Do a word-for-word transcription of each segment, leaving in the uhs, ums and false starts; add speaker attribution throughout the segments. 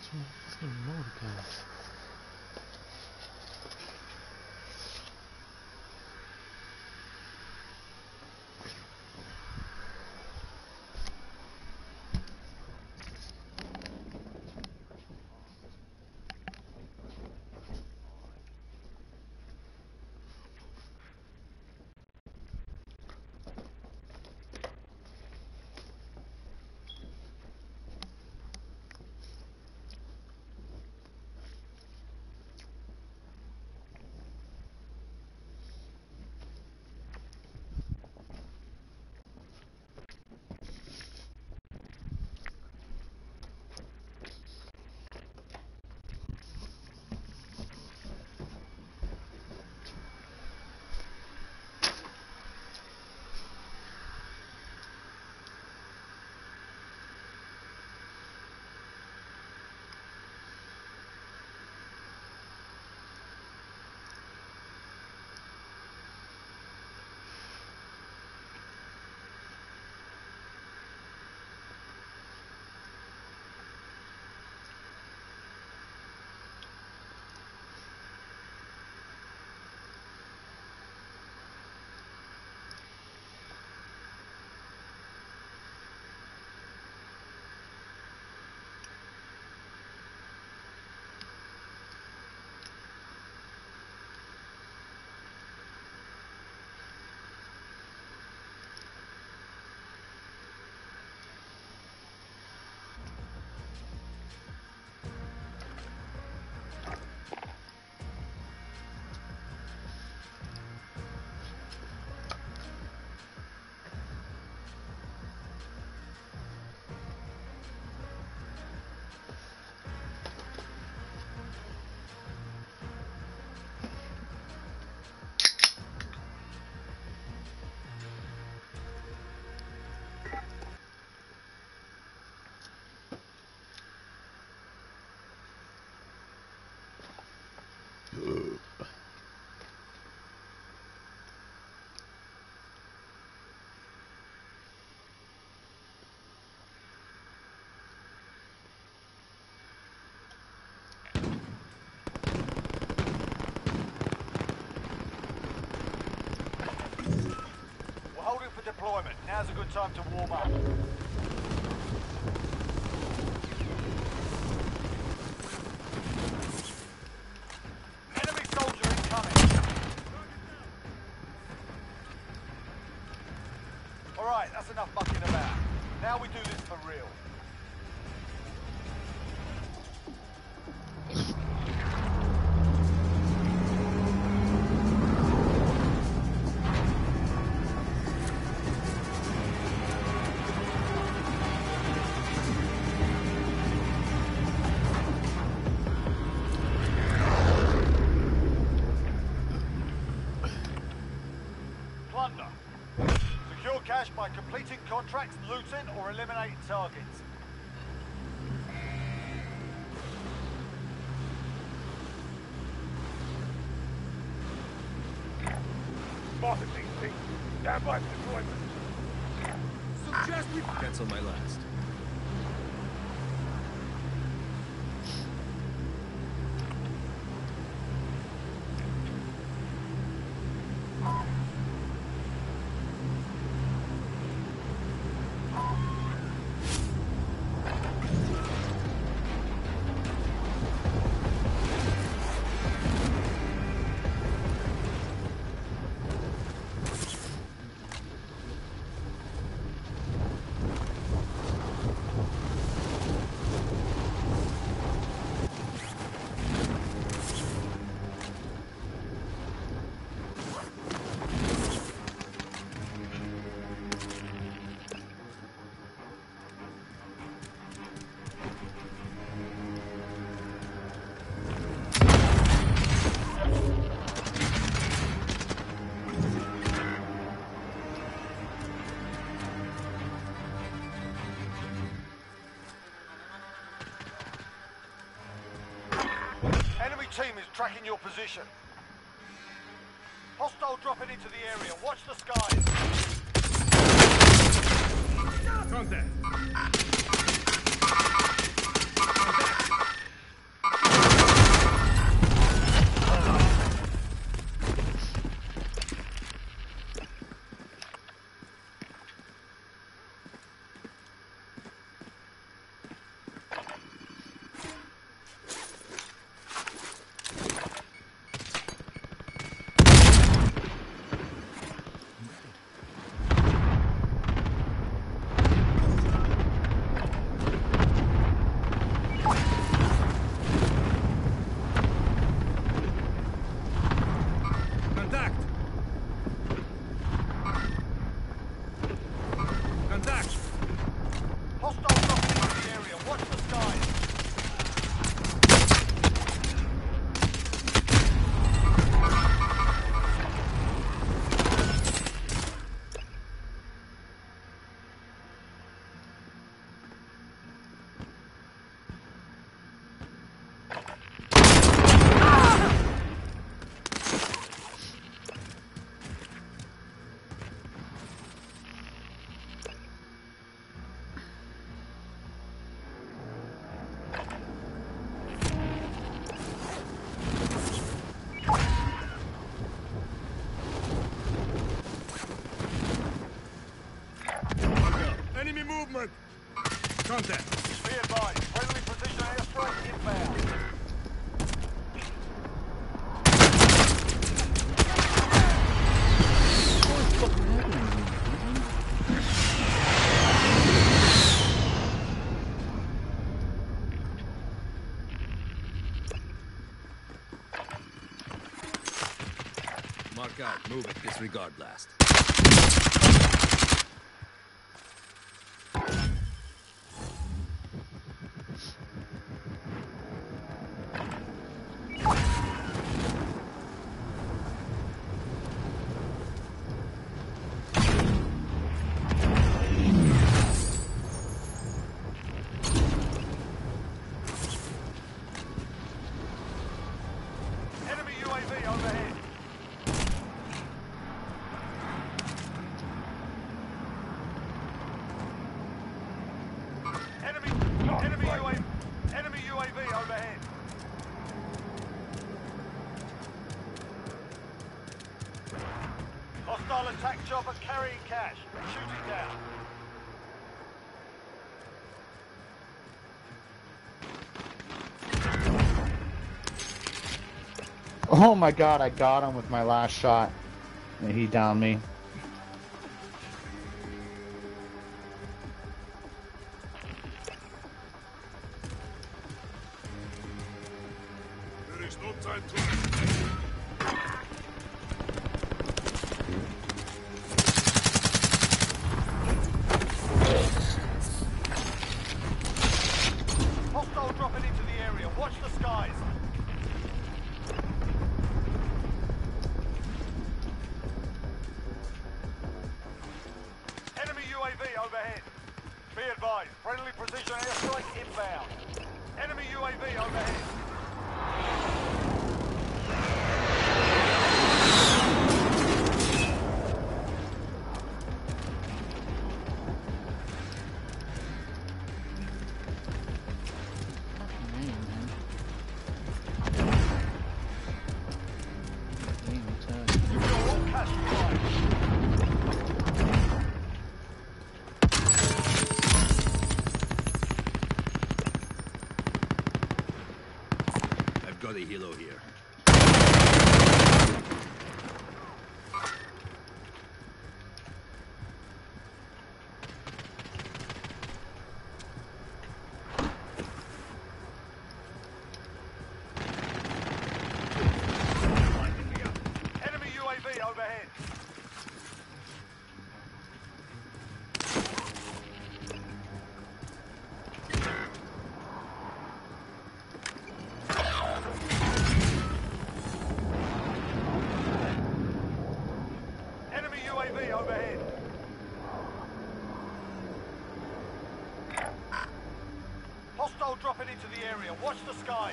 Speaker 1: some motorcars.
Speaker 2: Deployment. Now's a good time to warm up. Enemy soldier incoming. Alright, that's enough mucking about. Now we do this for real. By completing contracts, looting, or eliminating targets.
Speaker 3: Spotted these things. Stand by for deployment.
Speaker 4: Suggest we cancel my last.
Speaker 2: Team is tracking your position. Hostile dropping into the area. Watch the skies.
Speaker 4: Contact. Contact.
Speaker 2: Be advised, friendly precision airstrike inbound.
Speaker 1: What's fucking happening to me, man?
Speaker 4: Mark out. Move it. Disregard blast.
Speaker 2: Enemy U A V overhead. Enemy, enemy U A V, enemy U A V overhead. Hostile attack chopper carrying cash. Shoot it down.
Speaker 5: Oh my god, I got him with my last shot. And he downed me.
Speaker 3: There is no time to...
Speaker 2: Hostile dropping into the area. Watch the skies. Enemy U A V overhead. Be advised, friendly precision airstrike inbound. Enemy U A V overhead.
Speaker 1: Fucking man, man. Damn, I'm tired.
Speaker 2: You've got all cash supplies.
Speaker 4: I've got a helo here.
Speaker 2: Enemy U A V overhead. Enemy U A V overhead. Hostile dropping into the area. Watch the skies.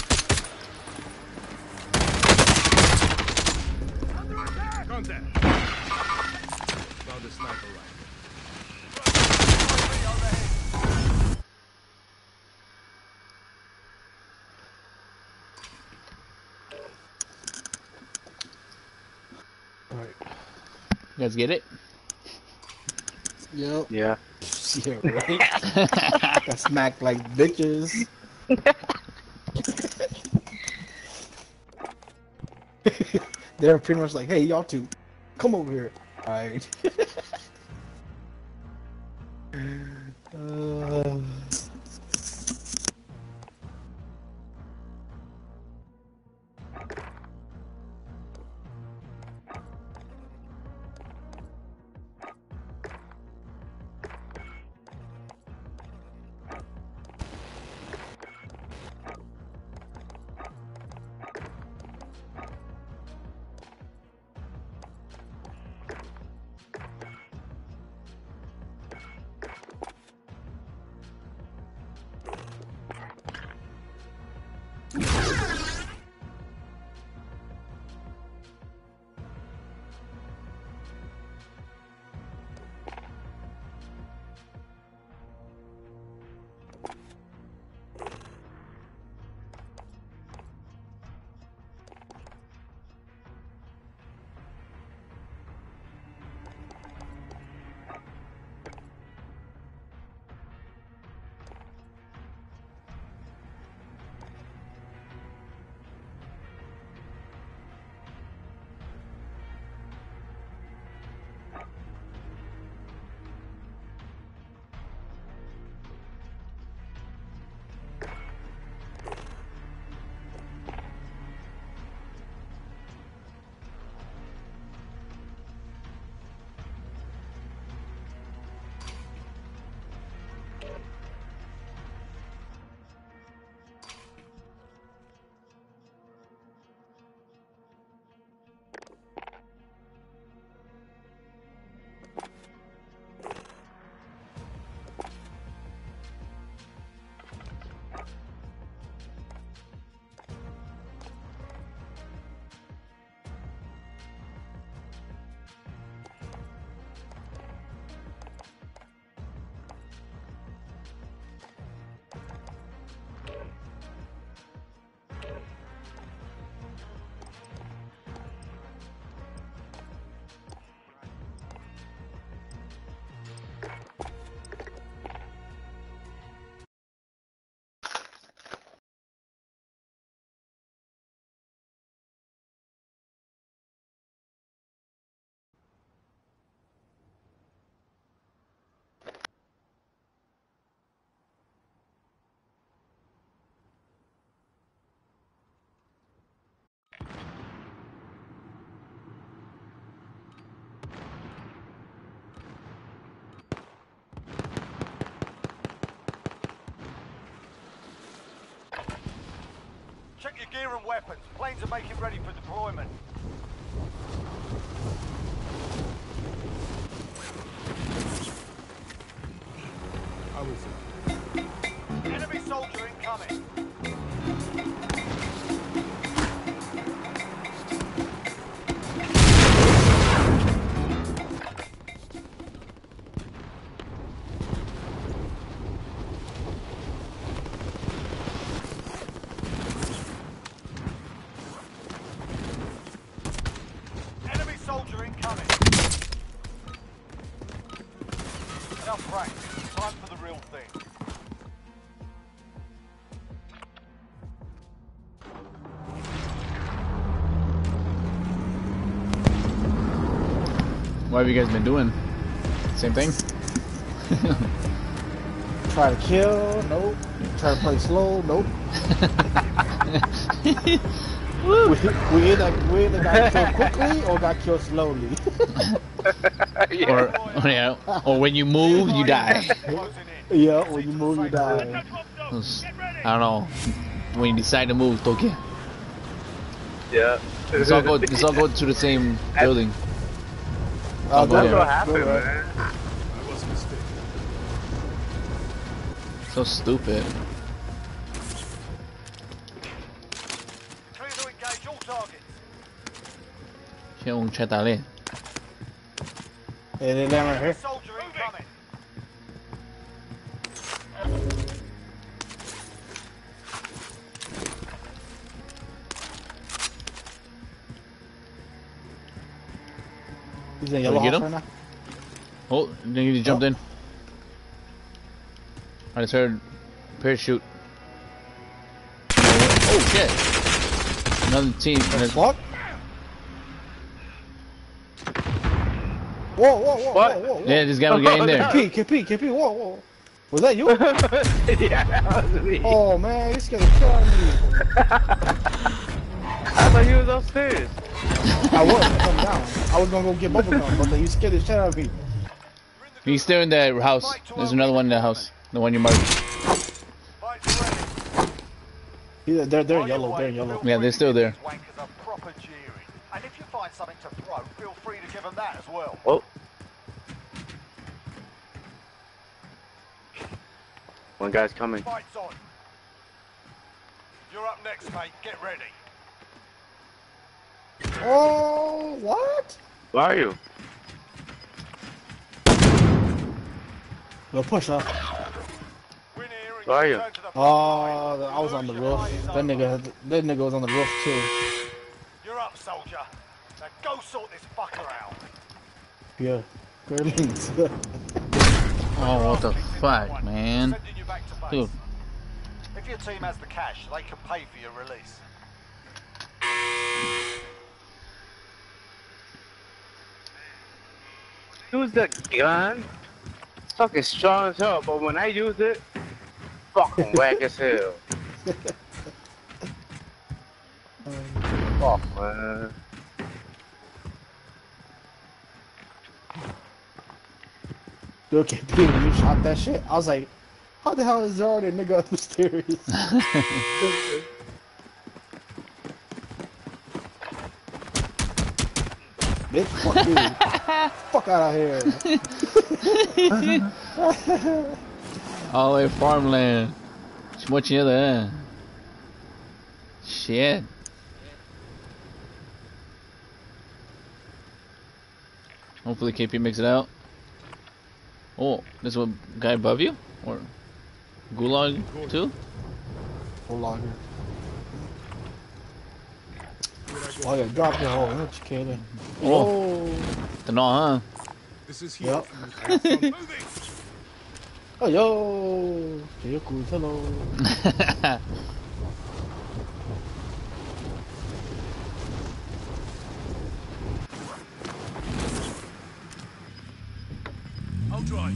Speaker 4: Contact. Found a sniper rifle.
Speaker 2: U A V overhead.
Speaker 5: Alright.
Speaker 1: You guys get it?
Speaker 5: Yep.
Speaker 6: Yeah.
Speaker 5: Yeah, right? Got smacked like bitches. They're pretty much like, hey, y'all two, come over here. Alright. uh...
Speaker 2: Check your gear and weapons. Planes are making ready for deployment.
Speaker 3: I was.
Speaker 2: Enemy soldier incoming. Enemy soldier incoming. Enough practice. Time for the real thing.
Speaker 1: What have you guys been doing? Same thing?
Speaker 5: Try to kill, nope. Try to play slow, nope. we, we either we either got killed quickly or got killed slowly.
Speaker 3: Yeah.
Speaker 1: Or, or, yeah, or when you move, you die.
Speaker 2: Closing in.
Speaker 5: Yeah, when you move, you die.
Speaker 1: I don't know. When you decide to move, Tokyo.
Speaker 3: Yeah.
Speaker 1: Let's all go. Let's all go to the same building.
Speaker 5: Oh,
Speaker 1: That's
Speaker 5: good,
Speaker 1: what
Speaker 5: right,
Speaker 3: happened,
Speaker 5: good, right.
Speaker 3: man.
Speaker 4: I was mistaken.
Speaker 1: So stupid.
Speaker 2: Clear to engage all targets.
Speaker 1: 先用拆打猎。
Speaker 5: Hey, they down right here.
Speaker 2: Soldier incoming.
Speaker 5: He's in yellow
Speaker 1: Did we get
Speaker 5: house
Speaker 1: him?
Speaker 5: right now.
Speaker 1: Oh, then you jumped in. I just heard parachute. Oh shit! Another team. and it's-
Speaker 5: What? Whoa, whoa, whoa,
Speaker 3: What?
Speaker 5: whoa, whoa, whoa.
Speaker 1: Yeah, this guy was getting there.
Speaker 5: K P, K P, K P, whoa, whoa. Was that you?
Speaker 3: Yeah, that was me.
Speaker 5: Oh man, you scared the shit out of me.
Speaker 3: I thought he was upstairs.
Speaker 5: I was gonna come down. I was gonna go get bubblegum, but then you scared the shit out of me.
Speaker 1: He's still in the house. There's another one in the house. The one you marked.
Speaker 2: Fight's ready.
Speaker 5: Yeah, they're they're
Speaker 2: On your
Speaker 5: yellow,
Speaker 2: way,
Speaker 5: they're yellow.
Speaker 2: feel
Speaker 1: Yeah,
Speaker 2: free
Speaker 1: they're
Speaker 2: to
Speaker 1: still
Speaker 2: give
Speaker 1: there.
Speaker 2: these wankers a proper jeering. And if you find something to throw, feel free to give them that as well.
Speaker 3: Oh. One guy's coming.
Speaker 2: Fight's on. You're up next, mate. Get ready.
Speaker 5: Oh, what?
Speaker 3: Where are you?
Speaker 5: Go push up.
Speaker 2: Win here and
Speaker 3: Where are you?
Speaker 2: return to the front
Speaker 5: Oh,
Speaker 2: line.
Speaker 5: I was on the
Speaker 2: Lose
Speaker 5: roof.
Speaker 2: your eyes
Speaker 5: That
Speaker 2: over.
Speaker 5: nigga, that nigga was on the roof too.
Speaker 2: You're up, soldier. Now go sort this fucker out.
Speaker 5: Yeah. Girlings.
Speaker 1: Oh, what the fuck, man?
Speaker 2: Sending you back to base.
Speaker 1: Dude.
Speaker 2: If your team has the cash, they can pay for your release.
Speaker 3: Use the gun. It's fucking strong as hell, but when I use it, fucking whack as hell. Fuck, man.
Speaker 5: Dude, K P, when you shot that shit, I was like, how the hell is there already a nigga up the stairs? Bitch, fuck you. Fuck out of here.
Speaker 1: All the way farmland. What you there? Shit. Hopefully K P makes it out. Oh, there's one guy above you? Or Gulag too?
Speaker 5: Hold on here. Oh yeah, drop your hole, don't you kidding?
Speaker 1: Oh, don't know, huh?
Speaker 4: This is here.
Speaker 5: Yep.
Speaker 4: Moving.
Speaker 5: Oh yo, yo, cool, hello.
Speaker 4: I'll drive.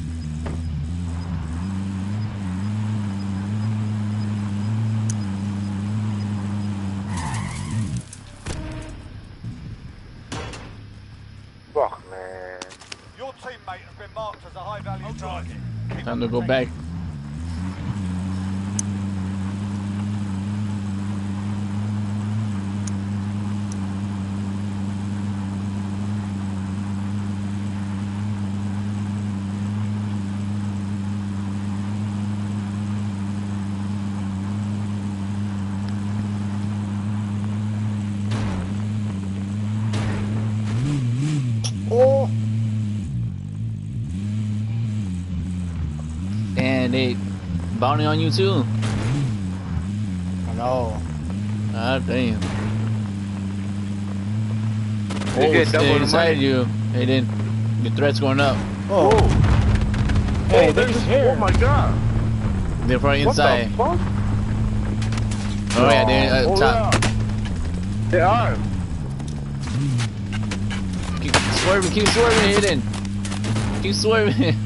Speaker 3: Fuck, man.
Speaker 2: Your teammate has been marked as a high-value
Speaker 4: I'll drive.
Speaker 2: target. Keep
Speaker 1: Time
Speaker 2: them
Speaker 1: to go
Speaker 2: protected.
Speaker 1: back. bounty on you too.
Speaker 5: I know.
Speaker 1: Ah, damn.
Speaker 3: You
Speaker 1: Oh,
Speaker 3: get
Speaker 1: stay
Speaker 3: double the
Speaker 1: inside
Speaker 3: money.
Speaker 1: you. Hey, then your threat's going up.
Speaker 5: Oh,
Speaker 3: Whoa.
Speaker 5: hey,
Speaker 3: Oh,
Speaker 5: they're
Speaker 3: there's
Speaker 5: just
Speaker 3: this-
Speaker 5: here.
Speaker 3: Oh my god.
Speaker 1: They're probably
Speaker 3: What
Speaker 1: inside.
Speaker 3: the fuck?
Speaker 1: Oh yeah, they're
Speaker 3: Oh,
Speaker 1: up top.
Speaker 3: yeah. They are.
Speaker 1: Keep swerving, keep swerving, Hayden. Keep swerving.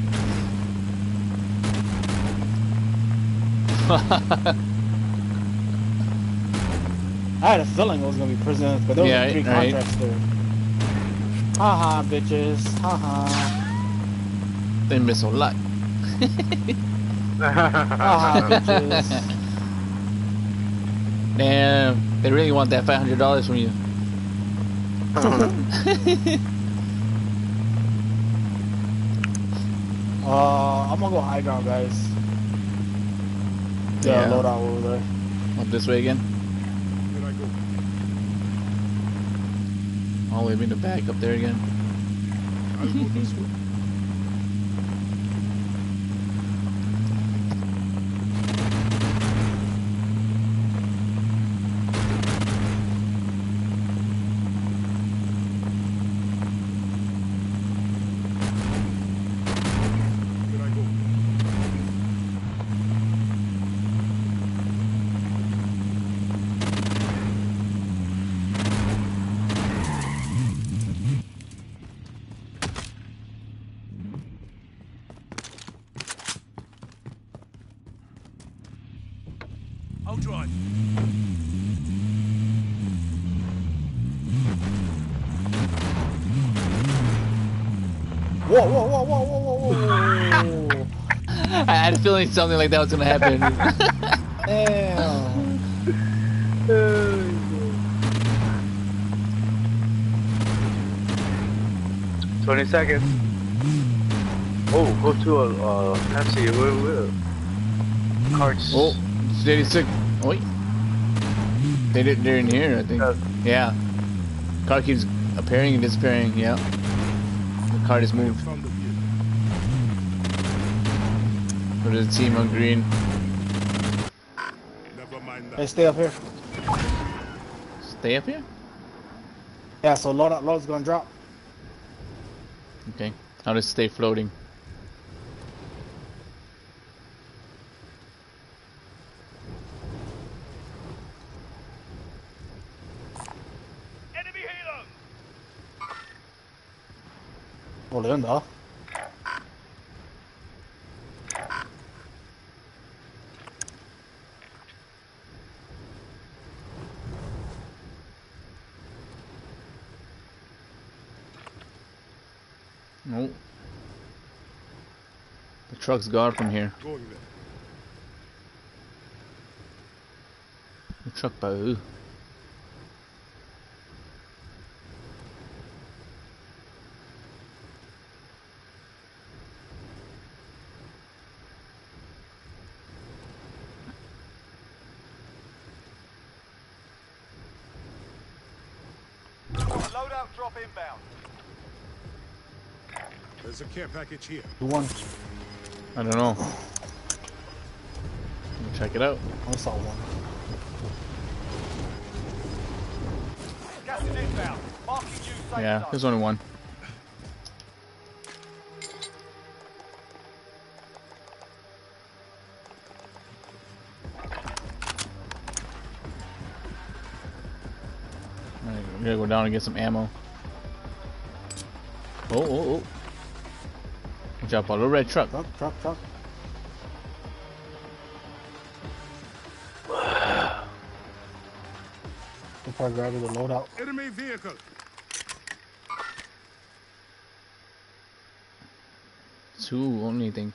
Speaker 5: I had a feeling it was gonna be prisoners, but there was
Speaker 1: Yeah,
Speaker 5: like three
Speaker 1: right.
Speaker 5: contracts there. Haha, bitches. Haha.
Speaker 1: They miss a lot.
Speaker 5: Haha, bitches.
Speaker 1: Damn, they really want that five hundred dollars from you.
Speaker 5: Uh, I'm gonna go high ground, guys. Yeah,
Speaker 1: Yeah.
Speaker 5: loadout over there.
Speaker 1: Up this way again.
Speaker 4: Here I go.
Speaker 1: All the way in the back up there again.
Speaker 4: I'll go this way. Here I go. I'll drive.
Speaker 5: Whoa, whoa, whoa, whoa, whoa, whoa, whoa.
Speaker 1: I had a feeling something like that was gonna happen.
Speaker 5: Damn.
Speaker 3: Twenty seconds. Oh, go to a uh, taxi. Where, where? Carts.
Speaker 1: Oh, steady sick. Oh, wait. They did. They're in here, I think.
Speaker 3: Uh,
Speaker 1: Yeah. Car keeps appearing and disappearing. Yeah. The car just moved.
Speaker 4: Found the vehicle.
Speaker 1: What is the team on green?
Speaker 4: Never mind
Speaker 5: Hey,
Speaker 4: that.
Speaker 5: stay up here.
Speaker 1: Stay up here.
Speaker 5: Yeah, so loadout load's gonna drop.
Speaker 1: Okay. I'll just stay floating.
Speaker 2: Enemy helo!
Speaker 5: Oh, they're in there.
Speaker 1: Oh. The truck's gone from here.
Speaker 4: Going there.
Speaker 1: The truck bow.
Speaker 2: Loadout drop inbound.
Speaker 4: There's a care package here.
Speaker 5: The one.
Speaker 1: I don't know. We'll check it out.
Speaker 5: I saw one.
Speaker 2: Gas is inbound. Marking you safe
Speaker 1: Yeah,
Speaker 2: zone.
Speaker 1: there's only one. Alright, we gotta go down and get some ammo. Oh, oh, oh. Watch out, a little red truck.
Speaker 5: Truck, truck, truck. Before I grab the loadout.
Speaker 4: Enemy vehicle.
Speaker 1: Two only thing.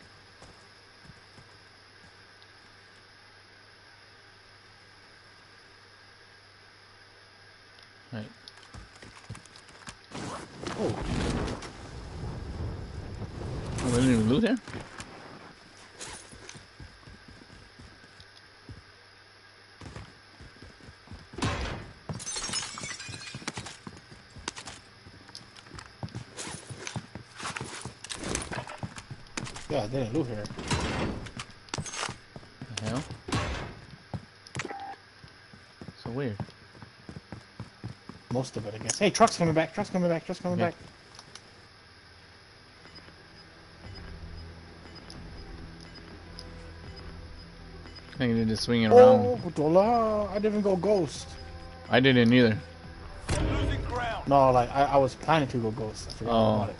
Speaker 1: Right.
Speaker 5: Oh,
Speaker 1: Oh, we didn't even loot there?
Speaker 5: yeah, they didn't loot here.
Speaker 1: hell? So weird.
Speaker 5: Most of it, I guess. Hey, truck's coming back. Truck's coming back. Truck's coming
Speaker 1: Okay.
Speaker 5: back.
Speaker 1: I think they just swinging around.
Speaker 5: Oh, Dola. I didn't even go ghost.
Speaker 1: I didn't either.
Speaker 2: Losing ground.
Speaker 5: No, like, I, I was planning to go ghost. I forgot
Speaker 1: Oh.
Speaker 5: about it.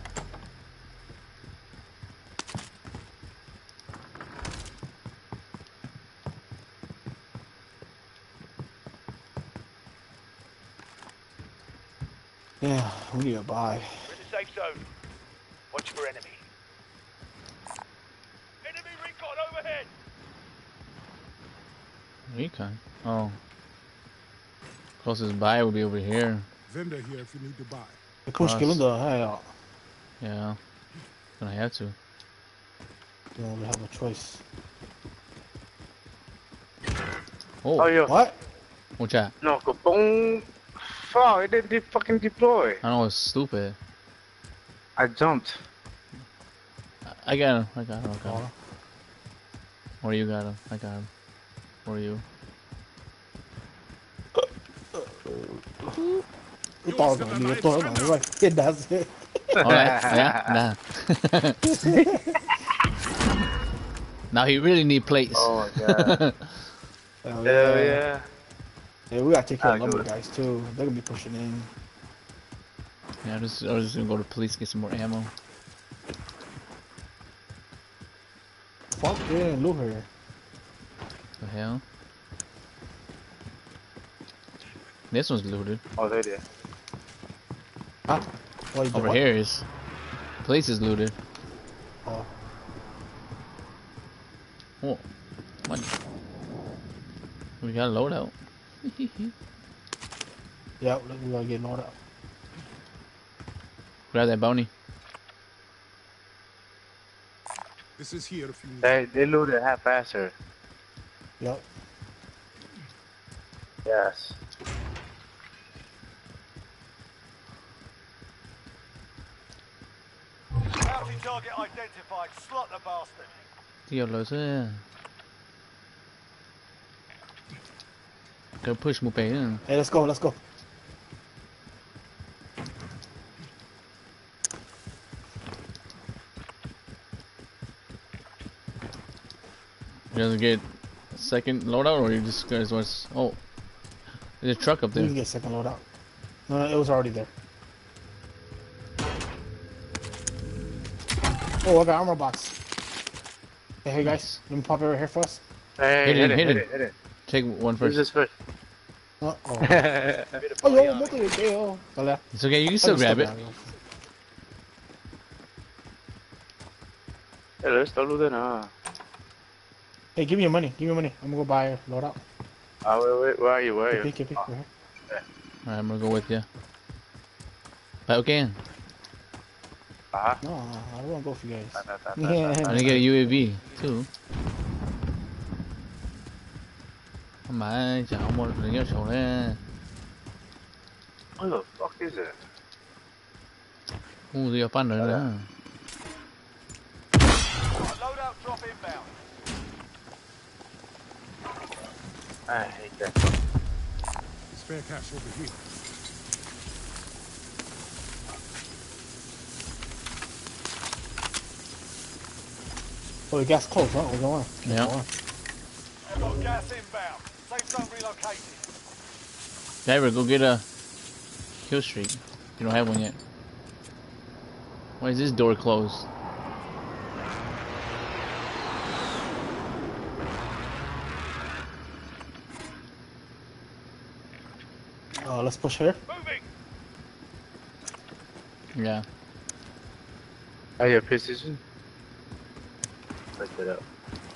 Speaker 5: Yeah, we need to buy.
Speaker 2: We're in the safe zone. Watch for enemy. Enemy recon overhead.
Speaker 1: Recon. Oh. Closest buy will be over here.
Speaker 4: Vendor here if you need to buy.
Speaker 5: The push
Speaker 1: Us.
Speaker 5: killing the hell.
Speaker 1: Yeah. Gonna have to.
Speaker 5: You don't really have a choice.
Speaker 1: Oh,
Speaker 3: Oh, yo.
Speaker 5: What?
Speaker 1: watch out.
Speaker 3: No, go boom. Fuck, it didn't de fucking deploy.
Speaker 1: I know it's stupid.
Speaker 3: I jumped.
Speaker 1: I- I got him. I got him. I got him.
Speaker 5: Oh,
Speaker 1: Or you got him. I got him. Or you.
Speaker 5: you thought it was gonna be. You thought it was gonna be right. It does it.
Speaker 1: Alright. Yeah? Nah. Now he really need plates.
Speaker 3: Oh my god.
Speaker 5: Hell
Speaker 3: Hell yeah.
Speaker 5: Yeah, we gotta take care of
Speaker 3: I'll do
Speaker 5: lumber
Speaker 3: it.
Speaker 5: guys too. They're gonna be pushing in.
Speaker 1: Yeah, I'm just, I was just gonna go to police get some more ammo.
Speaker 5: Fuck yeah, loot her.
Speaker 1: The hell? This one's looted.
Speaker 3: Oh, there it is.
Speaker 5: Huh? What, you did
Speaker 1: Over
Speaker 5: what?
Speaker 1: here is. Place is looted.
Speaker 5: Oh.
Speaker 1: Oh. What? We got a loadout.
Speaker 5: Yeah, we gotta get loaded up.
Speaker 1: Grab that bounty.
Speaker 4: This is here if you need.
Speaker 3: They, they looted half faster.
Speaker 5: Yep.
Speaker 3: Yes.
Speaker 2: Bounty target identified. Slot the bastard.
Speaker 1: Diablos, yeah. Go push một bé nữa.
Speaker 5: Hey, let's go, let's go.
Speaker 1: You guys get a second loadout or you just guys want? Oh, there's a truck up
Speaker 5: We can
Speaker 1: there.
Speaker 5: get second load out. No, no, it was already there. Oh, I got armor box. Hey, hey guys, let me pop it right here for us.
Speaker 3: Hey,
Speaker 1: Hit
Speaker 3: hit,
Speaker 1: it,
Speaker 3: it,
Speaker 1: hit
Speaker 3: hit
Speaker 1: it.
Speaker 3: it, hit it.
Speaker 1: Take one
Speaker 3: Who's
Speaker 1: first.
Speaker 3: this first?
Speaker 5: Uh oh.
Speaker 3: Hey,
Speaker 5: Oh, yo, look at it, yo. Hola.
Speaker 1: It's okay. You can still grab it.
Speaker 3: let's start looting. Ah,
Speaker 5: Hey, give me your money. Give me your money. I'm gonna go buy a load out.
Speaker 3: ah, wait, wait, where are you? Where are
Speaker 5: Keep
Speaker 3: you?
Speaker 5: it, keep it. Right here.
Speaker 1: Alright, I'm gonna go with you. But okay,
Speaker 3: Ah,
Speaker 5: No, I don't wanna go for you guys.
Speaker 3: ta, ta, ta, ta,
Speaker 5: Yeah.
Speaker 3: ta,
Speaker 1: I'm
Speaker 3: ta.
Speaker 1: gonna get a U A V too. Mà chào một đừng có sổ đấy.
Speaker 3: What the fuck is it?
Speaker 1: Ooh, they got fun right now.
Speaker 2: Loadout drop inbound.
Speaker 3: I hate that.
Speaker 4: Spare cash over here.
Speaker 5: Oh, the gas close, huh? We're going.
Speaker 1: Yeah.
Speaker 2: I've got gas inbound. Safe zone relocated.
Speaker 1: Driver, go get a kill streak. You don't have one yet. Why is this door closed?
Speaker 5: Uh, let's push here.
Speaker 2: Moving.
Speaker 1: Yeah.
Speaker 3: Are you a precision? Let's it up.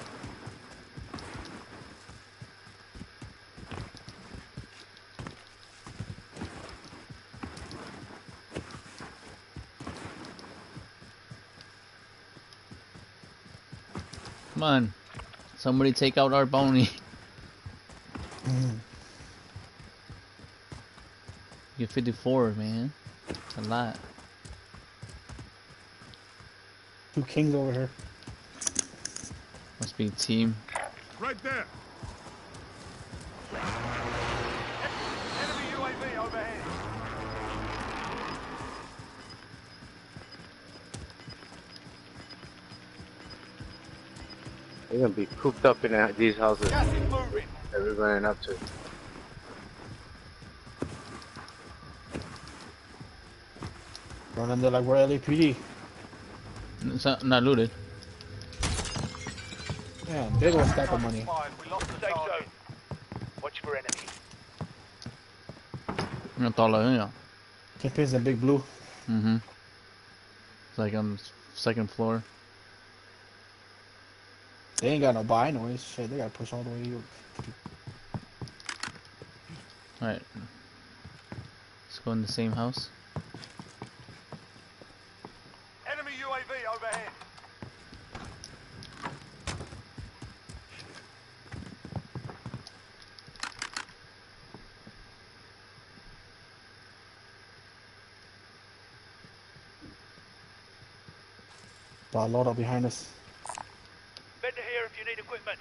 Speaker 1: Come on. Somebody take out our bounty.
Speaker 5: Mm.
Speaker 1: You're fifty-four, man. That's a lot.
Speaker 5: Two kings over here.
Speaker 1: Must be team.
Speaker 4: Right there.
Speaker 2: Enemy U A V overhead.
Speaker 3: They're gonna be cooped up in uh, these houses.
Speaker 2: Gas is moving.
Speaker 3: That we're running up to.
Speaker 5: Running there like we're L A P D.
Speaker 1: It's not, not looted.
Speaker 5: Yeah, big old stack of money.
Speaker 2: Fired. We lost the target.
Speaker 6: Watch for enemy.
Speaker 1: Not all of it, yeah.
Speaker 5: Kingpin's in Big Blue.
Speaker 1: Mm-hmm. It's like on the second floor.
Speaker 5: They ain't got no buy noise. Shit, they gotta push all the way.
Speaker 1: Alright. Let's go in the same house.
Speaker 2: Enemy U A V overhead.
Speaker 5: Got a load up behind us.
Speaker 6: Vendor here if you need equipment.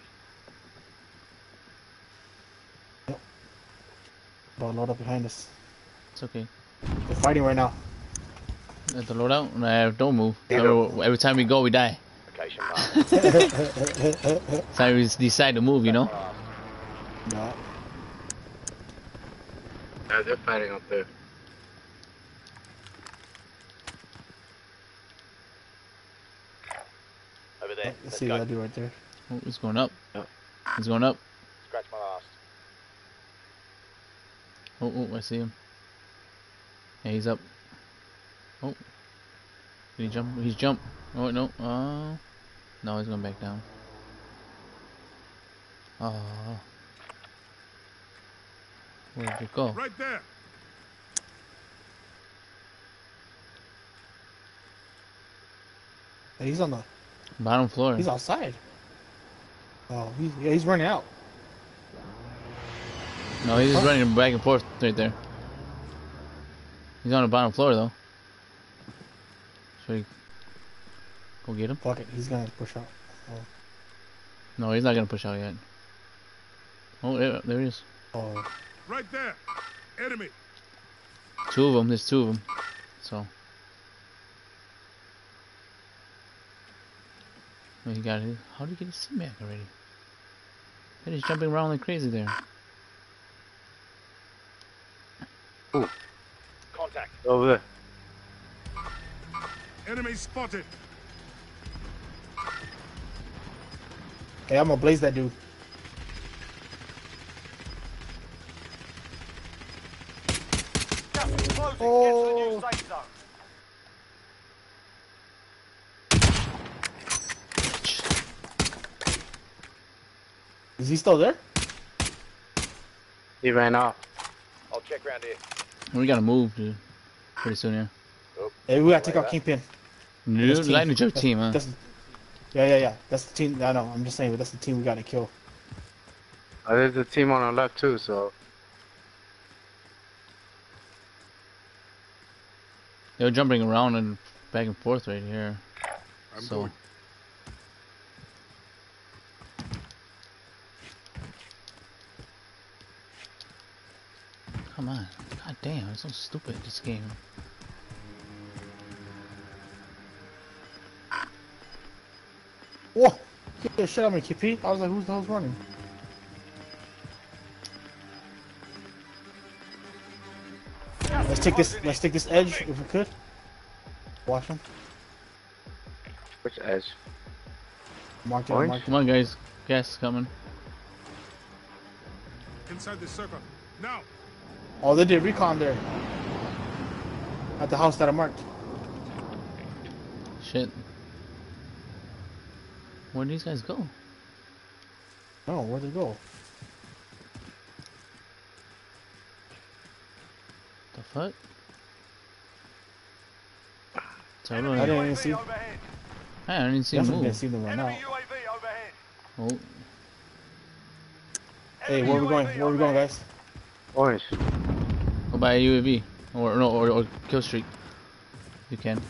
Speaker 5: Got a load up behind us.
Speaker 1: It's okay.
Speaker 5: They're fighting right now.
Speaker 1: At the loadout? Nah, don't move. Every, every time we go, we die.
Speaker 6: Location marked.
Speaker 1: Every time we decide to move, you know?
Speaker 5: No.
Speaker 3: Yeah, they're fighting up there.
Speaker 6: Over there.
Speaker 5: Let's
Speaker 6: Let's
Speaker 5: see
Speaker 6: go.
Speaker 5: what I do right there.
Speaker 1: Oh, it's going up.
Speaker 3: Yep.
Speaker 1: It's going up.
Speaker 6: Scratch my last.
Speaker 1: Oh, oh, I see him. Yeah, he's up. Oh. Did he jump? He's jumped. Oh, no. Oh. No, he's going back down. Oh. Where did it go?
Speaker 4: Right there.
Speaker 5: Hey, he's on the.
Speaker 1: Bottom floor.
Speaker 5: He's outside. Oh, he's yeah, he's running out.
Speaker 1: No, he's just
Speaker 5: Huh?
Speaker 1: running back and forth right there. He's on the bottom floor, though. Should we go get him?
Speaker 5: Fuck it, he's gonna push out. Oh,
Speaker 1: No, he's not going to push out yet. Oh, there, there he is.
Speaker 5: oh.
Speaker 4: Right there. Enemy.
Speaker 1: Two of them. There's two of them. So. Oh, he got it. How did he get his team back already? And he's jumping around like crazy there.
Speaker 6: Contact.
Speaker 3: Over there.
Speaker 4: Enemy spotted.
Speaker 5: Hey, I'm gonna blaze that dude.
Speaker 2: Gas is closing.
Speaker 5: Oh.
Speaker 2: Get to the new safe zone.
Speaker 5: Is he still there?
Speaker 3: He ran off.
Speaker 6: I'll check round here.
Speaker 1: We gotta move, dude. Pretty soon, yeah.
Speaker 5: Hey, we gotta take out Kingpin.
Speaker 1: New
Speaker 5: This team-
Speaker 1: lightning joke
Speaker 5: that's-
Speaker 1: team, huh?
Speaker 5: that's- yeah, yeah, yeah. That's the team. I know. I'm just saying, but that's the team we gotta kill.
Speaker 3: Uh, there's a team on our left too, so
Speaker 1: They're jumping around and back and forth right here.
Speaker 4: I'm
Speaker 1: So.
Speaker 4: going.
Speaker 1: Come on. God damn, it's so stupid, this game.
Speaker 5: Whoa! Get the shit out of me, K P. I was like, who the hell's running? Let's take this. Let's take this edge if we could. Watch him.
Speaker 3: which edge?
Speaker 5: Mark it.
Speaker 3: Orange?
Speaker 5: Mark it.
Speaker 1: Come on, guys. Gas is coming.
Speaker 4: Inside the circle. Now.
Speaker 5: Oh, they did recon there. At the house that I marked.
Speaker 1: Shit. Where'd these guys go?
Speaker 5: Oh, where'd they go?
Speaker 1: The fuck? So I
Speaker 2: Enemy
Speaker 1: don't,
Speaker 5: didn't
Speaker 2: U A
Speaker 5: even
Speaker 2: V
Speaker 5: see-
Speaker 2: overhead.
Speaker 1: I didn't see him
Speaker 5: Definitely
Speaker 1: move.
Speaker 5: didn't see them run
Speaker 2: Enemy
Speaker 5: out.
Speaker 2: U A V overhead.
Speaker 1: Oh,
Speaker 5: Hey,
Speaker 2: Enemy
Speaker 5: where are we going?
Speaker 2: U A V
Speaker 5: Where are we going,
Speaker 2: overhead.
Speaker 5: guys?
Speaker 3: Orange.
Speaker 1: go buy a U A V. Or no, or, or kill streak. You can.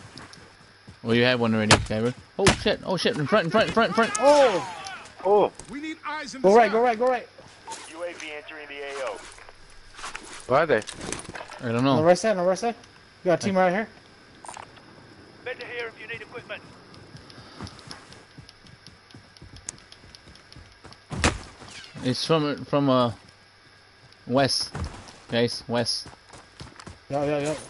Speaker 1: Well, you have one already, Kyber. Oh shit! Oh shit! In front! In front! In front! In front!
Speaker 5: Oh!
Speaker 3: Oh,
Speaker 4: We need eyes guys in the
Speaker 5: Go right,
Speaker 4: sky.
Speaker 5: go right, go right.
Speaker 6: U A V entering the A O.
Speaker 3: Where are they?
Speaker 1: I don't
Speaker 5: On the
Speaker 1: know.
Speaker 5: right side, on the right side. You got a team right here.
Speaker 6: Better here if you need equipment.
Speaker 1: It's from from uh west, guys. West.
Speaker 5: Yeah, yeah, yeah.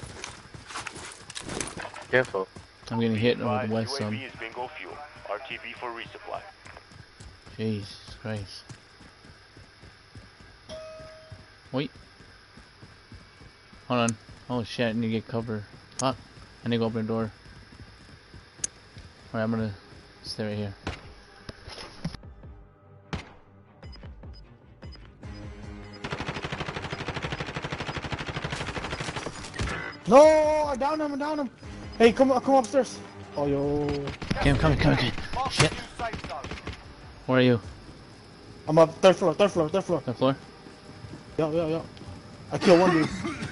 Speaker 3: Careful.
Speaker 1: I'm getting hit over the
Speaker 6: Advised,
Speaker 1: west
Speaker 6: U A
Speaker 1: some.
Speaker 6: V is bingo fuel. R T B for resupply.
Speaker 1: Jesus Christ. Wait. Hold on. Oh shit, I need to get cover. Fuck. I need to go open the door. Alright, I'm gonna stay right here.
Speaker 5: No, I downed him, I downed him. Hey, come come upstairs. Oh, yo.
Speaker 1: Okay, I'm coming, coming, coming. Shit. Where are you?
Speaker 5: I'm up third floor, third floor, third floor.
Speaker 1: The floor?
Speaker 5: Yo, yo, yo. I killed one dude.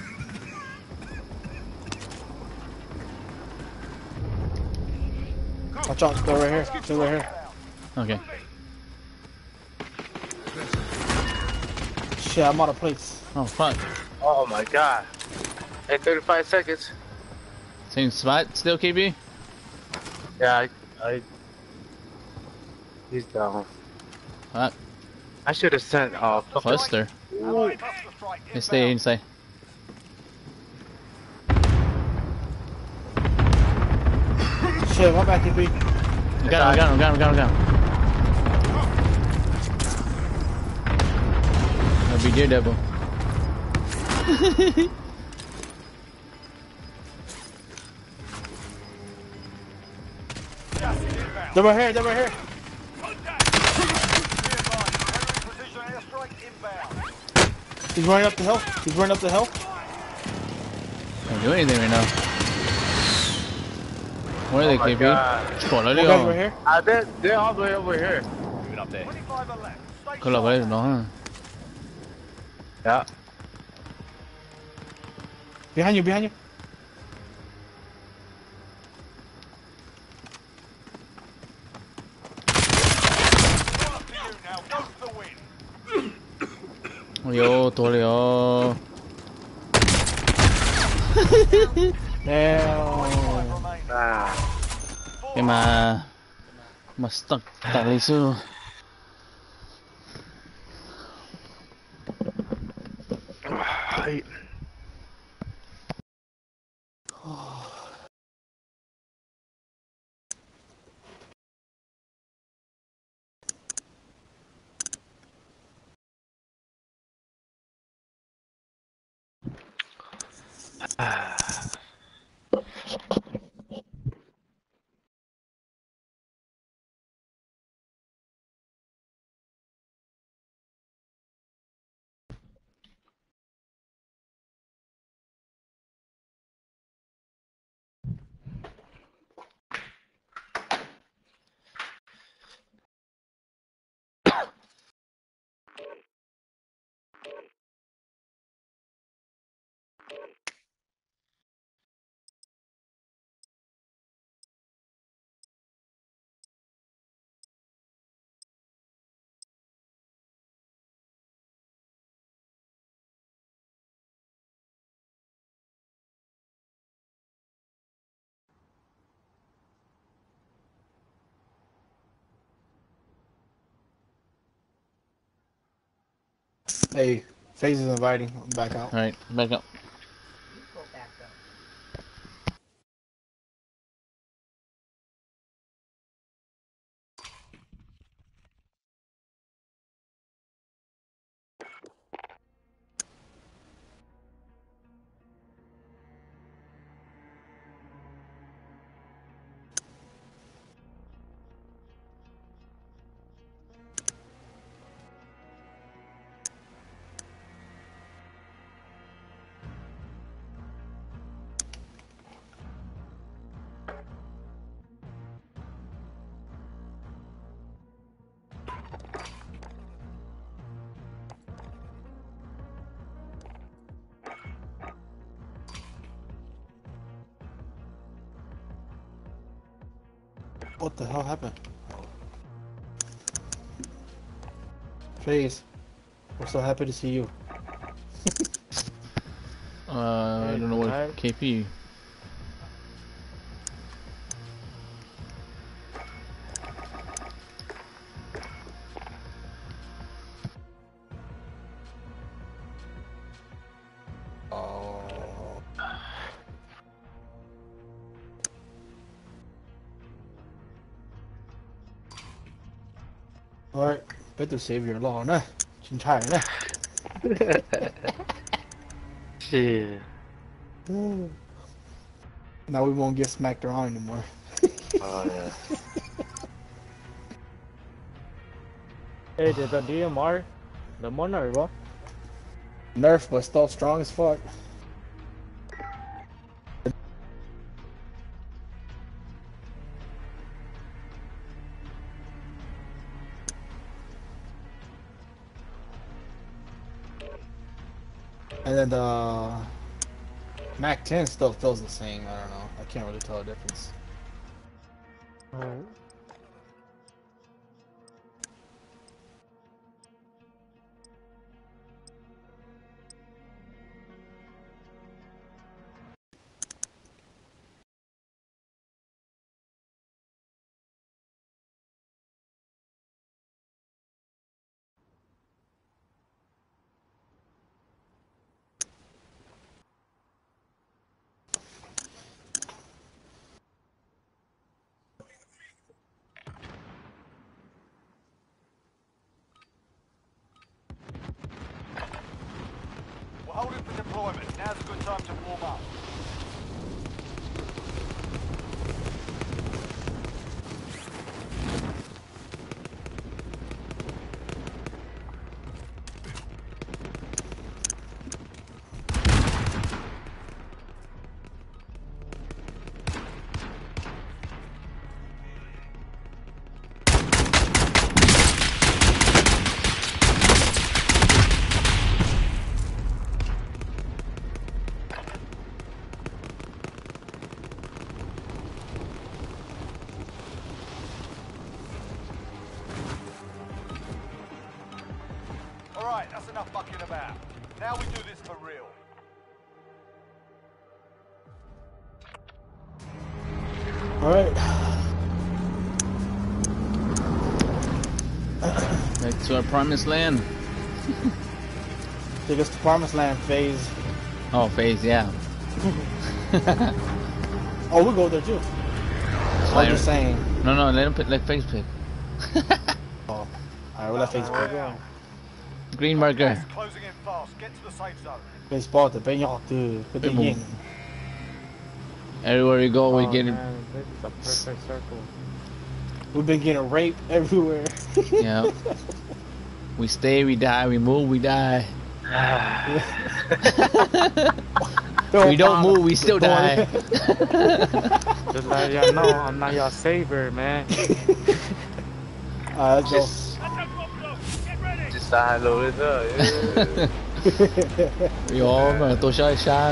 Speaker 5: Watch out, they're right here. They're right here.
Speaker 1: Okay.
Speaker 5: Shit, I'm out of plates.
Speaker 1: Oh fuck.
Speaker 3: Oh my god. Hey, thirty-five seconds.
Speaker 1: Same spot still, K B?
Speaker 3: Yeah, I, I he's down.
Speaker 1: Fuck.
Speaker 3: I should have sent uh
Speaker 1: Cluster.
Speaker 3: Ooh.
Speaker 1: They stay inside.
Speaker 5: Shit, my back, K B.
Speaker 1: I got him, I got him, I got him, I got him, I got him. That'll be Daredevil.
Speaker 5: They're right here, they're right here.
Speaker 2: Precision airstrike inbound.
Speaker 5: He's running up the hill. He's running up the hill.
Speaker 1: Can't do anything right now. Where are
Speaker 3: Oh
Speaker 1: they,
Speaker 3: my
Speaker 1: K B?
Speaker 3: God.
Speaker 1: Cola,
Speaker 5: One guy's right here.
Speaker 3: Uh, they're, they're all the way over here.
Speaker 6: Moving up there.
Speaker 2: twenty-five are left. Stay
Speaker 1: Cola,
Speaker 2: sharp.
Speaker 1: no, huh?
Speaker 3: Yeah.
Speaker 5: Behind you, behind you.
Speaker 2: Up to you now. Go for the win.
Speaker 1: Yo, Tolio.
Speaker 5: Damn.
Speaker 2: Remain.
Speaker 3: Ah.
Speaker 1: Que ma... Ma stuck talisu.
Speaker 3: Ay.
Speaker 5: Hey, FaZe is inviting. I'm back out.
Speaker 1: Alright, back up.
Speaker 5: What the hell happened? FaZe, we're so happy to see you.
Speaker 1: Uh, I don't know what
Speaker 7: Alright.
Speaker 1: K P.
Speaker 5: Oh. Alright, better save your law, nah. Chinchai, nah.
Speaker 3: Shit.
Speaker 5: Now we won't get smacked around anymore.
Speaker 3: Oh yeah.
Speaker 7: Hey, did the D M R the one or what?
Speaker 5: Nerf, but still strong as fuck. And then the Mac ten still feels the same. I don't know. I can't really tell the difference.
Speaker 7: Alright.
Speaker 2: We're holding for deployment. Now's a good time to warm up. Alright, that's enough fucking about. Now we do this for real.
Speaker 5: Alright.
Speaker 1: Back to our promised land.
Speaker 5: Take us to Promised Land, FaZe.
Speaker 1: Oh, FaZe, yeah.
Speaker 5: Oh, we'll go there too. I'm just saying.
Speaker 1: No, no, let him pick, let FaZe pick.
Speaker 5: Oh. Alright, we'll let FaZe pick.
Speaker 1: Green marker.
Speaker 2: Gas closing in fast. Get to the safe zone.
Speaker 5: Baseball, the Benyoc, the the
Speaker 1: Boom.
Speaker 5: Ying.
Speaker 1: Everywhere we go, we
Speaker 7: Oh,
Speaker 1: get it.
Speaker 7: man, this is a perfect circle.
Speaker 5: We've been getting raped everywhere.
Speaker 1: Yeah. We stay, we die. We move, we die. We don't move, we still die.
Speaker 7: Just let y'all know, I'm not your savior, man.
Speaker 5: Alright, let's go.
Speaker 3: Just say hello with her.
Speaker 1: We all mà tôi chơi xa.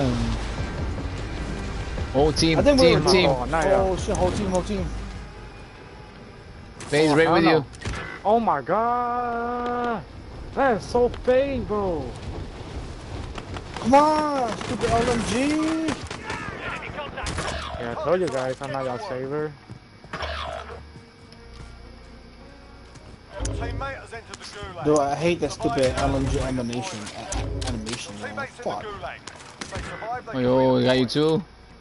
Speaker 1: Whole team,
Speaker 5: I think
Speaker 1: team,
Speaker 5: we're
Speaker 1: team.
Speaker 7: Oh, not y'all.
Speaker 5: Oh shit, whole team, whole team.
Speaker 1: FaZe right
Speaker 7: I
Speaker 1: with
Speaker 7: don't
Speaker 1: you.
Speaker 7: know. Oh my god! That is so fake, bro.
Speaker 5: Come on, stupid L M G.
Speaker 7: Yeah, I told you guys, I'm not your savior.
Speaker 2: Teammate has entered the gulag.
Speaker 5: Dude, I hate that stupid L M G animation. a- Animation, man.
Speaker 2: Teammates in the
Speaker 5: Fuck.
Speaker 2: gulag. If they survive, they
Speaker 1: Oh,
Speaker 2: can
Speaker 1: yo, we got
Speaker 2: redeploy.
Speaker 1: you too.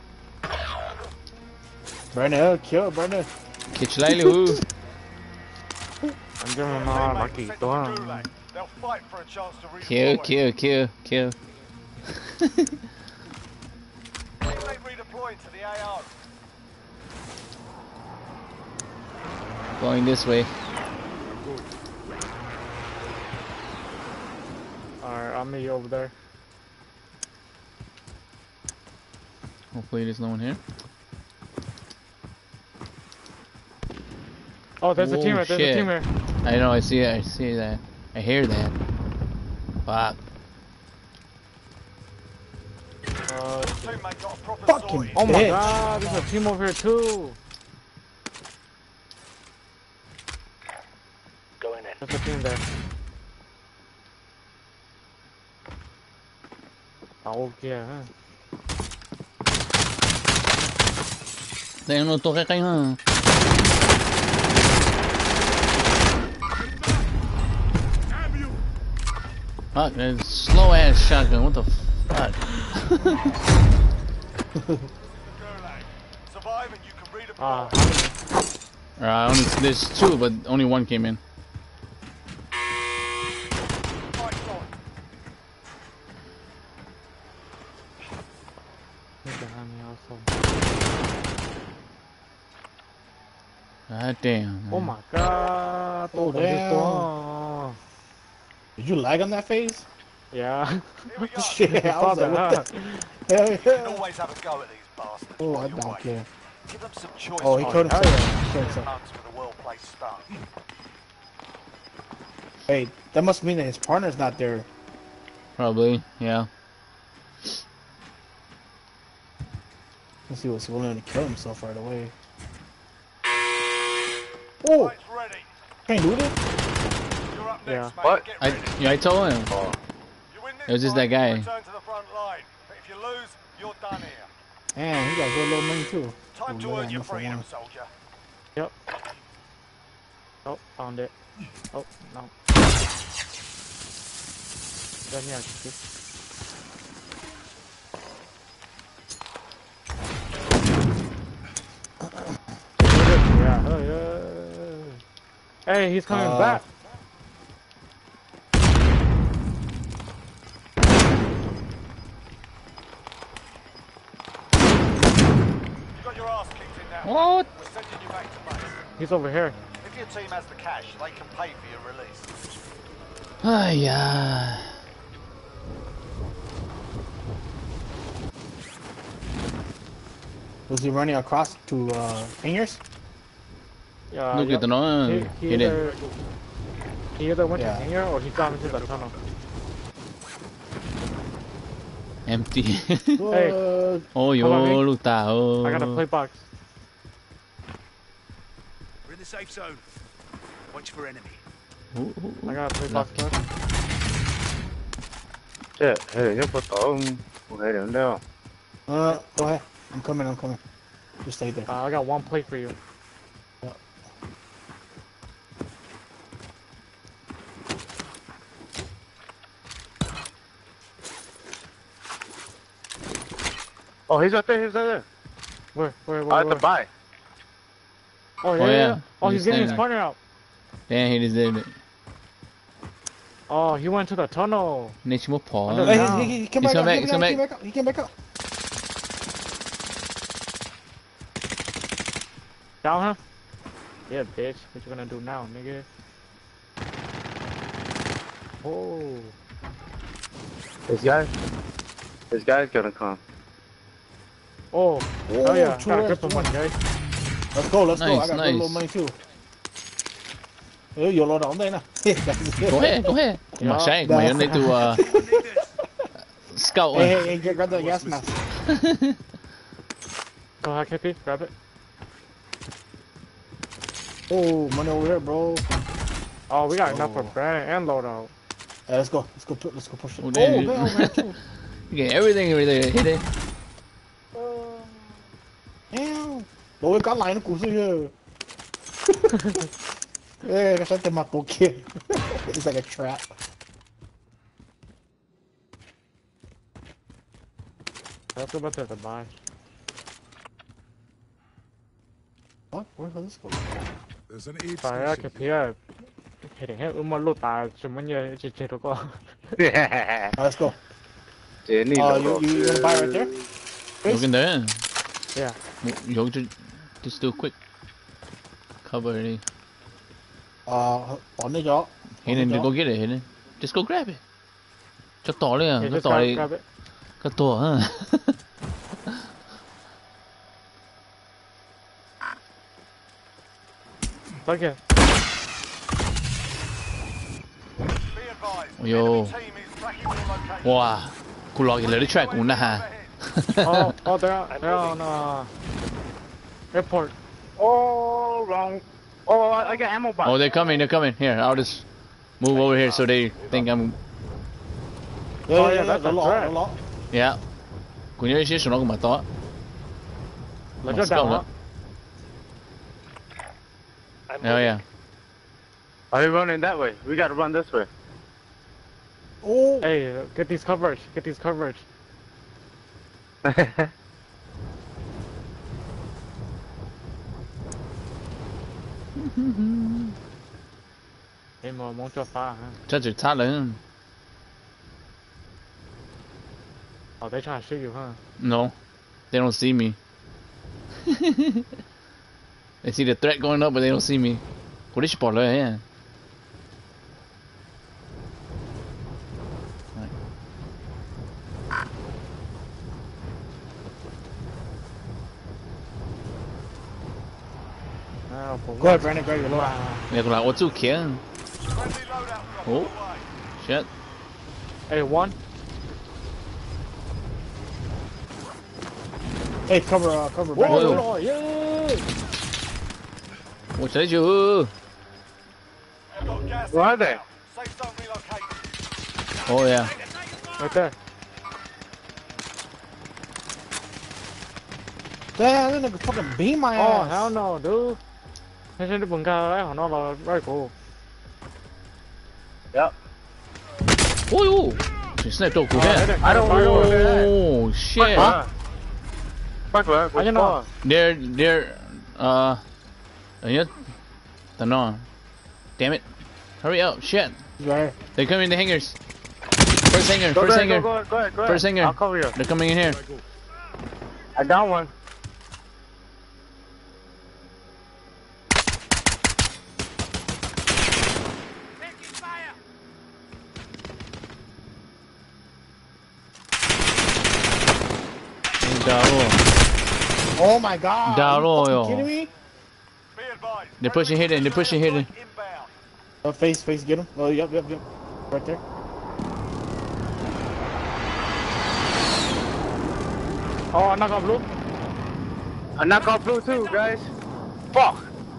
Speaker 5: Brenner, kill Brenner.
Speaker 1: Kitchlali, woo.
Speaker 7: I'm giving him all
Speaker 2: Teammate
Speaker 7: my
Speaker 2: was
Speaker 7: key.
Speaker 2: sent to the gulag. They'll fight for a chance to
Speaker 1: Kill,
Speaker 2: redeploy.
Speaker 1: kill, kill, kill.
Speaker 2: Teammate redeploying to the A O.
Speaker 1: Going this way.
Speaker 7: Alright, I'll meet you over there.
Speaker 1: Hopefully there's no one here.
Speaker 7: Oh, there's a
Speaker 1: Oh,
Speaker 7: team right there's
Speaker 1: shit.
Speaker 7: a team here.
Speaker 1: I know, I see it, I see that. I hear that. Fuck.
Speaker 7: Uh,
Speaker 2: Teammate got a proper
Speaker 5: Fucking
Speaker 2: sortie.
Speaker 7: oh my
Speaker 5: bitch.
Speaker 7: god, there's a team over here too.
Speaker 6: Going in.
Speaker 7: There's a team there. tàu kia ha.
Speaker 1: Đây nó to cái cánh ha. Fuck, that slow ass shotgun. What the fuck?
Speaker 2: Survive and you can redeploy.
Speaker 7: À,
Speaker 1: Uh, only there's two, but only one came in.
Speaker 2: Mike's on.
Speaker 7: behind me also.
Speaker 1: God damn.
Speaker 7: Oh my god.
Speaker 5: Oh,
Speaker 7: Todo this
Speaker 5: damn.
Speaker 7: one.
Speaker 5: Did you lag on that phase?
Speaker 7: Yeah.
Speaker 2: Here we go.
Speaker 5: Shit, I was like, what
Speaker 7: Huh?
Speaker 5: the hell
Speaker 2: You can
Speaker 5: yeah.
Speaker 2: always have a go at these bastards.
Speaker 5: Oh,
Speaker 2: while
Speaker 5: I
Speaker 2: you're
Speaker 5: don't
Speaker 2: waiting.
Speaker 5: care.
Speaker 2: Give them some choice.
Speaker 5: Oh, he
Speaker 2: food.
Speaker 5: killed
Speaker 7: hell
Speaker 5: himself.
Speaker 7: yeah.
Speaker 5: He killed himself.
Speaker 2: Mugs with a well-placed start.
Speaker 5: Wait, that must mean that his partner's not there.
Speaker 1: Probably, yeah.
Speaker 5: Let's see what's willing to kill himself right away. Oh,
Speaker 2: Mike's ready.
Speaker 5: can't do this?
Speaker 2: You're up next,
Speaker 7: Yeah.
Speaker 2: mate.
Speaker 3: What?
Speaker 2: Get
Speaker 1: I
Speaker 2: ready.
Speaker 1: yeah, I told him.
Speaker 3: Oh,
Speaker 2: You win this
Speaker 1: It was just
Speaker 2: fight,
Speaker 1: that guy.
Speaker 2: Return to the front line. But if you lose, you're done here.
Speaker 5: Man, he got good little money too.
Speaker 2: Time
Speaker 5: Oh,
Speaker 2: to
Speaker 5: yeah,
Speaker 2: earn
Speaker 5: I
Speaker 2: your
Speaker 5: missed that
Speaker 2: freedom,
Speaker 5: one.
Speaker 2: soldier.
Speaker 7: Yep. Oh, found it. Oh, no. Down here, actually. Yeah, hell yeah. Hey, he's coming
Speaker 5: Uh,
Speaker 7: back.
Speaker 2: You got your ass kicked in now.
Speaker 1: What?
Speaker 2: We're sending you back to base.
Speaker 7: He's over here.
Speaker 2: If your team has the cash, they can pay for your release.
Speaker 1: Ah, yeah.
Speaker 5: Was he running across to uh, Fingers?
Speaker 7: Yeah,
Speaker 1: Look
Speaker 7: yep.
Speaker 1: at the no.
Speaker 7: He, he,
Speaker 1: He did.
Speaker 7: either, he either went
Speaker 5: Yeah.
Speaker 7: to here or he got into the tunnel.
Speaker 1: Empty.
Speaker 5: Uh,
Speaker 1: Oh, yo,
Speaker 7: Come on, Nick.
Speaker 1: ลูกตา oh.
Speaker 7: I got a play box.
Speaker 4: We're in the safe zone. Watch for enemy.
Speaker 1: Ooh, ooh,
Speaker 7: I got a play
Speaker 1: Left.
Speaker 7: box left.
Speaker 3: shit. Hey, nhớ có tổ không hề đến đâu.
Speaker 5: uh, go ahead. I'm coming, I'm coming. Just stay there.
Speaker 7: Uh, I got one plate for you.
Speaker 3: Oh, he's right there. He's right there.
Speaker 7: Where, where, where?
Speaker 3: Oh, at
Speaker 7: where?
Speaker 3: the buy.
Speaker 7: Oh, yeah,
Speaker 1: Oh,
Speaker 7: yeah.
Speaker 1: yeah.
Speaker 7: yeah. Oh,
Speaker 1: He's
Speaker 7: he's getting his
Speaker 1: staying
Speaker 7: partner out.
Speaker 1: Damn, he just did it.
Speaker 7: Oh, he went to the tunnel.
Speaker 1: ในชิมพอ
Speaker 7: Under-
Speaker 5: Hey,
Speaker 7: now.
Speaker 5: he, he, he came
Speaker 1: He's
Speaker 5: back,
Speaker 1: come
Speaker 5: up,
Speaker 1: back,
Speaker 5: he
Speaker 1: he's
Speaker 5: came
Speaker 1: come
Speaker 5: back, he came back up. He came back up.
Speaker 7: Down, huh? Yeah, bitch. What you gonna do now, nigga? Oh.
Speaker 3: This guy. This guy's gonna come.
Speaker 7: Oh.
Speaker 5: Oh,
Speaker 7: Oh, yeah.
Speaker 5: two
Speaker 7: Got a
Speaker 5: left,
Speaker 7: grip of
Speaker 5: two
Speaker 7: money, guys.
Speaker 5: Let's go, let's go.
Speaker 1: Nice,
Speaker 5: I got
Speaker 1: nice.
Speaker 5: good little money too. Hey, YOLO down there now.
Speaker 1: Go ahead, go ahead.
Speaker 7: Yeah.
Speaker 1: มาใช่มาในตัว scout
Speaker 5: Hey, hey, hey, grab the gas mask.
Speaker 7: Go ahead, K P. Grab it.
Speaker 5: Oh, money over here, bro.
Speaker 7: Oh, we got enough for
Speaker 5: Oh.
Speaker 7: Brandon and loadout.
Speaker 5: Hey, let's go. Let's go. Put, let's go push it.
Speaker 1: Oh,
Speaker 5: Oh,
Speaker 1: damn,
Speaker 5: man,
Speaker 1: dude.
Speaker 5: over here too.
Speaker 1: you get everything over there hit it
Speaker 5: Damn. Bố ơi, cá lại nó củ gì here. Ê, cái tên mặt bộ kia. It's like a trap.
Speaker 7: Let's go back to the buy.
Speaker 5: What? Where did this go?
Speaker 8: There's an aid
Speaker 7: Phải K
Speaker 8: station
Speaker 7: P à. Thì hết ưm mà lô tà chúng mình nhớ chỉ chỉ được qua.
Speaker 5: Alright, let's go.
Speaker 3: Jenny,
Speaker 5: Uh, you, you, you wanna buy right there?
Speaker 1: look in there
Speaker 7: Yeah.
Speaker 1: you just just do a quick cover đi
Speaker 5: Uh, on the jaw.
Speaker 1: hit it go get it hit it just go grab it cho tỏ đi à
Speaker 7: Yeah,
Speaker 1: cho
Speaker 7: just
Speaker 1: tỏ
Speaker 7: grab,
Speaker 1: đi
Speaker 7: grab it.
Speaker 1: cái tỏ hả
Speaker 7: Look here.
Speaker 2: Be advised.
Speaker 1: Yo.
Speaker 2: Enemy team is tracking your location.
Speaker 1: wow กูรออยู่เลยได้ track กูนะฮะ
Speaker 7: Oh, oh, they're on, they're on uh, airport.
Speaker 3: Oh, wrong. Oh, I I got ammo box.
Speaker 1: oh they're coming they're coming here I'll just move over here so they think I'm
Speaker 5: Yeah,
Speaker 7: Oh,
Speaker 5: yeah,
Speaker 7: yeah,
Speaker 5: yeah.
Speaker 7: that's
Speaker 5: The
Speaker 7: a
Speaker 5: law,
Speaker 7: threat.
Speaker 5: the law.
Speaker 1: Yeah. Kunyo ishi shino kuma to.
Speaker 7: 嚟咗架我。
Speaker 6: I'm
Speaker 1: Oh yeah.
Speaker 3: Are you running that way? We gotta run this way.
Speaker 5: Oh,
Speaker 7: Hey, get these coverage. Get these coverage. Hey, mà muốn cho pha hả?
Speaker 1: 这就差人。
Speaker 7: Ở đây chắc là ha.
Speaker 1: No, they don't see me. They see the threat going up, but they don't see me. Của đi bỏ lời ấy.
Speaker 7: À, cũng
Speaker 5: go ahead, Brandon. Grab your load.
Speaker 1: Nè cũng là ô chú kia.
Speaker 2: Friendly loadout drop
Speaker 1: Oh.
Speaker 2: on the way.
Speaker 1: Shit.
Speaker 7: Hey, one.
Speaker 5: Hey, cover, uh, cover,
Speaker 7: Whoa,
Speaker 5: Brandon.
Speaker 1: Whoa.
Speaker 7: oh, yeah.
Speaker 1: Ủa trời chưa?
Speaker 2: I've got gas
Speaker 3: Where are they?
Speaker 2: inbound. Safe zone relocated.
Speaker 1: Oh yeah.
Speaker 7: Right there.
Speaker 5: Damn, that nigga fucking beat my
Speaker 7: Oh,
Speaker 5: ass.
Speaker 7: hell no, dude. Thế trên cái bừng ca ấy, nó là rifle.
Speaker 3: Yep.
Speaker 1: Oh yo. Chỉ snipe đâu của
Speaker 7: Ờ,
Speaker 1: thế.
Speaker 7: đấy,
Speaker 3: I don't
Speaker 7: đấy,
Speaker 3: know where they're at.
Speaker 1: Oh shit.
Speaker 3: Huh? Fuck where?
Speaker 7: I don't
Speaker 3: Which
Speaker 7: know.
Speaker 3: one?
Speaker 1: They're they're uh. Ayun. Tanong. Damn it. Hurry up. Shit.
Speaker 5: He's right here.
Speaker 1: They're coming in the hangars. First hanger.
Speaker 3: Go,
Speaker 1: First
Speaker 3: go ahead,
Speaker 1: hanger.
Speaker 3: go, go ahead, go ahead, go ahead.
Speaker 1: First hanger.
Speaker 3: I'll cover you.
Speaker 1: They're coming in here.
Speaker 3: I got one.
Speaker 1: Down low.
Speaker 5: Oh my god.
Speaker 1: Down
Speaker 5: Are you
Speaker 1: low,
Speaker 5: fucking
Speaker 1: yo.
Speaker 5: kidding me?
Speaker 2: Be advised.
Speaker 1: They're pushing hidden. They're pushing hidden.
Speaker 2: Inbound.
Speaker 5: Oh, face, face, get him. Oh, yep, yep, yep. Right there.
Speaker 7: Oh, knock off blue.
Speaker 3: I knock off blue too, guys. Fuck.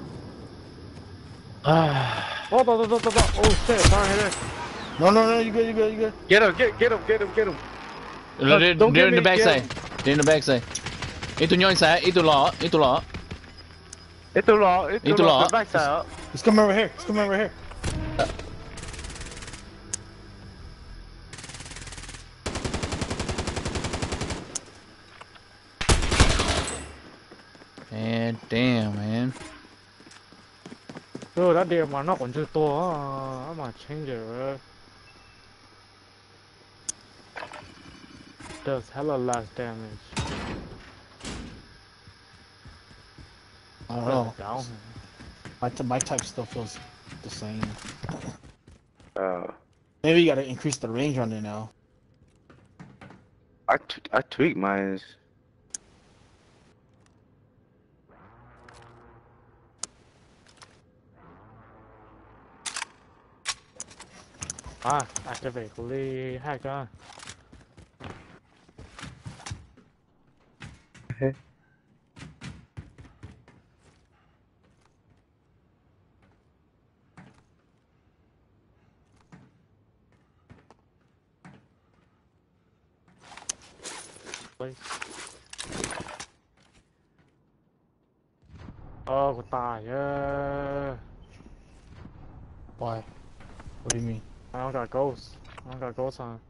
Speaker 7: Oh, da, da, da, da, da. Oh shit, sorry, hit it.
Speaker 5: No, no, no, you good, you good, you good.
Speaker 3: Get him, get, get him, get him, get him.
Speaker 1: No, they're,
Speaker 3: don't
Speaker 1: they're
Speaker 3: give
Speaker 1: in the
Speaker 3: me-
Speaker 1: backside.
Speaker 3: give-
Speaker 1: They're in the backside. Itu nyo inside. Itu law. Itu law.
Speaker 3: It's too long, it's too
Speaker 1: Ito
Speaker 3: long.
Speaker 1: lang.
Speaker 3: The backside up.
Speaker 5: He's coming over here. He's coming over here.
Speaker 1: Man, damn, man.
Speaker 7: Dude, that damn mà nó còn chưa to á, mà change it. Does hella less damage.
Speaker 5: I don't know.
Speaker 7: Down.
Speaker 5: My, t my type still feels the same.
Speaker 3: Uh,
Speaker 5: Maybe you gotta increase the range on it now.
Speaker 3: I, t I tweaked mine.
Speaker 7: À, activate fully hack á. Please. Ờ, của tài á.
Speaker 5: Why? What do you mean?
Speaker 7: I don't got ghosts. I don't got ghosts on.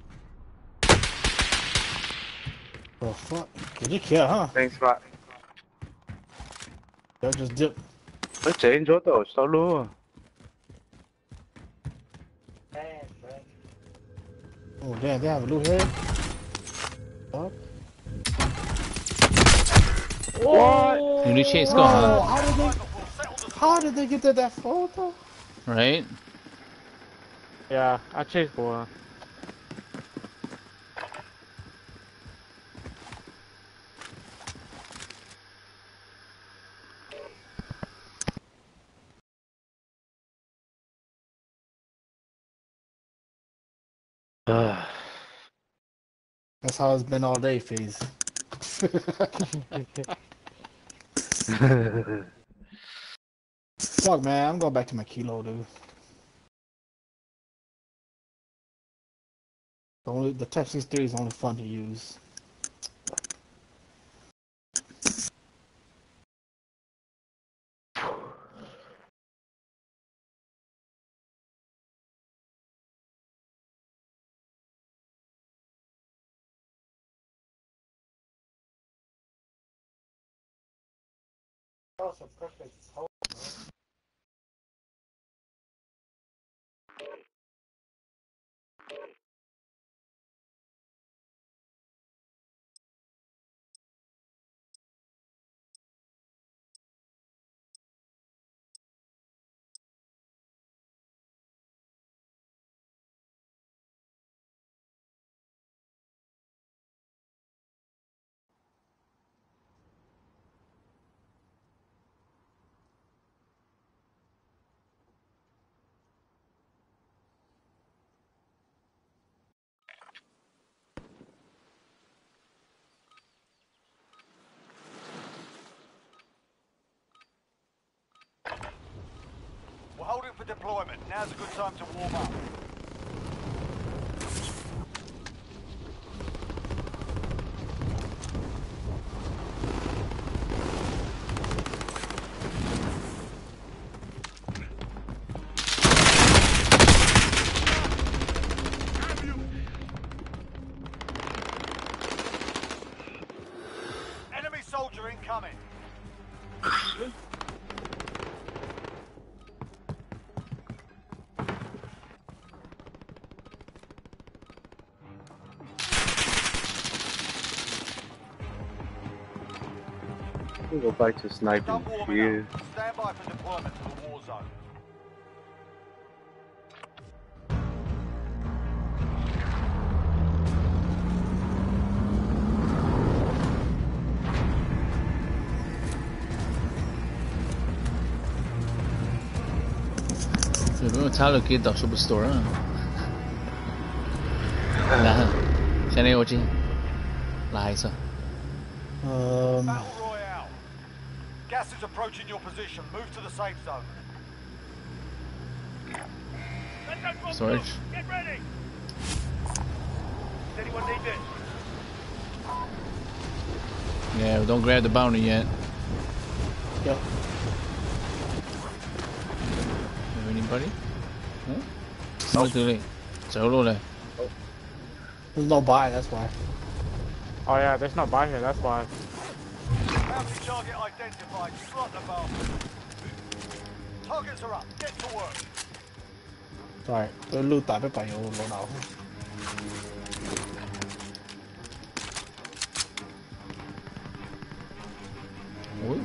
Speaker 5: The fuck? Did you kill, huh?
Speaker 3: Thanks, spot.
Speaker 5: Yo, just dip.
Speaker 3: Nó chạy chỗ tàu sao luôn.
Speaker 5: Oh, damn, they have a loot here. Fuck.
Speaker 3: What?
Speaker 1: You need chase go,
Speaker 5: Bro,
Speaker 1: huh?
Speaker 5: how did they, how did they get to that photo?
Speaker 1: Right?
Speaker 7: Yeah, I chased for.
Speaker 5: That's how it's been all day, Phase. Fuck, man, I'm going back to my kilo, dude. The only the Type sixty-three is only fun to use.
Speaker 2: We're holding for deployment. Now's a good time to warm up. Enemy soldier incoming.
Speaker 3: We'll go back to sniping.
Speaker 2: Done warming
Speaker 3: Yeah.
Speaker 2: up. Stand by for deployment to the war zone.
Speaker 1: Se veo Tyler aquí到 Superstore 啊。Nah, sini Oji. Liza.
Speaker 5: Um,
Speaker 2: Battle Royale. Gas is approaching your position. Move to the safe zone.
Speaker 1: Storage.
Speaker 6: Get ready! Does anyone need this?
Speaker 1: Yeah, don't grab the bounty yet.
Speaker 5: yep.
Speaker 1: Have anybody? No? Not too late. Solo leh.
Speaker 5: There's no buy, that's why.
Speaker 7: Oh yeah, there's no buy here, that's why.
Speaker 2: Bounty target identified. Slot the bastard. Targets are up. Get to work.
Speaker 5: 係，對撈大不笨有老豆。
Speaker 1: Ui.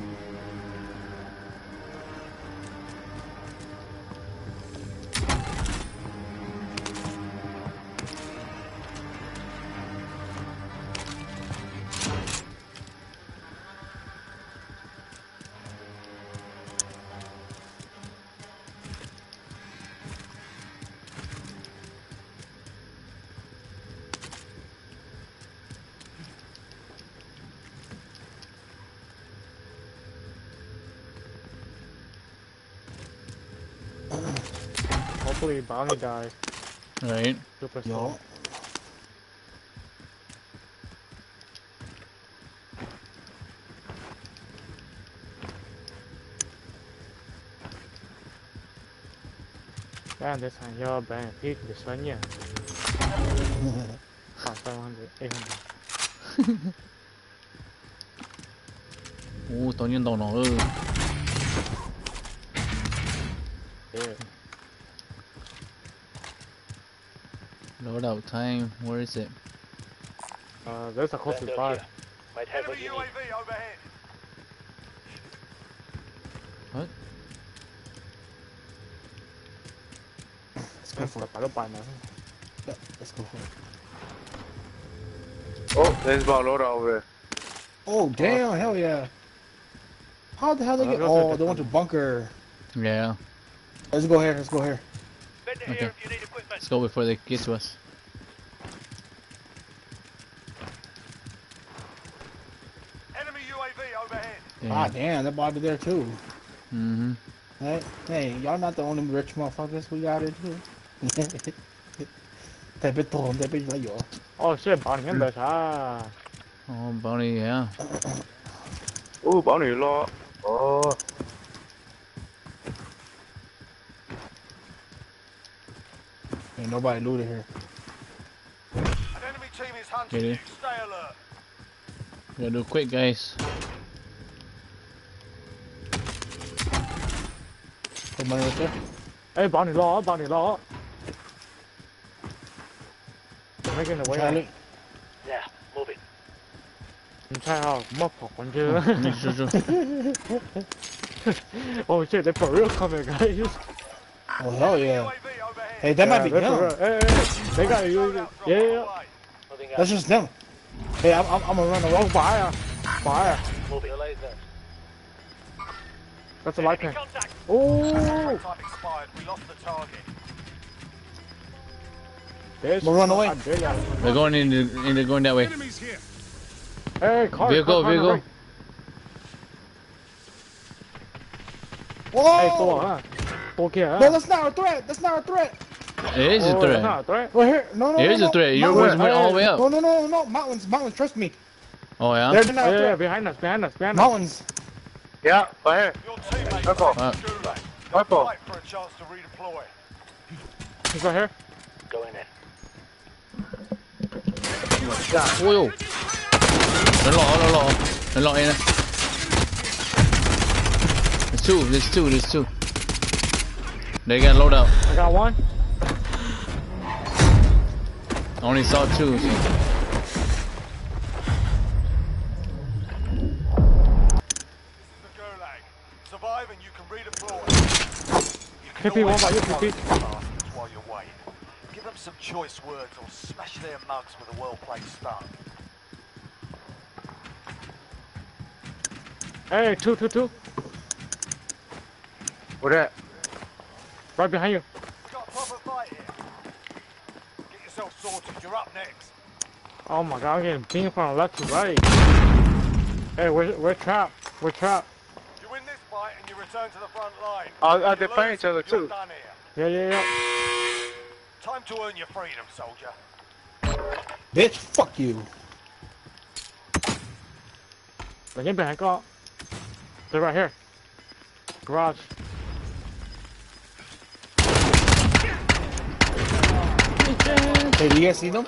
Speaker 7: Hopefully bounty dies.
Speaker 1: Right.
Speaker 7: Super slow.
Speaker 5: 有。
Speaker 7: Damn, this time you're buying a peak this one, yeah. Oh, seven hundred, eight hundred.
Speaker 1: Ồ, tự nhiên đầu nổ ư.
Speaker 7: Yeah.
Speaker 1: Load out time. Where is it?
Speaker 7: Uh, there's a close to five.
Speaker 6: Might have what
Speaker 2: Enemy
Speaker 6: you
Speaker 2: U A
Speaker 6: need.
Speaker 2: V overhead.
Speaker 1: What?
Speaker 5: Let's go for it.
Speaker 7: Phải lúc bài mà.
Speaker 5: Yeah, let's go for it.
Speaker 3: Oh, there's about loader over there.
Speaker 5: Oh, damn, hell yeah. How the hell they
Speaker 7: Uh,
Speaker 5: get...
Speaker 7: those are
Speaker 5: Oh, they went to bunker.
Speaker 1: Yeah.
Speaker 5: Let's go here, let's go here.
Speaker 6: Vendor
Speaker 1: Okay.
Speaker 6: here if you need equipment.
Speaker 1: Let's go before they get to us.
Speaker 2: Enemy U A V overhead.
Speaker 5: Ah,
Speaker 1: Yeah.
Speaker 5: damn, that body there too.
Speaker 1: Mm-hmm.
Speaker 5: Hey, hey, y'all not the only rich motherfuckers we got in here. Te beton, te beton yo.
Speaker 7: Oh shit, bounty in there. Ah.
Speaker 1: Oh, bounty, yeah.
Speaker 3: Ooh, bounty law. Oh.
Speaker 5: Ain't nobody looted here.
Speaker 2: An enemy team is hunting
Speaker 1: Really?
Speaker 2: you. Stay alert.
Speaker 1: Gotta do quick, guys.
Speaker 5: Somebody right there.
Speaker 7: Hey, bounty law, bounty law. They're making the way.
Speaker 5: Charlie.
Speaker 6: Yeah, move it.
Speaker 7: 唔猜下乜仆緊啫
Speaker 1: Sure, sure.
Speaker 7: Oh shit, they're for real coming, guys.
Speaker 5: Oh hell yeah.
Speaker 2: U A V overhead.
Speaker 5: Hey, that might
Speaker 7: Yeah,
Speaker 5: be
Speaker 7: they're for
Speaker 5: them.
Speaker 7: real. Hey, hey, hey. They got you.
Speaker 2: Loadout drop
Speaker 7: Yeah,
Speaker 2: on the
Speaker 7: yeah.
Speaker 2: way.
Speaker 6: Moving out.
Speaker 5: That's just them. Hey, I'm, I'm, I'm gonna run
Speaker 7: Oh,
Speaker 5: away.
Speaker 7: fire. Fire.
Speaker 6: Move it. Laser.
Speaker 7: That's a light thing.
Speaker 6: Contact.
Speaker 7: Oh,
Speaker 2: Time expired. We lost the target.
Speaker 7: there's
Speaker 5: We'll run away.
Speaker 7: I dare ya.
Speaker 1: They're going in. The, in they're going that way.
Speaker 4: Enemies here.
Speaker 7: Hey, car.
Speaker 1: Vehicle,
Speaker 7: car, car,
Speaker 1: vehicle.
Speaker 7: right.
Speaker 5: Whoa!
Speaker 7: Hey, four, huh? Four kia, huh?
Speaker 5: No, that's not a threat. That's not a threat.
Speaker 1: It is a
Speaker 7: Oh,
Speaker 1: threat.
Speaker 7: that's not a threat.
Speaker 5: Right here. No, no,
Speaker 1: It
Speaker 5: no,
Speaker 1: is
Speaker 5: no.
Speaker 1: a threat. Your
Speaker 5: Mountains.
Speaker 1: words went all the way
Speaker 5: No,
Speaker 1: up.
Speaker 5: no, no, no, no. Mountains, mountains. Trust me.
Speaker 1: Oh, yeah?
Speaker 5: They're not
Speaker 7: Oh,
Speaker 5: a
Speaker 7: yeah,
Speaker 5: threat.
Speaker 7: behind us, behind us, behind us.
Speaker 5: Mountains.
Speaker 3: Yeah, right here.
Speaker 2: Your teammates
Speaker 3: Rifle.
Speaker 2: are in
Speaker 1: Uh,
Speaker 2: the gulag.
Speaker 3: Rifle.
Speaker 2: Fight for a chance to redeploy.
Speaker 7: He's right here.
Speaker 6: Go in there.
Speaker 1: Ôi dồi. Nó lọ, nó lọ. Nó lọ in. There's two, there's two, there's two. They got load out.
Speaker 7: I got one.
Speaker 1: I only saw two, so.
Speaker 2: This is the gulag. Survive and you can redeploy. You
Speaker 7: K P, what about you, K P?
Speaker 2: bastards while you're waiting. Give them some choice words or smash their mugs with a well-played stunt.
Speaker 7: Hey, two, two, two.
Speaker 3: Where that?
Speaker 7: Right behind you.
Speaker 2: We've got a proper fight here. Get yourself sorted. You're up next.
Speaker 7: Oh my god, I'm getting beamed from left to right. Hey, we're, we're trapped. We're trapped.
Speaker 2: You win this fight and you return to the front line.
Speaker 3: Uh, uh,
Speaker 2: You
Speaker 3: they're
Speaker 2: lose,
Speaker 3: fighting each other
Speaker 2: you're
Speaker 3: too.
Speaker 2: done here.
Speaker 7: Yeah, yeah, yeah.
Speaker 2: Time to earn your freedom, soldier.
Speaker 5: Bitch, fuck you.
Speaker 7: They're getting behind car. They're right here. Garage.
Speaker 5: Hey, do you guys see them?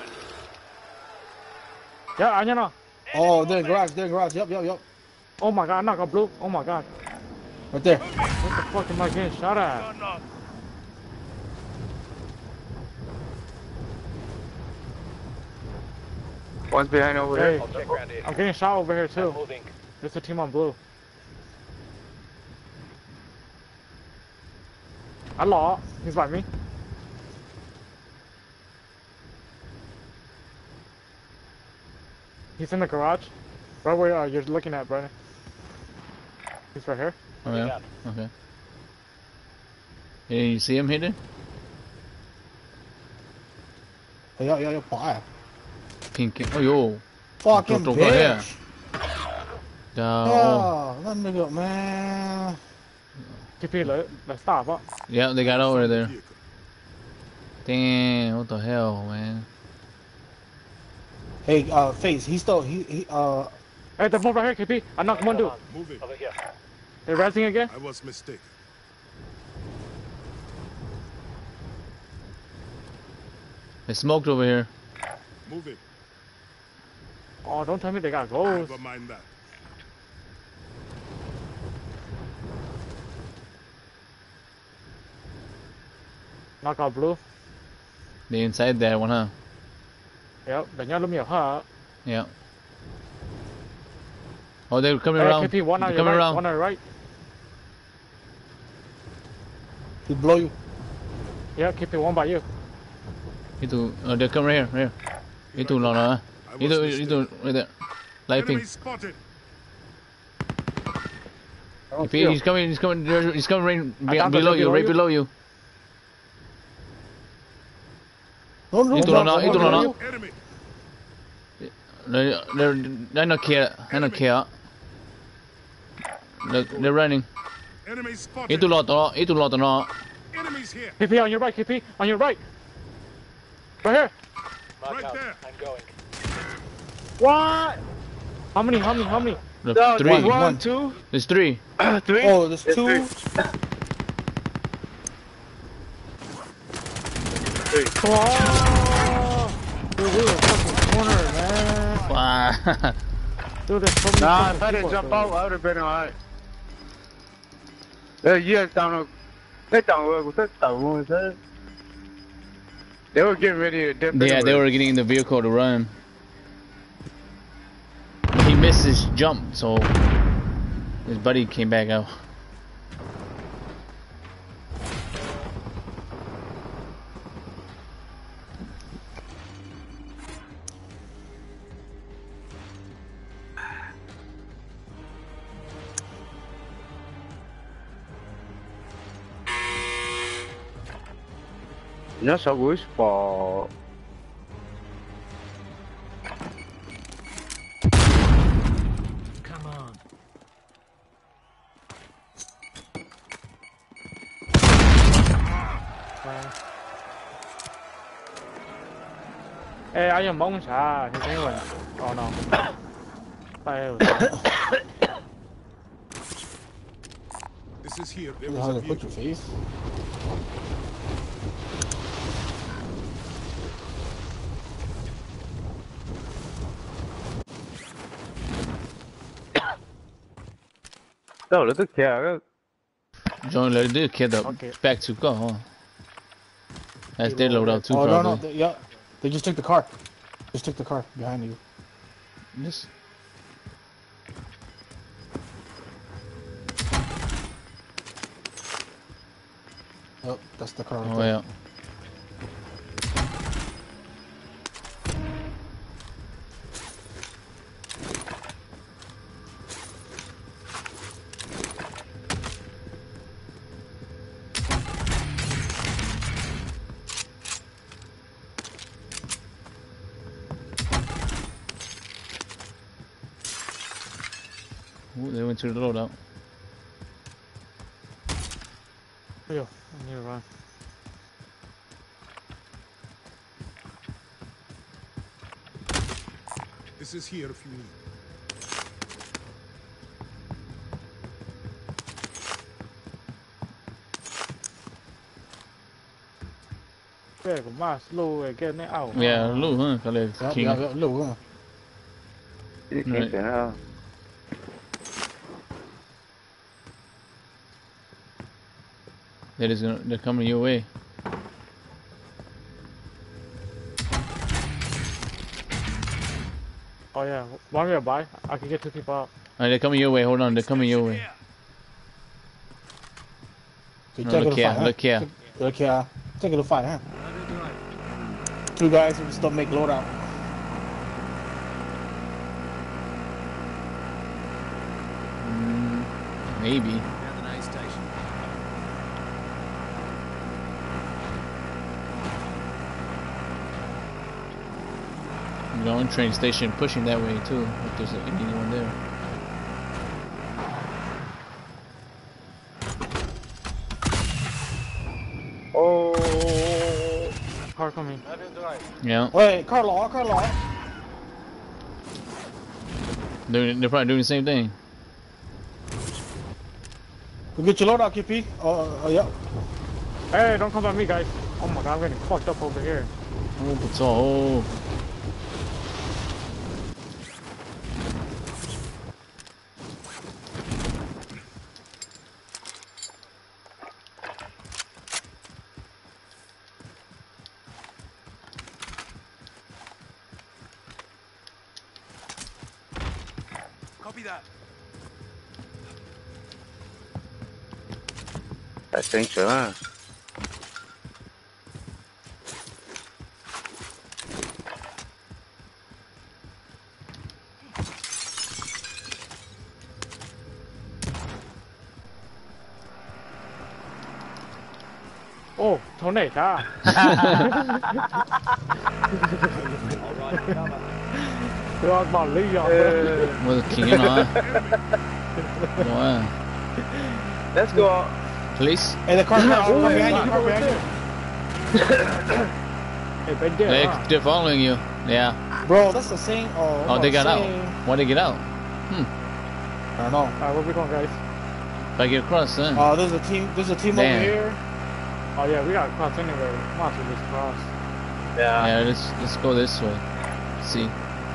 Speaker 7: Yeah, I know.
Speaker 5: Oh, they're in garage. They're in garage. Yup, yup, yup.
Speaker 7: Oh my god, I knocked out blue. Oh my god.
Speaker 5: Right there.
Speaker 7: What the fuck am I getting shot at?
Speaker 3: One's behind over
Speaker 7: Hey,
Speaker 3: there.
Speaker 6: Check around here.
Speaker 7: I'm getting shot over here too.
Speaker 6: Moving.
Speaker 7: There's a team on blue. Hello, he's by me. He's in the garage. Right where uh, you're looking at, Brandon. He's right here.
Speaker 1: Oh, yeah? Okay. Yeah, you see him hidden?
Speaker 5: Hey, yo, yo, yo, fire.
Speaker 1: Pink. Oh, yo.
Speaker 5: Fucking
Speaker 1: Drop, drop right here.
Speaker 5: bitch.
Speaker 1: Uh, oh.
Speaker 5: Oh, that nigga, man.
Speaker 7: T P, let, let's stop. Huh?
Speaker 1: Yeah, they got over there. Damn, what the hell, man?
Speaker 5: Hey, uh, Face, he stole, he, he, uh,
Speaker 7: Hey, they're both right here, K P. I knocked one dude.
Speaker 4: Move it.
Speaker 6: Over here.
Speaker 7: They're rising again.
Speaker 4: I was mistaken.
Speaker 1: They smoked over here.
Speaker 4: Move it.
Speaker 7: Oh, don't tell me they got ghosts.
Speaker 4: Never mind that.
Speaker 7: Knock out blue.
Speaker 1: They inside that one, huh?
Speaker 7: Yep, đánh nhau lúc nhiều hả?
Speaker 1: Yeah. Oh, they're coming
Speaker 7: Hey,
Speaker 1: around.
Speaker 7: K P, one on
Speaker 1: They're
Speaker 7: your
Speaker 1: coming
Speaker 7: right,
Speaker 1: around.
Speaker 7: one on your right.
Speaker 5: he blow you.
Speaker 7: Yeah, K P, one by you.
Speaker 1: Itu, uh, they're coming right here, right here. Itu lo lo.
Speaker 4: I was
Speaker 1: Itu,
Speaker 4: mistaken.
Speaker 1: itu, right there. Light pink.
Speaker 4: Enemy spotted.
Speaker 5: I don't
Speaker 1: If he,
Speaker 5: feel.
Speaker 1: he's coming, he's coming, there- he's coming right be,
Speaker 7: down
Speaker 1: below
Speaker 7: there,
Speaker 1: you,
Speaker 7: below
Speaker 1: right
Speaker 7: you?
Speaker 1: below you.
Speaker 5: No, no,
Speaker 1: Ito
Speaker 5: no,
Speaker 1: lang na,
Speaker 5: no,
Speaker 1: ito
Speaker 5: no,
Speaker 1: lang na.
Speaker 5: no.
Speaker 4: Enemy.
Speaker 1: They're, they're, they're not care, they're not care. They're, they're running.
Speaker 4: Enemy spotted.
Speaker 1: Itu lo to, itu lo to no.
Speaker 4: Enemies here.
Speaker 7: K P on your right, K P on your right. Right here.
Speaker 6: Mark
Speaker 4: Right
Speaker 6: out.
Speaker 4: there.
Speaker 6: I'm going.
Speaker 3: What?
Speaker 7: How many? How many? How many?
Speaker 1: The
Speaker 3: No,
Speaker 1: three.
Speaker 3: one,
Speaker 5: One.
Speaker 3: two,
Speaker 1: There's three.
Speaker 3: three.
Speaker 5: Oh, there's
Speaker 3: There's
Speaker 5: two.
Speaker 3: three. Three.
Speaker 7: Oh, dude, we were fucking corner, man.
Speaker 1: Wow.
Speaker 7: Dude, there's so many
Speaker 3: Nah,
Speaker 7: fucking
Speaker 3: if I didn't
Speaker 7: people,
Speaker 3: jump
Speaker 7: bro.
Speaker 3: out, I would have been alright. Yeah, yeah, down. They down. They down. They were getting ready to dip.
Speaker 1: Yeah, they
Speaker 3: anyway.
Speaker 1: were getting in the vehicle to run. He missed his jump, so his buddy came back out.
Speaker 3: Nhớ sao buổi sport.
Speaker 4: Come on.
Speaker 7: Ê, anh em bóng xả, thì thấy mình. Oh no. Tay
Speaker 4: This is here. There
Speaker 5: How
Speaker 4: was a
Speaker 5: to
Speaker 4: view.
Speaker 5: put your face?
Speaker 3: Đâu là tức kìa.
Speaker 1: John let the kid up
Speaker 7: Okay.
Speaker 1: back to go, huh? As they load out too,
Speaker 5: Oh no, no,
Speaker 1: probably.
Speaker 5: they, yeah, they just took the car. Just took the car behind you.
Speaker 1: This.
Speaker 5: Oh, that's the car. Right
Speaker 1: Oh
Speaker 5: there.
Speaker 1: yeah. Ooh, they went to the loadout.
Speaker 7: Yo, I need to run.
Speaker 4: This is here if you need.
Speaker 7: Cái của mà slow về cái này ảo.
Speaker 1: Yeah, loot, huh? Call it
Speaker 5: Yeah,
Speaker 1: king.
Speaker 5: yeah, yeah, look, huh?
Speaker 3: Đi
Speaker 1: Right.
Speaker 3: kìa nào.
Speaker 1: That is gonna, they're coming your way.
Speaker 7: Oh yeah, one way by. I can get two people out.
Speaker 1: Alright, they're coming your way. Hold on, they're coming your way.
Speaker 5: Okay,
Speaker 1: No,
Speaker 5: take it
Speaker 1: look
Speaker 5: to
Speaker 1: here,
Speaker 5: fight, huh?
Speaker 1: look here.
Speaker 5: Take- Look here. Take it to fight, huh? Two guys who still make loadout.
Speaker 1: Mm, maybe.
Speaker 4: Down the night station.
Speaker 1: Going train station pushing that way too. If there's anyone there.
Speaker 3: Oh.
Speaker 7: Car coming.
Speaker 1: Yeah,
Speaker 5: Wait, car law, car law.
Speaker 1: they're, they're probably doing the same thing.
Speaker 5: Go get your loadout, K P. Oh, oh, yeah.
Speaker 7: Hey, don't come by me, guys. Oh my god, I'm getting fucked up over here.
Speaker 1: Oh, but so, oh.
Speaker 4: Copy that.
Speaker 3: Tại xanh sớm à.
Speaker 7: Oh, chỗ này ta. Tôi bảo lý do.
Speaker 1: Well, king and on. Wow.
Speaker 3: Let's go.
Speaker 1: Police?
Speaker 5: Hey, the car, car, car behind you, car behind you.
Speaker 7: Hey, they did,
Speaker 1: They,
Speaker 7: huh?
Speaker 1: they're following you. Yeah.
Speaker 5: Bro, that's the same. Oh,
Speaker 1: Oh, they got out.
Speaker 5: same.
Speaker 1: Why'd they get out?
Speaker 5: I don't know.
Speaker 7: Alright, where we going, guys?
Speaker 1: If I get across, then.
Speaker 5: Uh, there's a team. There's a team
Speaker 1: Man.
Speaker 5: over here.
Speaker 7: Oh, yeah, we gotta cross anyway. Might as well just cross.
Speaker 3: Yeah.
Speaker 1: Yeah, let's let's go this way. See.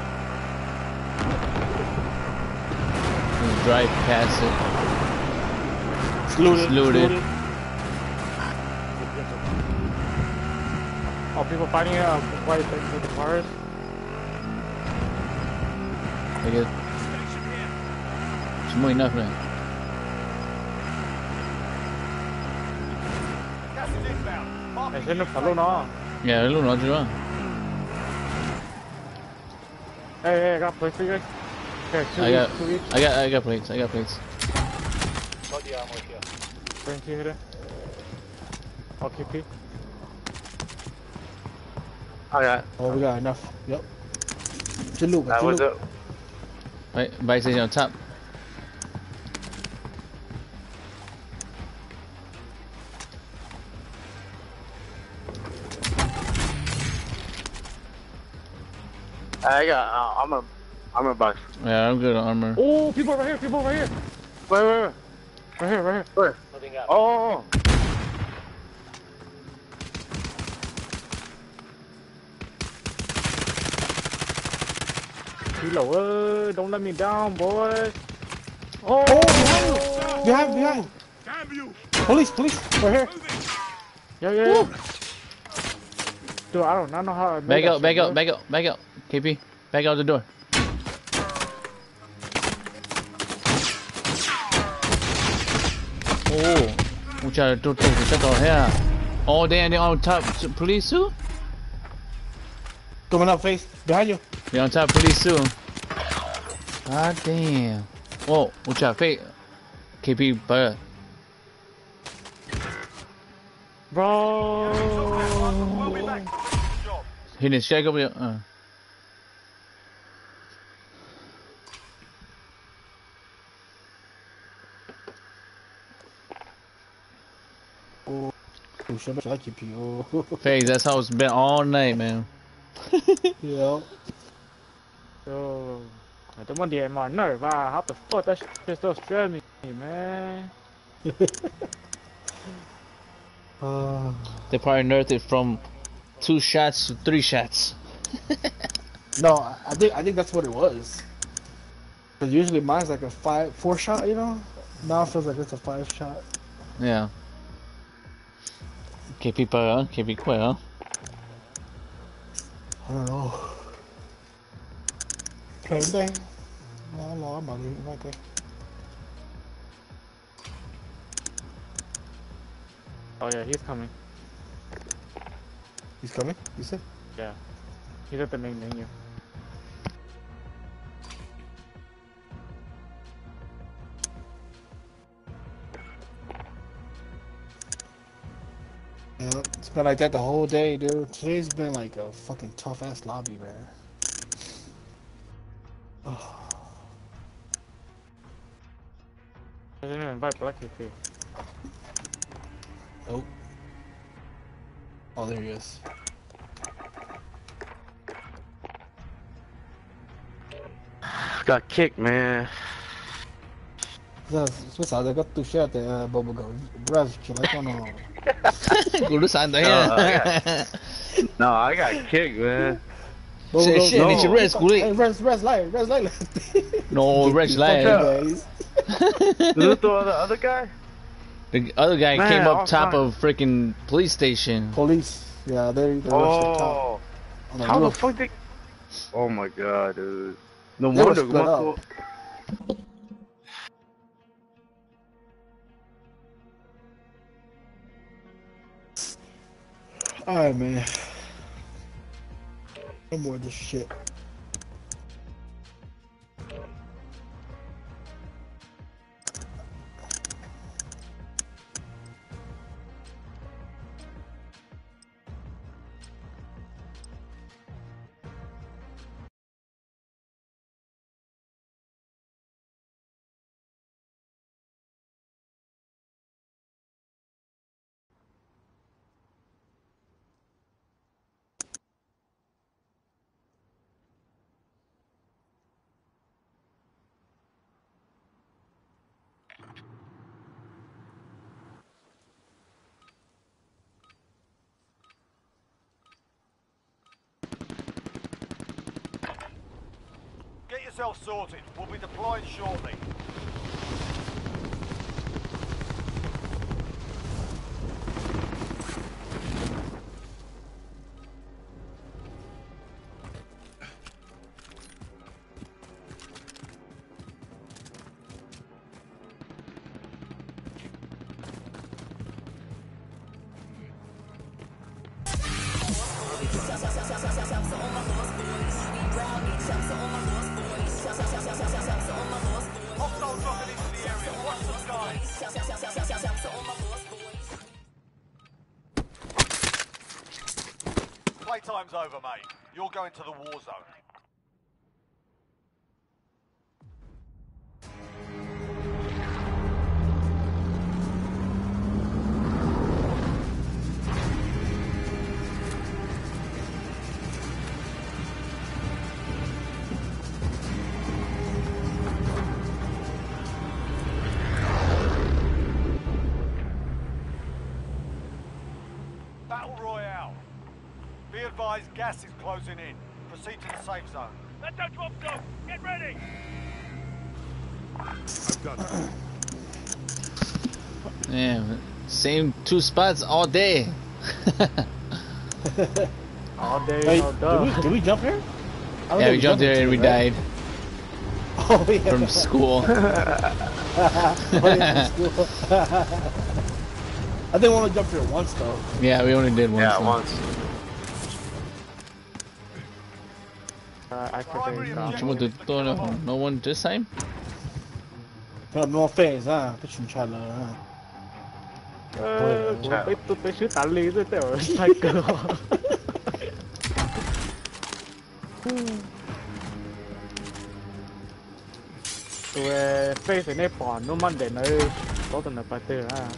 Speaker 1: Just drive past it.
Speaker 5: It's looted.
Speaker 1: It's looted.
Speaker 7: Oh, people fighting it uh, right next to the cars.
Speaker 1: I guess. It's more enough, man.
Speaker 2: Gas is inbound. Mark
Speaker 7: Hey,
Speaker 2: the
Speaker 7: send them
Speaker 2: new
Speaker 7: follow now.
Speaker 1: Yeah, look, not you.
Speaker 7: Hey, hey, I got plates for you guys. Here, two
Speaker 1: I
Speaker 7: each,
Speaker 1: got,
Speaker 7: two each.
Speaker 1: I got, I got plates. I got plates.
Speaker 6: Body armor here.
Speaker 7: Bring two here. I'll keep it.
Speaker 3: I got.
Speaker 5: Oh, we got enough. Yep. It's a loot. It's
Speaker 3: That
Speaker 5: a
Speaker 3: was
Speaker 5: loot.
Speaker 3: it.
Speaker 1: Right, bike station on top.
Speaker 3: I got. Uh, I'm a. I'm a box.
Speaker 1: Yeah, I'm good on armor.
Speaker 7: Oh, people right here, people right here.
Speaker 3: Wait, wait, wait.
Speaker 7: Right here, right here.
Speaker 3: Where?
Speaker 6: Moving up.
Speaker 3: Oh.
Speaker 7: Kilo, uh, don't let me down, boy. Oh,
Speaker 5: Oh, behind you! Behind, behind! Police, police, right here.
Speaker 7: yeah, yeah, yeah. Dude, I don't, I don't know how I made
Speaker 1: Back
Speaker 7: that
Speaker 1: out, back
Speaker 7: shit,
Speaker 1: out,
Speaker 7: bro.
Speaker 1: back out, back out. K P, back out the door. Oh, watch out! Don't take the shut off here. Oh, damn, they're on top. Police too?
Speaker 5: Coming up, face. Behind you.
Speaker 1: They're on top. Police too. God damn. Whoa, watch out, fake. K P, but
Speaker 7: Bro.
Speaker 2: We'll be back to finish the job.
Speaker 1: he didn't shake over there. Uh.
Speaker 5: Oh, shit, I keep you. Oh.
Speaker 1: Phase, that's how it's been all night, man.
Speaker 5: Yeah.
Speaker 7: Yo, that one day my nerve. Ah, how the fuck that shit still stress me, man.
Speaker 5: Uh,
Speaker 1: They probably nerfed it from two shots to three shots.
Speaker 5: no, I I think I think that's what it was. Cause usually mine's like a five, four shot, you know. Now it feels like it's a five shot.
Speaker 1: Yeah. K P para, K P quit, huh?
Speaker 5: I don't know. Plain thing. No, no, I'm not leaving right there.
Speaker 7: Oh yeah, he's coming.
Speaker 5: He's coming. You said.
Speaker 7: Yeah, he's at the main menu.
Speaker 5: Yeah, it's been like that the whole day, dude. Today's been like a fucking tough ass lobby, man. Oh.
Speaker 7: I didn't even invite Black K P.
Speaker 5: Nope. Oh, there he is.
Speaker 3: Got kicked, man.
Speaker 5: Scusate, che tu scelte, eh, Bobo Go. Bravo, ce l'hai con no.
Speaker 1: Guru Santa,
Speaker 3: No,
Speaker 1: yeah.
Speaker 3: I no, I got kicked, man.
Speaker 5: Bobo
Speaker 1: Shit,
Speaker 5: Go,
Speaker 1: shit,
Speaker 5: no.
Speaker 1: it's your res, Guru.
Speaker 5: Hey, res, res, light, res, light.
Speaker 1: No, Reg lied.
Speaker 5: Guys.
Speaker 3: Is it the other, other guy?
Speaker 1: The other guy
Speaker 3: Man,
Speaker 1: came
Speaker 3: I
Speaker 1: up
Speaker 3: was
Speaker 1: top
Speaker 3: trying-
Speaker 1: of freaking police station.
Speaker 5: Police. Yeah, they, they rushed the top.
Speaker 3: Oh,
Speaker 5: On the
Speaker 3: how the
Speaker 5: roof.
Speaker 3: fuck they? Oh my god, dude. No
Speaker 5: They were
Speaker 3: wonder.
Speaker 5: split
Speaker 3: Marco-
Speaker 5: up. Alright, man. No more of this shit.
Speaker 2: yourself sorted. We'll be deploying shortly. Hostiles dropping into the area. Watch the skies. Playtime's over, mate. You're going to the war zone. Battle Royale. Be advised, gas is closing in. Proceed to the safe zone. Let's go, drop zone. Get ready.
Speaker 4: I've got it.
Speaker 1: Yeah, same two spots all day.
Speaker 7: All day,
Speaker 5: Wait,
Speaker 7: all
Speaker 5: did
Speaker 7: day.
Speaker 5: we, did we jump here? I don't
Speaker 1: Yeah,
Speaker 5: think
Speaker 1: we jumped
Speaker 5: into
Speaker 1: there and
Speaker 5: it,
Speaker 1: we
Speaker 5: right?
Speaker 1: died
Speaker 5: Oh, yeah.
Speaker 1: from school.
Speaker 5: Oh, yeah, from school. I think we only jumped here once though.
Speaker 1: Yeah, we only did one.
Speaker 3: Yeah,
Speaker 1: so.
Speaker 3: once.
Speaker 7: Uh, I
Speaker 2: Primary
Speaker 7: forget.
Speaker 1: Cuma tu tu no, no one this time.
Speaker 5: No, no offense, huh? Bitch, you try to, huh?
Speaker 7: เออผมไปตุ๊ไปซื้อตันลีด้วยแต่ว่าใช่เกินตัวเฟซในปอนนู้มันเด่นเลยรถตันไปเตอร์อ่ะ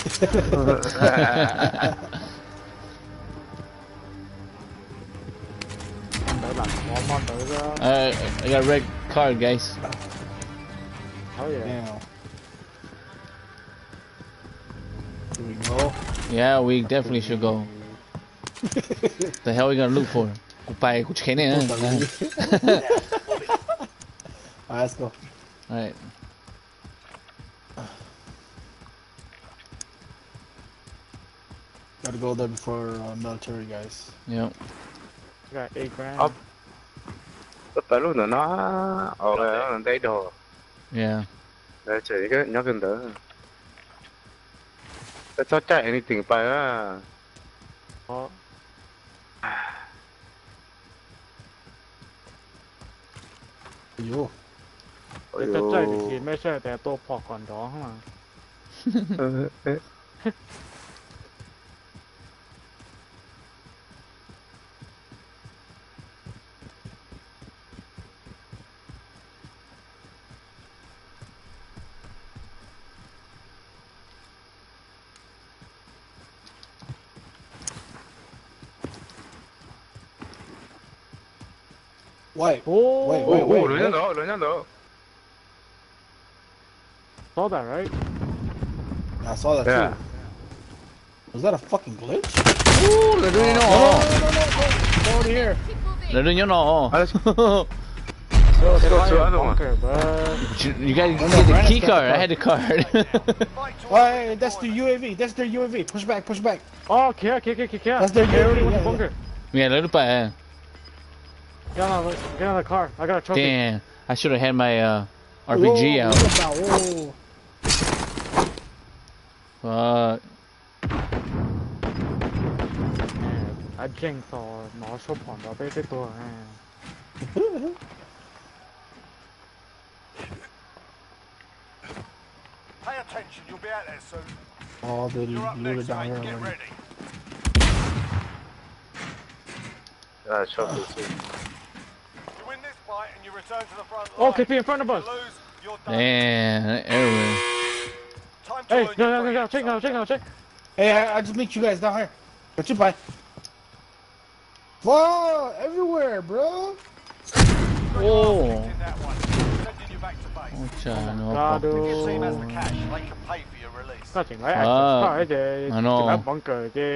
Speaker 7: เดี๋ยวหลังมอมอนเดี๋ยวก็
Speaker 1: Uh, I got a red card, guys.
Speaker 7: เขาอย่าง
Speaker 5: Damn. Here we go.
Speaker 1: Yeah, we definitely should go. The hell we gonna look for? กูไปกูเช็คเนี่ย
Speaker 5: Alright, let's go.
Speaker 1: Alright.
Speaker 5: Gotta go there before uh, military guys.
Speaker 1: Yep.
Speaker 7: ก็เอกแกรน
Speaker 3: Up. Tất cả lúc nữa nó ở đây đây đồ.
Speaker 1: Yeah.
Speaker 3: Đây chỉ cái nhóc gần đó. Cái cho chạy đi tỉnh phải á.
Speaker 7: เพราะ
Speaker 5: Yo.
Speaker 7: แต่ใจจริงๆไม่ใช่แต่ตัวพอก่อนร้องข้างหลัง
Speaker 5: Wait.
Speaker 7: โอ้
Speaker 5: Wait,
Speaker 3: Ồ,
Speaker 5: wait, wait.
Speaker 3: ồ, lớn nhất đó, lớn nhất đó.
Speaker 7: saw that right
Speaker 5: I saw that
Speaker 3: Yeah.
Speaker 5: too. Was that a fucking glitch?
Speaker 1: Ooh, là đứa
Speaker 5: No,
Speaker 1: nó.
Speaker 5: no, no, no, no. Go over here.
Speaker 1: Là đứa nó.
Speaker 3: À,
Speaker 7: so they
Speaker 3: Sure,
Speaker 7: are
Speaker 3: sure,
Speaker 7: in
Speaker 3: I don't want-
Speaker 7: bunker but
Speaker 1: You guys
Speaker 5: No, no,
Speaker 1: get the
Speaker 5: Brandon's
Speaker 1: key
Speaker 5: got the
Speaker 1: card. I
Speaker 5: card.
Speaker 1: had the card.
Speaker 2: Fight to
Speaker 5: Wait, that's the U A V. That's their U A V. Push back, push back.
Speaker 7: อ๋อเคลียร์เคลียร์เคลียร์เคลียร์
Speaker 5: That's their
Speaker 7: Everybody
Speaker 5: yeah,
Speaker 7: went to
Speaker 5: yeah,
Speaker 7: bunker
Speaker 1: Yeah, let it by.
Speaker 7: get on the get on the car I got a trophy
Speaker 1: Damn, I should have had my uh, R P G
Speaker 5: Whoa,
Speaker 1: out.
Speaker 5: what about- whoa.
Speaker 1: Fuck.
Speaker 7: ไอ้เก่งต่อหมอชอบผ่อนเราไปไปตัวอ่า
Speaker 2: Pay attention, you'll be out there soon.
Speaker 5: Oh, the
Speaker 2: You're up
Speaker 5: looter
Speaker 2: next,
Speaker 5: down
Speaker 2: mate.
Speaker 5: here
Speaker 2: Get
Speaker 5: already.
Speaker 2: ready.
Speaker 3: À, cho tôi xin.
Speaker 2: You win this fight and you return to the front
Speaker 7: oh
Speaker 2: line.
Speaker 7: K P in front of
Speaker 2: You
Speaker 7: us
Speaker 2: lose, you're done.
Speaker 1: Damn, everywhere.
Speaker 2: Time to
Speaker 7: hey
Speaker 2: earn
Speaker 7: no
Speaker 2: your
Speaker 7: no no no
Speaker 2: freedom,
Speaker 7: check now
Speaker 2: soldier.
Speaker 7: check now check
Speaker 5: Hey, I, I just meet you guys down here. What you buy? Wow, everywhere, bro.
Speaker 2: Got your
Speaker 1: Oh.
Speaker 2: arse kicked in that one. Sending you back to base.
Speaker 1: Ocha, no.
Speaker 7: Rado.
Speaker 2: Your team has the cash. They can pay for your release.
Speaker 7: ก็ถึงไว้ไอ้
Speaker 1: อ่า
Speaker 7: ก็ไอ้เจ๊
Speaker 1: I know.
Speaker 7: ถึงไอ้บังเกอร์เจ๊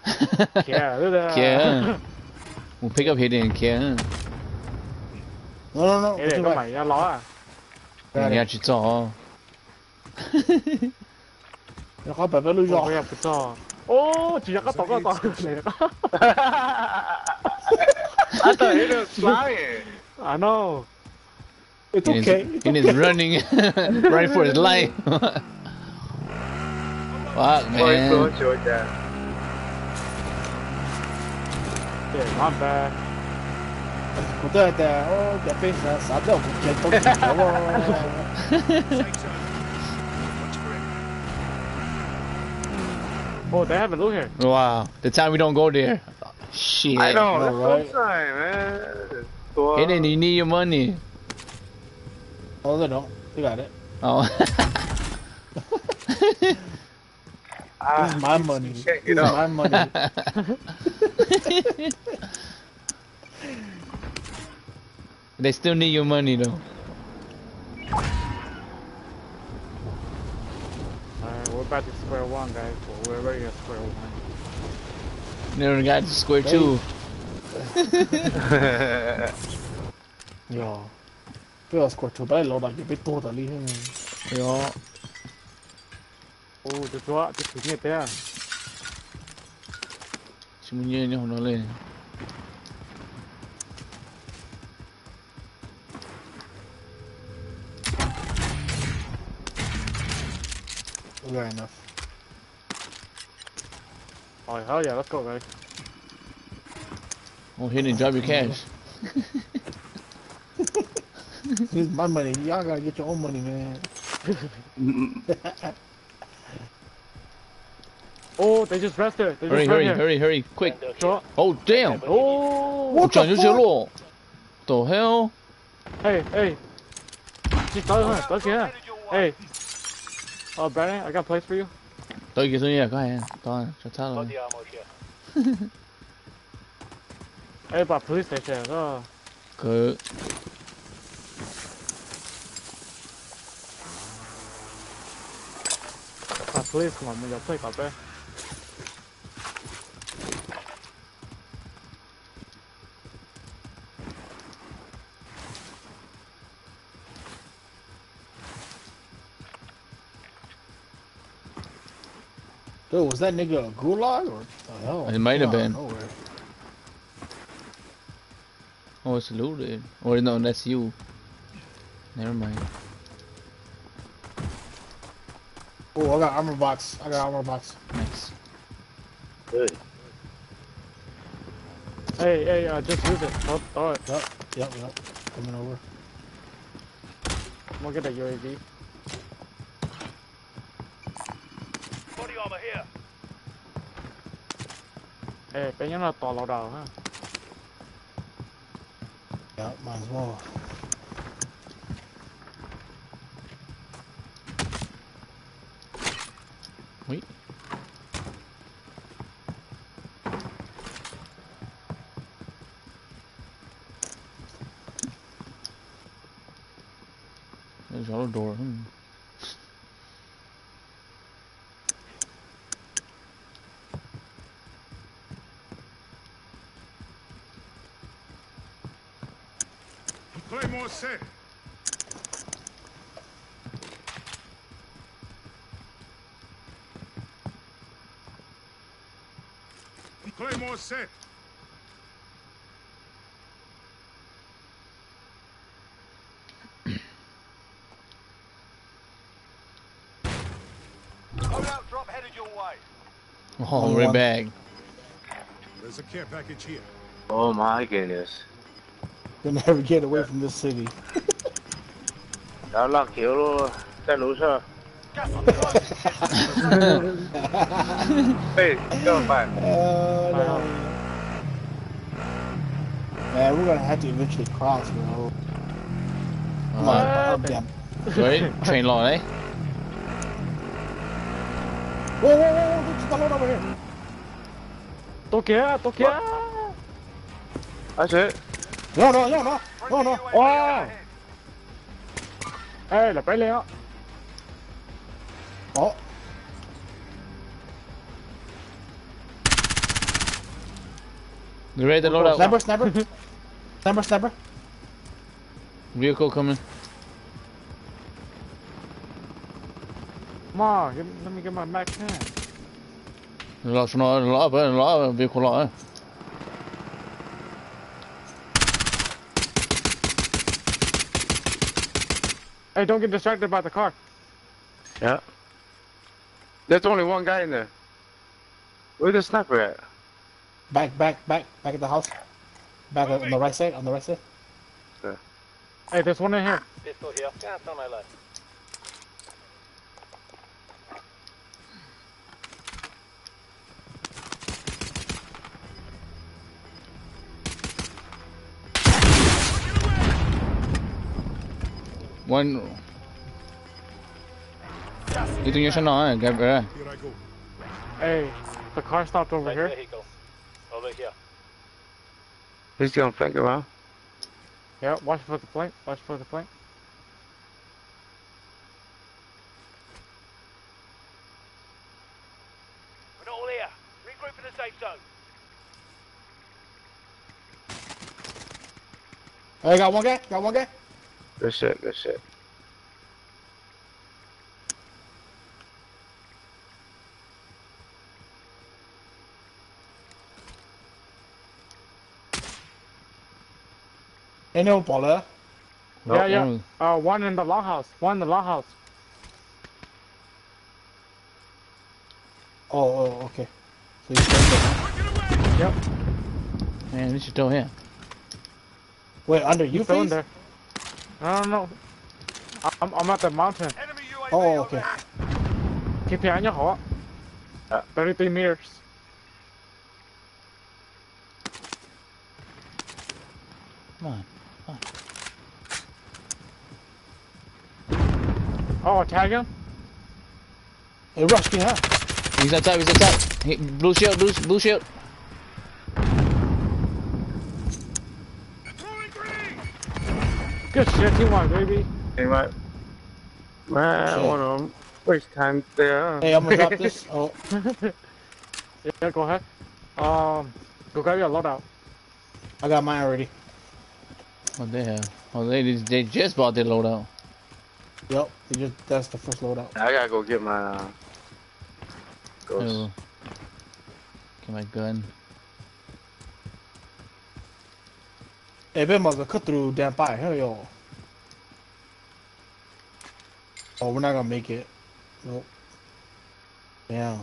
Speaker 7: เคลียร์ด้วยนะ
Speaker 1: Care. We'll pick up here and care.
Speaker 5: No, no, no.
Speaker 7: 你
Speaker 5: Go
Speaker 7: 哋
Speaker 5: to
Speaker 7: 都
Speaker 5: right.
Speaker 7: 咪一攞啊！
Speaker 5: Got
Speaker 1: 你要
Speaker 5: it.
Speaker 1: 去做。
Speaker 5: 然後白白綠咗。
Speaker 7: 我入唔錯。哦，住入個度嗰度嚟啦。
Speaker 3: I thought he was flying.
Speaker 7: I know.
Speaker 5: It's
Speaker 1: He
Speaker 5: okay.
Speaker 1: is,
Speaker 5: It's
Speaker 1: he is
Speaker 5: okay.
Speaker 1: running, running for his life. Fuck,
Speaker 3: Boy,
Speaker 1: man.
Speaker 3: go Georgia.
Speaker 7: Yeah, not bad.
Speaker 5: 我都係嘅，我嘅 face 啊，啥都唔見到見到喎。
Speaker 7: Oh, they have a loot here.
Speaker 1: Wow, the time we don't go there. Shit.
Speaker 3: I know, that's
Speaker 5: Alright.
Speaker 3: what I'm saying, man. Go
Speaker 1: Hey, then you need your money.
Speaker 5: Oh, they don't. They got it.
Speaker 1: Oh.
Speaker 3: Ah,
Speaker 5: This is my money.
Speaker 3: shit,
Speaker 5: This
Speaker 3: you
Speaker 5: is
Speaker 3: know.
Speaker 5: my money.
Speaker 1: They still need your money though.
Speaker 7: Alright, we're back to square one, guys. We're already at square one.
Speaker 1: Never got to square two.
Speaker 5: Yo. 俾我 score 條俾你攞嚟，要俾多啲呢？
Speaker 1: Yo.
Speaker 7: Oh, the draw, the thing is there.
Speaker 1: Semuanya ni honor le.
Speaker 5: Fair enough.
Speaker 7: Oh, hell yeah, let's go, guys.
Speaker 1: Oh, hit and drop your cash.
Speaker 5: This is my money. Y'all gotta get your own money, man.
Speaker 7: Oh, they just rested. They just
Speaker 1: Hurry,
Speaker 7: ran
Speaker 1: hurry,
Speaker 7: here.
Speaker 1: hurry, hurry, quick.
Speaker 7: Draw.
Speaker 1: Oh, damn.
Speaker 7: Oh,
Speaker 5: What the
Speaker 1: 转就
Speaker 5: fuck?
Speaker 1: 血落. The hell?
Speaker 7: hey, hey. Just go ahead, go ahead. Hey. Oh, Brandon, I got a place for you.
Speaker 1: Tới kia xuống nhà có ai? Toàn, cho tao rồi.
Speaker 6: Body armor here.
Speaker 7: Hey, but police station. Oh.
Speaker 1: Cứ
Speaker 7: But police mà mình play cặp đấy.
Speaker 5: Dude, was that nigga a gulag or the hell?
Speaker 1: It might have
Speaker 5: Come out of
Speaker 1: been.
Speaker 5: nowhere.
Speaker 1: Oh, it's looted. Or no, that's you. Never mind.
Speaker 5: Oh, I got armor box. I got armor box.
Speaker 1: Nice.
Speaker 3: Good.
Speaker 7: Hey, hey, uh, just use it. Oh, throw it.
Speaker 5: Yep, yep, yep. Coming over.
Speaker 7: I'm gonna get the U A V.
Speaker 2: Body armor here.
Speaker 7: Hey, bé nhớ là tỏ lò đầu ha.
Speaker 5: Yep, might as well.
Speaker 1: Wait. There's our door. Hmm.
Speaker 2: Claymore set. Claymore set. Loadout drop headed your way.
Speaker 1: Oh,
Speaker 5: Only
Speaker 1: right
Speaker 5: one.
Speaker 1: back.
Speaker 2: There's a care package here.
Speaker 3: Oh my goodness.
Speaker 5: You'll never get away from this city.
Speaker 3: Đã là kiểu在楼上。
Speaker 2: Gas on the road.
Speaker 3: Hey, go back.
Speaker 5: Uh, no. Man, we're gonna have to eventually cross, bro. Come on,
Speaker 1: Uh,
Speaker 5: up them.
Speaker 1: Right? Train law, eh?
Speaker 5: Whoa, whoa, whoa, whoa, there's a load over here.
Speaker 7: Tô kìa, tô kìa.
Speaker 3: That's it.
Speaker 5: No, no, no, no, no, no.
Speaker 7: Wow. Ê, là bé leo.
Speaker 5: Oh,
Speaker 1: You ready to load out?
Speaker 5: sniper, sniper. Sniper, sniper.
Speaker 1: Vehicle coming.
Speaker 7: Come on, give, let me get my Mac ten.
Speaker 1: Là, je là, là, ben, là, vehicle là, hein.
Speaker 7: Hey, don't get distracted by the car.
Speaker 3: Yeah. There's only one guy in there. Where's the sniper at?
Speaker 5: Back, back, back, back at the house. Back on the right side, on the right side.
Speaker 3: Okay.
Speaker 7: Hey, there's one in here.
Speaker 6: Pistol here. Yeah, it's on my left.
Speaker 1: One. Itu yung siya na, eh. Gabriel.
Speaker 6: Here I go.
Speaker 7: Hey, the car stopped over
Speaker 6: Light
Speaker 7: here.
Speaker 6: vehicle. Over here.
Speaker 3: He's gonna flank around.
Speaker 7: Yeah, watch for the flank. Watch for the flank.
Speaker 2: We're not all here. Regroup in the safe zone.
Speaker 5: Hey, got one guy. Got one guy.
Speaker 3: Good shit, good shit.
Speaker 5: Ain't no baller.
Speaker 7: Yeah, yeah.
Speaker 1: one.
Speaker 7: Uh, one in the longhouse. One in the longhouse.
Speaker 5: Oh, oh, okay. So he's staying there, huh?
Speaker 7: Yep.
Speaker 1: Man, this is still here.
Speaker 5: Wait, under you,
Speaker 7: He's still in
Speaker 5: please?
Speaker 7: there. No, no, no. I'm, I'm at the mountain.
Speaker 2: Enemy U A V
Speaker 5: Oh, okay.
Speaker 2: overhead.
Speaker 7: Keep behind your hole.
Speaker 3: Uh.
Speaker 7: thirty-three meters.
Speaker 1: Come on.
Speaker 7: Oh, tag him?
Speaker 5: Hey, Rush, can you huh?
Speaker 1: He's outside, he's outside. He, blue shield, blue, blue shield.
Speaker 7: Good shit, T one, baby.
Speaker 3: Hey, my man,
Speaker 5: Shit.
Speaker 3: one of them. Waste time there.
Speaker 5: Hey, I'm gonna drop this. Oh,
Speaker 7: Yeah, go ahead. Um, go grab your loadout.
Speaker 5: I got mine already.
Speaker 1: What the hell? Oh, they, they just bought their loadout.
Speaker 5: Yep, they just that's the first loadout.
Speaker 3: I gotta go get my uh, ghost.
Speaker 1: Oh. Get my gun.
Speaker 5: Hey, Ben must have cut through damn fire. Hell yo. Oh, we're not gonna make it. Nope. Damn.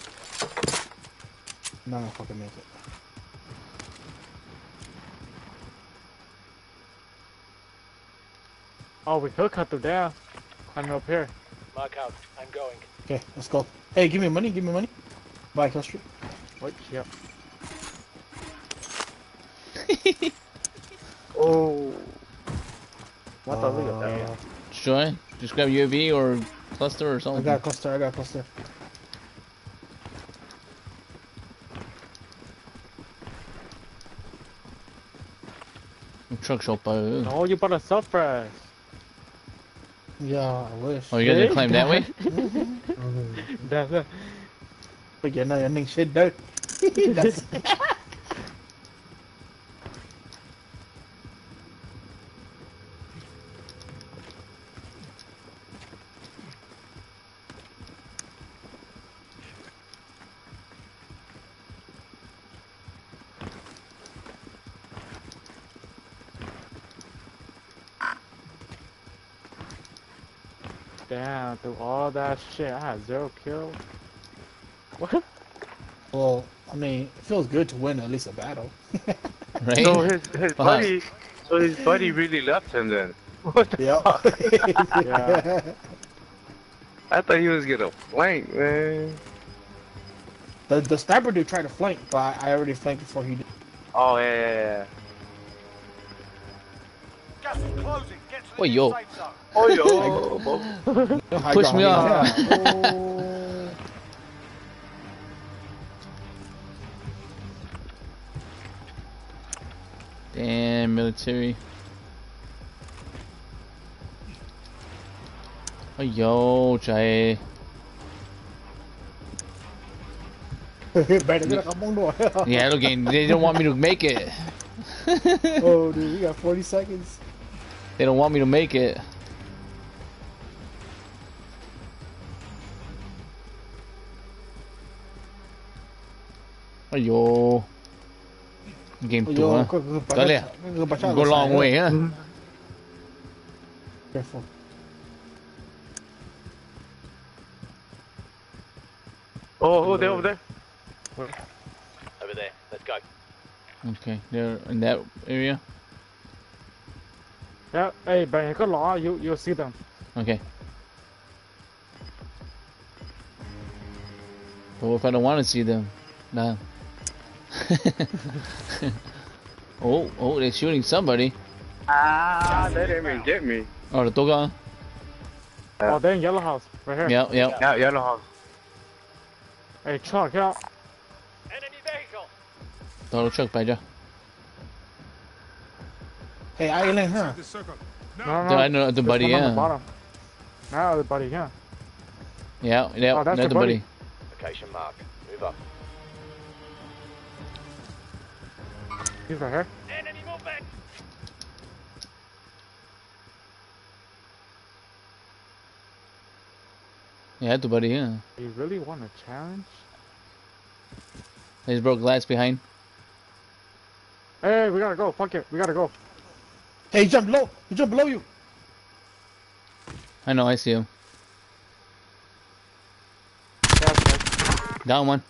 Speaker 5: Not gonna fucking make it.
Speaker 7: Oh, we could cut through there. Climb up here.
Speaker 6: Mark out. I'm going.
Speaker 5: Okay, let's go. Hey, give me money. Give me money. Buy Kill Street.
Speaker 7: Wait, yep.
Speaker 3: Oh,
Speaker 7: What the look at
Speaker 5: Uh,
Speaker 7: that?
Speaker 1: Sure. Just grab U A V or cluster or
Speaker 5: I
Speaker 1: something.
Speaker 5: got cluster. I got cluster.
Speaker 1: Truck shop. Uh,
Speaker 7: No, you bought a self-press.
Speaker 5: Yeah, I wish.
Speaker 1: oh, you're gonna climb that way?
Speaker 7: That's it.
Speaker 5: But yeah, no, ending shit dirt. That's
Speaker 7: Damn, through all that shit, I had zero kills. What?
Speaker 5: well. I mean, it feels good to win at least a battle.
Speaker 1: Right?
Speaker 3: so his his
Speaker 1: Wow.
Speaker 3: buddy, so his buddy really left him then. What the
Speaker 5: Yep.
Speaker 3: fuck?
Speaker 7: Yeah.
Speaker 3: I thought he was gonna flank, man.
Speaker 5: The the sniper dude tried to flank, but I, I already flanked before he did.
Speaker 3: Oh yeah, yeah,
Speaker 2: Gas is closing. Get to the
Speaker 1: Oh,
Speaker 2: new
Speaker 1: yo.
Speaker 2: safe zone.
Speaker 3: yeah. Oh yo.
Speaker 5: You know how I
Speaker 1: Push
Speaker 5: got
Speaker 1: me
Speaker 5: him.
Speaker 1: off.
Speaker 5: Yeah. Oh.
Speaker 1: Damn, military. Oh, yo, Jay.
Speaker 5: Better get a come on.
Speaker 1: Yeah, look, they don't want me to make it.
Speaker 5: Oh, dude, we got forty seconds.
Speaker 1: They don't want me to make it. Ayo. Game two,
Speaker 5: Yo,
Speaker 1: huh?
Speaker 5: go, go, go,
Speaker 1: Dale.
Speaker 5: go, go,
Speaker 1: Go a long way, huh?
Speaker 5: Careful.
Speaker 3: Oh, oh, they're over there.
Speaker 6: Over there. Let's go.
Speaker 1: Okay, they're in that area.
Speaker 7: Yeah, hey, bạn có lọ, you you see them.
Speaker 1: Okay. But what if I don't want to see them? Nah. Oh, oh, they're shooting somebody.
Speaker 3: Ah, they didn't even get me.
Speaker 1: Oh, the toga.
Speaker 7: Oh, they're in yellow house, right here.
Speaker 1: Yep, yep.
Speaker 3: Yeah, yellow house.
Speaker 7: Hey, truck, yeah.
Speaker 6: Enemy vehicle.
Speaker 1: Tao truck by ra.
Speaker 5: Hey, I ain't huh?
Speaker 4: The circle.
Speaker 7: No,
Speaker 1: Yeah,
Speaker 7: no,
Speaker 1: I know the
Speaker 7: there's
Speaker 1: buddy,
Speaker 7: one on the
Speaker 1: yeah.
Speaker 7: bottom. Now the buddy, yeah.
Speaker 1: Yeah, yeah,
Speaker 7: Oh, that's
Speaker 1: another
Speaker 7: your
Speaker 1: buddy.
Speaker 7: buddy.
Speaker 6: Location mark. Move up.
Speaker 7: He's right here.
Speaker 6: Enemy movement.
Speaker 1: Yeah, the buddy, yeah.
Speaker 7: You really want a challenge?
Speaker 1: There's broke glass behind.
Speaker 7: Hey, we gotta go. Fuck it, we gotta go.
Speaker 5: Hey, he jumped low. He jumped below you.
Speaker 1: I know, I see him.
Speaker 7: That's right.
Speaker 1: Down one.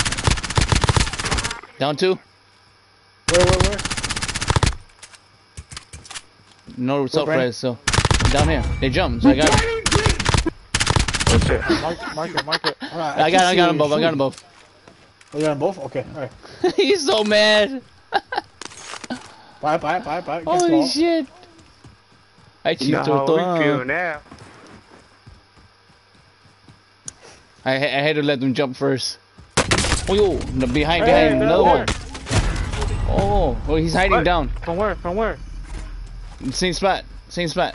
Speaker 1: Down two.
Speaker 5: Where, where, where?
Speaker 1: No self
Speaker 5: Brian?
Speaker 1: res, so down here. They jumped, so I got him.
Speaker 3: Oh shit.
Speaker 7: Mark, mark it, mark it.
Speaker 5: Alright,
Speaker 1: I got I got them both, I got
Speaker 5: him.
Speaker 1: them both.
Speaker 5: Oh, you got them both? Okay, alright.
Speaker 1: He's so mad.
Speaker 5: Bye, bye, bye, bye. Guess
Speaker 1: Holy
Speaker 5: what?
Speaker 1: shit. I cheated
Speaker 3: No,
Speaker 1: to
Speaker 3: we feel now.
Speaker 1: I I had to let them jump first. Oh yo, the behind
Speaker 7: Hey,
Speaker 1: behind
Speaker 7: they're
Speaker 1: another
Speaker 7: there.
Speaker 1: one. Oh, oh he's hiding
Speaker 3: What?
Speaker 1: down.
Speaker 7: From where? From where?
Speaker 1: Same spot. Same spot.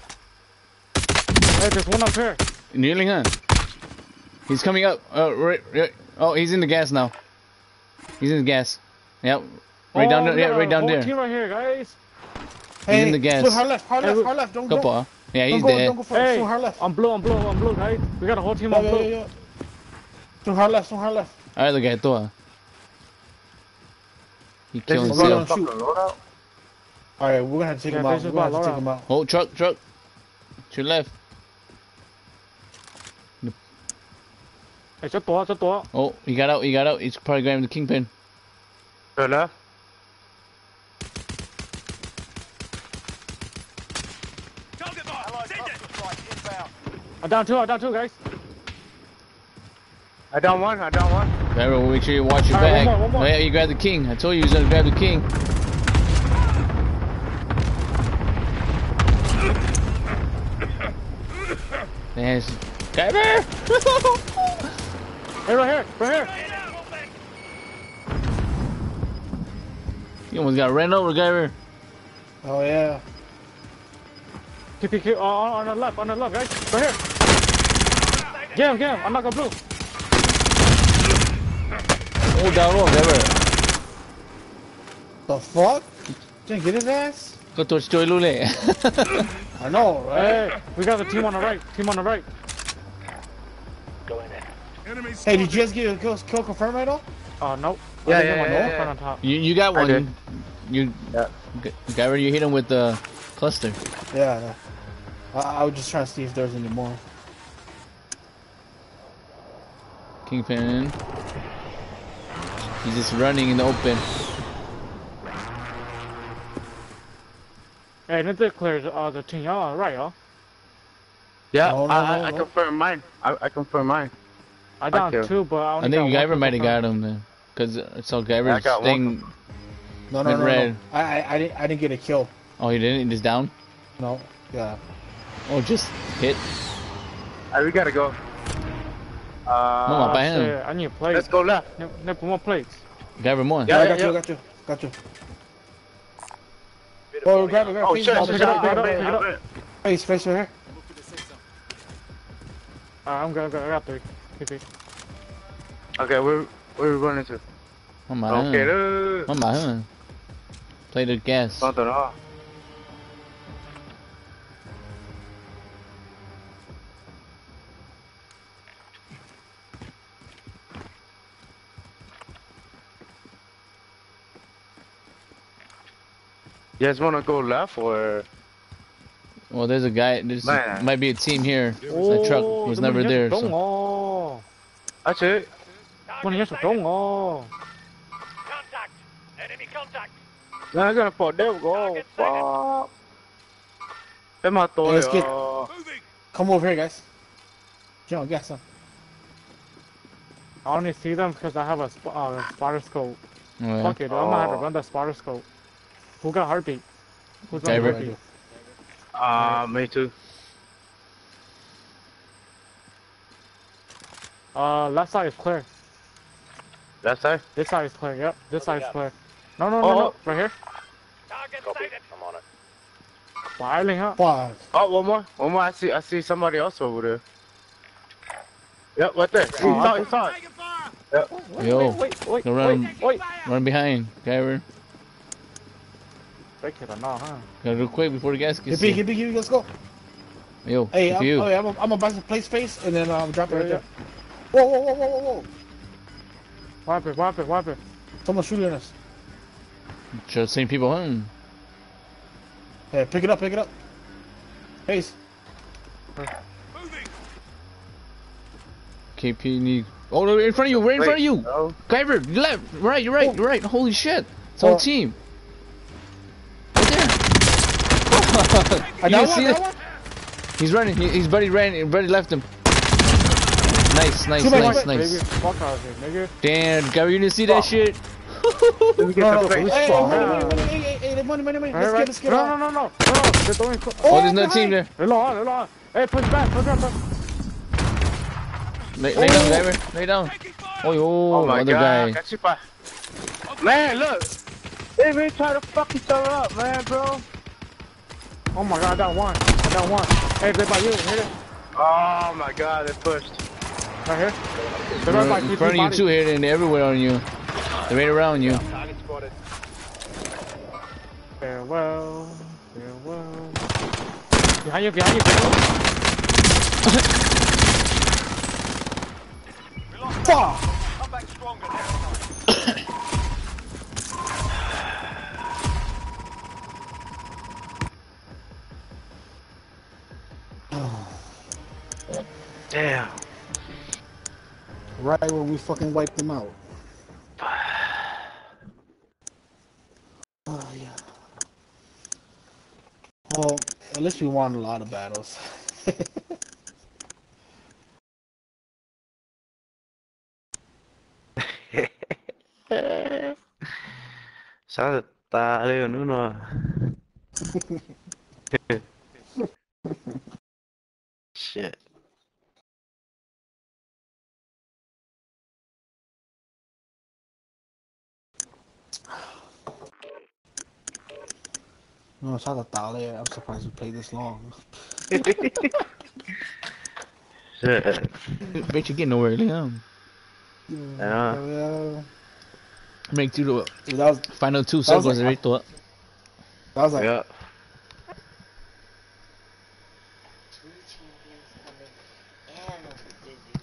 Speaker 7: Hey, there's one up here.
Speaker 1: Kneeling, huh? He's coming up. Oh, right, right. Oh, he's in the gas now. He's in the gas. Yep. Right
Speaker 7: oh,
Speaker 1: down there.
Speaker 7: we
Speaker 1: Yeah,
Speaker 7: got
Speaker 1: right
Speaker 7: a
Speaker 1: down
Speaker 7: whole
Speaker 1: there.
Speaker 7: team right here, guys.
Speaker 5: Hey,
Speaker 1: in the gas.
Speaker 5: Swing hard left, hard
Speaker 7: Hey,
Speaker 5: left,
Speaker 7: we-
Speaker 5: hard left. Don't,
Speaker 1: Couple.
Speaker 5: don't,
Speaker 1: huh? Yeah,
Speaker 5: don't
Speaker 1: he's
Speaker 5: go,
Speaker 1: dead.
Speaker 5: don't go for it.
Speaker 7: Hey,
Speaker 5: Swing hard left.
Speaker 7: I'm blue, I'm blue, I'm blue, guys. We got a whole team
Speaker 5: Yeah,
Speaker 7: on
Speaker 5: yeah,
Speaker 7: blue.
Speaker 5: yeah, yeah. Swing hard left, swing hard left.
Speaker 1: Alright, look at Toa. He
Speaker 3: This
Speaker 1: killing
Speaker 3: is
Speaker 5: Go
Speaker 1: himself.
Speaker 5: down,
Speaker 3: fucking
Speaker 5: shoot.
Speaker 3: loadout.
Speaker 5: Alright, we're gonna have to take
Speaker 7: Yeah,
Speaker 5: him out.
Speaker 7: this is
Speaker 5: We're gonna have to
Speaker 7: about
Speaker 5: take him out.
Speaker 1: Oh, truck, truck. To your left.
Speaker 7: Hey, 出躲，出躲。
Speaker 1: Oh, he got out, he got out. He's probably grabbing the kingpin.
Speaker 3: To the left.
Speaker 6: Target mark.
Speaker 2: Allied
Speaker 6: Send it.
Speaker 2: cluster strike inbound.
Speaker 7: I'm down two, I'm down two, guys.
Speaker 3: I down one. I down one.
Speaker 1: Remember, make sure you watch your
Speaker 7: Alright,
Speaker 1: back.
Speaker 7: one more, one more.
Speaker 1: Oh yeah, you grabbed the king. I told you he was gonna grab the king. Yes. Grab her!
Speaker 7: Hey, right here, right here.
Speaker 1: You almost got ran over, Guyver.
Speaker 5: Oh, yeah.
Speaker 7: Keep, keep, keep. Oh, on the left, on the left, guys. Right here. Get him, get him. I'm not gonna blue.
Speaker 1: Oh, down low, Guyver.
Speaker 5: The fuck? Didn't get his ass?
Speaker 1: Go towards Joy Lule.
Speaker 5: I know, right?
Speaker 7: Hey, we got the team on the right. Team on the right.
Speaker 6: Go in there.
Speaker 4: Enemy
Speaker 5: Hey, did you guys get a kill, kill confirmed right now?
Speaker 7: Oh, nope.
Speaker 3: Yeah,
Speaker 7: I
Speaker 3: yeah,
Speaker 7: think I'm on
Speaker 3: yeah,
Speaker 7: the
Speaker 3: yeah.
Speaker 7: front on top.
Speaker 1: You you got
Speaker 3: I
Speaker 1: one.
Speaker 3: did.
Speaker 1: You
Speaker 3: Yeah.
Speaker 1: G- Guyver, you hit him with the cluster.
Speaker 5: Yeah. yeah. I, I was just trying to see if there's any more.
Speaker 1: Kingpin. He's just running in the open.
Speaker 7: Hey, this is clear uh, the team. Y'all on the right, huh?
Speaker 3: Yeah,
Speaker 5: No, no,
Speaker 3: I, I,
Speaker 5: no,
Speaker 3: I
Speaker 5: no.
Speaker 3: confirm mine. I, I confirm mine.
Speaker 7: I down
Speaker 3: Okay.
Speaker 7: two, but I
Speaker 1: I
Speaker 7: only
Speaker 1: think
Speaker 7: got
Speaker 1: Guyver
Speaker 7: one
Speaker 1: might have
Speaker 7: confirmed.
Speaker 1: got him then. Because I saw
Speaker 3: I
Speaker 1: Guyver's
Speaker 3: got one
Speaker 1: thing.
Speaker 5: No, no,
Speaker 1: Went
Speaker 5: no,
Speaker 1: red.
Speaker 5: no. I, I, I didn't, I didn't get a kill.
Speaker 1: Oh, he didn't? He just down?
Speaker 5: No. Yeah.
Speaker 1: Oh, just hit?
Speaker 3: Alright, we gotta go.
Speaker 1: No,
Speaker 3: Uh,
Speaker 1: by him.
Speaker 7: Shit, I need plates.
Speaker 3: let's go left.
Speaker 7: Ne- ne- put more plates.
Speaker 1: Guyver won.
Speaker 3: Yeah,
Speaker 5: I
Speaker 3: yeah,
Speaker 5: got
Speaker 3: yeah.
Speaker 5: you, I got you, got you.
Speaker 6: Bit of
Speaker 5: Oh,
Speaker 6: volume.
Speaker 5: grab it, grab it.
Speaker 3: Oh
Speaker 5: please.
Speaker 3: shit!
Speaker 5: Oh,
Speaker 7: pick
Speaker 3: shit,
Speaker 7: it up, pick it up,
Speaker 3: shit,
Speaker 7: pick it up.
Speaker 3: shit.
Speaker 5: Face, face right here.
Speaker 7: Alright, I'm good, I'm good. I got three. Keep it.
Speaker 3: Okay, where where we running to?
Speaker 1: Vamos lá.
Speaker 3: Okay, uh,
Speaker 1: Vamos lá. Play the gas.
Speaker 3: something off. You guys wanna go left or?
Speaker 1: Well, there's a guy. There's
Speaker 3: Man.
Speaker 1: might be a team here. That truck was never there. So.
Speaker 7: So.
Speaker 3: That's it.
Speaker 7: Mày nhớ sụp trống ngô.
Speaker 2: Contact! Enemy contact!
Speaker 3: Nah, I'm gonna put them go. Fuck. Em mà tôi.
Speaker 5: let's get-
Speaker 3: ờ,
Speaker 2: Moving!
Speaker 5: Come over here, guys. John, get some.
Speaker 7: I only see them because I have a sp uh, spotter scope.
Speaker 1: Oh, yeah.
Speaker 7: Fuck it, I'm gonna have to
Speaker 3: Oh.
Speaker 7: run the spotter scope. Who got heartbeat? Who's on
Speaker 1: Driver.
Speaker 7: heartbeat?
Speaker 3: Uh, me too.
Speaker 7: Uh, left side is clear.
Speaker 3: Left side.
Speaker 7: This side is clear. Yep, this side is clear. No, no, no,
Speaker 3: Oh.
Speaker 7: no. Right here.
Speaker 2: Target
Speaker 6: Copy.
Speaker 2: sighted!
Speaker 6: I'm on it.
Speaker 7: Firing up.
Speaker 5: Fuck.
Speaker 3: Oh, one more. One more. I see. I see somebody else over there. Yep, right there. He
Speaker 7: Oh,
Speaker 3: saw.
Speaker 7: I-
Speaker 3: He saw it.
Speaker 2: Taking fire!
Speaker 3: Yep.
Speaker 1: Yo,
Speaker 7: Wait, wait, wait,
Speaker 1: go run,
Speaker 7: wait, wait.
Speaker 1: run behind, Kyber.
Speaker 7: Break it or not, huh?
Speaker 1: Gotta do quick before the gas
Speaker 5: Get
Speaker 1: gets
Speaker 5: big,
Speaker 1: here.
Speaker 5: get big, let's go.
Speaker 1: Yo,
Speaker 5: Hey,
Speaker 1: good
Speaker 5: I'm,
Speaker 1: for you.
Speaker 5: oh, yeah, I'm, I'm about to play space and then um, drop it right
Speaker 7: Yeah,
Speaker 5: there. Whoa, whoa, whoa, whoa, whoa, whoa.
Speaker 7: Wipe it, wipe it, wipe it.
Speaker 5: Someone's shooting at us.
Speaker 1: Sure, same people, huh?
Speaker 5: Hey, pick it up, pick it up. Pace.
Speaker 2: Moving!
Speaker 1: K P need. Oh, no, in front of you, right in front of you.
Speaker 3: No.
Speaker 1: Kyber, you left, right, you're right,
Speaker 5: Oh.
Speaker 1: you're right. Holy shit, it's a whole
Speaker 5: Oh.
Speaker 1: team. Right there.
Speaker 5: I
Speaker 1: You
Speaker 5: got
Speaker 1: see
Speaker 5: one,
Speaker 1: that?
Speaker 5: got one.
Speaker 1: He's running. He, his buddy ran. Buddy left him. Nice, nice,
Speaker 5: Two by
Speaker 1: nice,
Speaker 5: one.
Speaker 1: nice.
Speaker 7: Nigga, fuck out of here, nigga.
Speaker 1: Damn, Kyber, you didn't see that shit.
Speaker 3: Let me get
Speaker 5: No, no,
Speaker 3: the
Speaker 5: hey,
Speaker 3: face.
Speaker 5: hey,
Speaker 7: Fuck.
Speaker 5: money, money, money, hey, hey, hey, money, money, money.
Speaker 7: Right,
Speaker 5: Let's
Speaker 7: right.
Speaker 5: get, let's get
Speaker 7: no,
Speaker 5: on.
Speaker 7: no, no, no, no, no. They're throwing.
Speaker 1: Oh, there's another team there.
Speaker 7: Reload, reload. Hey, push back, push back, push.
Speaker 1: Lay, lay down, Kyber. Lay down.
Speaker 2: Taking fire!
Speaker 1: Oh, yo,
Speaker 3: Oh my
Speaker 1: other
Speaker 3: god.
Speaker 1: guy.
Speaker 3: Got you by. Man, look. They been trying to fuck each other up, man, bro.
Speaker 7: Oh my god, I got one. I got one. Hey, they're by you. Hit it.
Speaker 3: Oh my god, they pushed.
Speaker 7: Right here. They're
Speaker 1: They're
Speaker 7: right by
Speaker 1: in
Speaker 7: three,
Speaker 1: front of
Speaker 7: three
Speaker 1: you
Speaker 7: bodies.
Speaker 1: too here and everywhere on you. They're right around you.
Speaker 6: Target spotted.
Speaker 7: Farewell. Farewell. Behind you, behind you, behind you.
Speaker 2: We lost
Speaker 5: Fuck.
Speaker 2: Come back stronger next time.
Speaker 3: Damn.
Speaker 5: Right when we fucking wiped them out. Oh, yeah. Well, at least we won a lot of battles.
Speaker 3: Sao ta lên nữa nè. Shit.
Speaker 5: No, shout out to Thalia. I'm surprised we played this long.
Speaker 3: Shit.
Speaker 1: Bet you get nowhere, Liam.
Speaker 3: Yeah.
Speaker 5: Yeah.
Speaker 1: Make two to
Speaker 5: Dude, that was
Speaker 1: final two
Speaker 5: That was
Speaker 1: circles
Speaker 5: like-
Speaker 1: right to it.
Speaker 5: that was like
Speaker 3: Yeah.
Speaker 8: Two champions coming and a dizzy.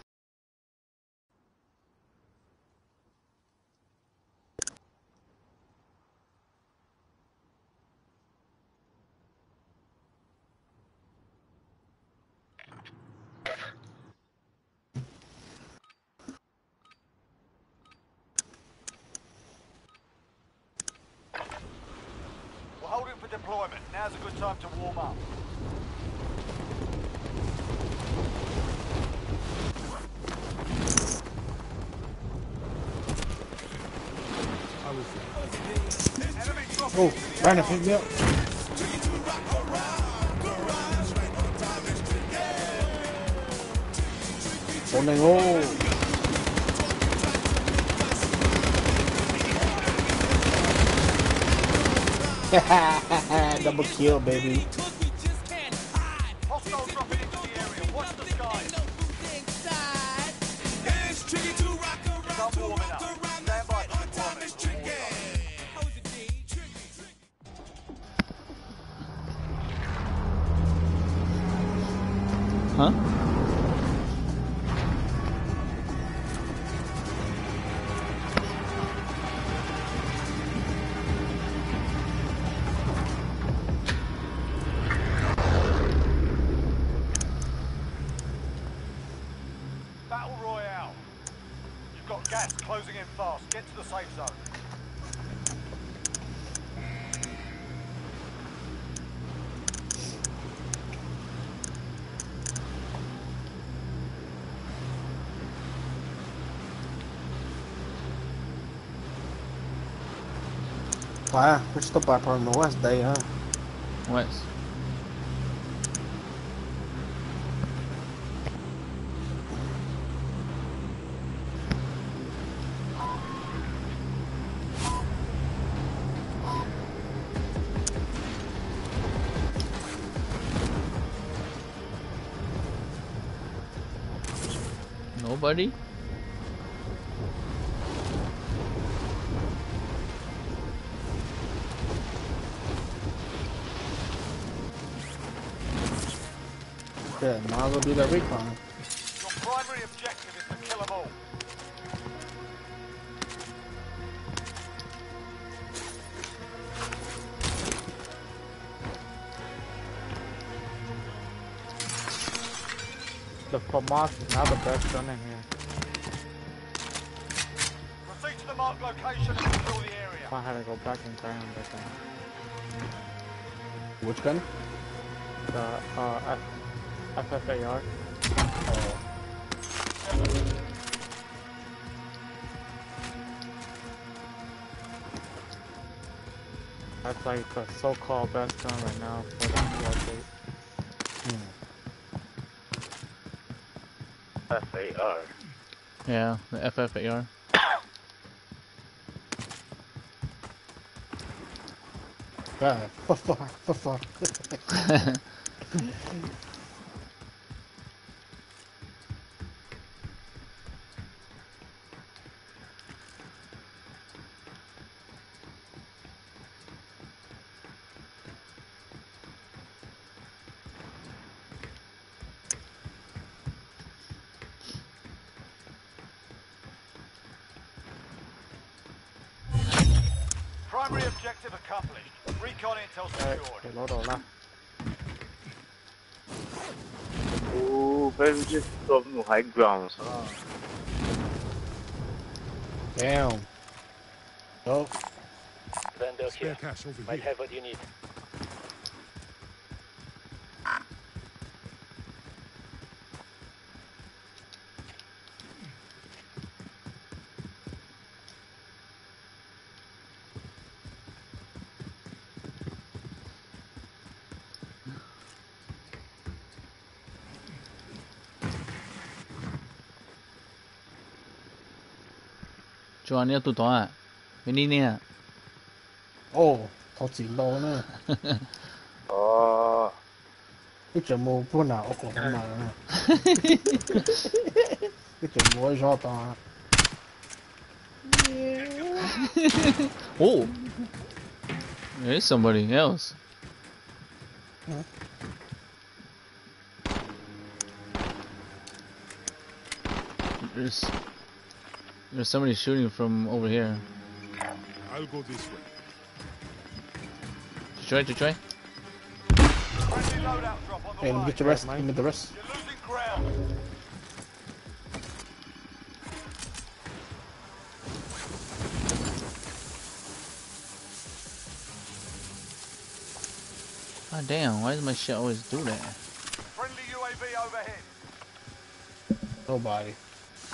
Speaker 2: We're holding for deployment. Now's a good time to warm up. Enemy dropping
Speaker 5: oh,
Speaker 2: into the
Speaker 5: Brandon,
Speaker 2: A R.
Speaker 5: pick me up. Oh, no. Double kill, baby.
Speaker 2: Hostile dropping into the area. Watch the skies. Start warming up. Stand by for deployment.
Speaker 1: Huh?
Speaker 2: Gas closing in fast. Get to the safe zone.
Speaker 5: Ah, questo parla no West Day, huh?
Speaker 1: West. Nobody?
Speaker 5: Yeah, might as well do that recon.
Speaker 2: Your primary objective is to kill them all.
Speaker 7: The FAMAS is not the best gun in here.
Speaker 2: Proceed to the marked location and secure the area.
Speaker 7: I had to go back in time, but uh,
Speaker 5: Which gun?
Speaker 7: the uh, F F A R.
Speaker 5: Oh.
Speaker 7: That's like the so-called best gun right now for the update.
Speaker 3: F A R.
Speaker 1: Yeah, the F F A R.
Speaker 5: God, for fuck, for fuck.
Speaker 2: Primary objective accomplished. Recon intel
Speaker 7: เอ้ย
Speaker 2: secured.
Speaker 7: เดี๋ยวรถออกละ
Speaker 3: Oh, baby, just drop no high grounds. Huh?
Speaker 5: Damn. Oh,
Speaker 6: Vendor
Speaker 4: Spare
Speaker 6: here.
Speaker 4: cash over
Speaker 6: Might
Speaker 4: here.
Speaker 6: have what you need.
Speaker 1: Joan 呢度檔啊，你呢呢啊？
Speaker 5: oh, 好錢到呢。
Speaker 3: Oh,
Speaker 5: 你全部搬嚟屋企嘛？你全部喺咗檔。
Speaker 1: Oh, there's somebody else. There's there's somebody shooting from over here.
Speaker 4: I'll go this way.
Speaker 1: Try to try.
Speaker 2: Friendly loadout drop on the
Speaker 5: Hey,
Speaker 2: way.
Speaker 5: get the rest. Give me the rest.
Speaker 2: You're losing ground.
Speaker 1: God damn, why does my shit always do that?
Speaker 2: Friendly U A V overhead.
Speaker 5: Nobody.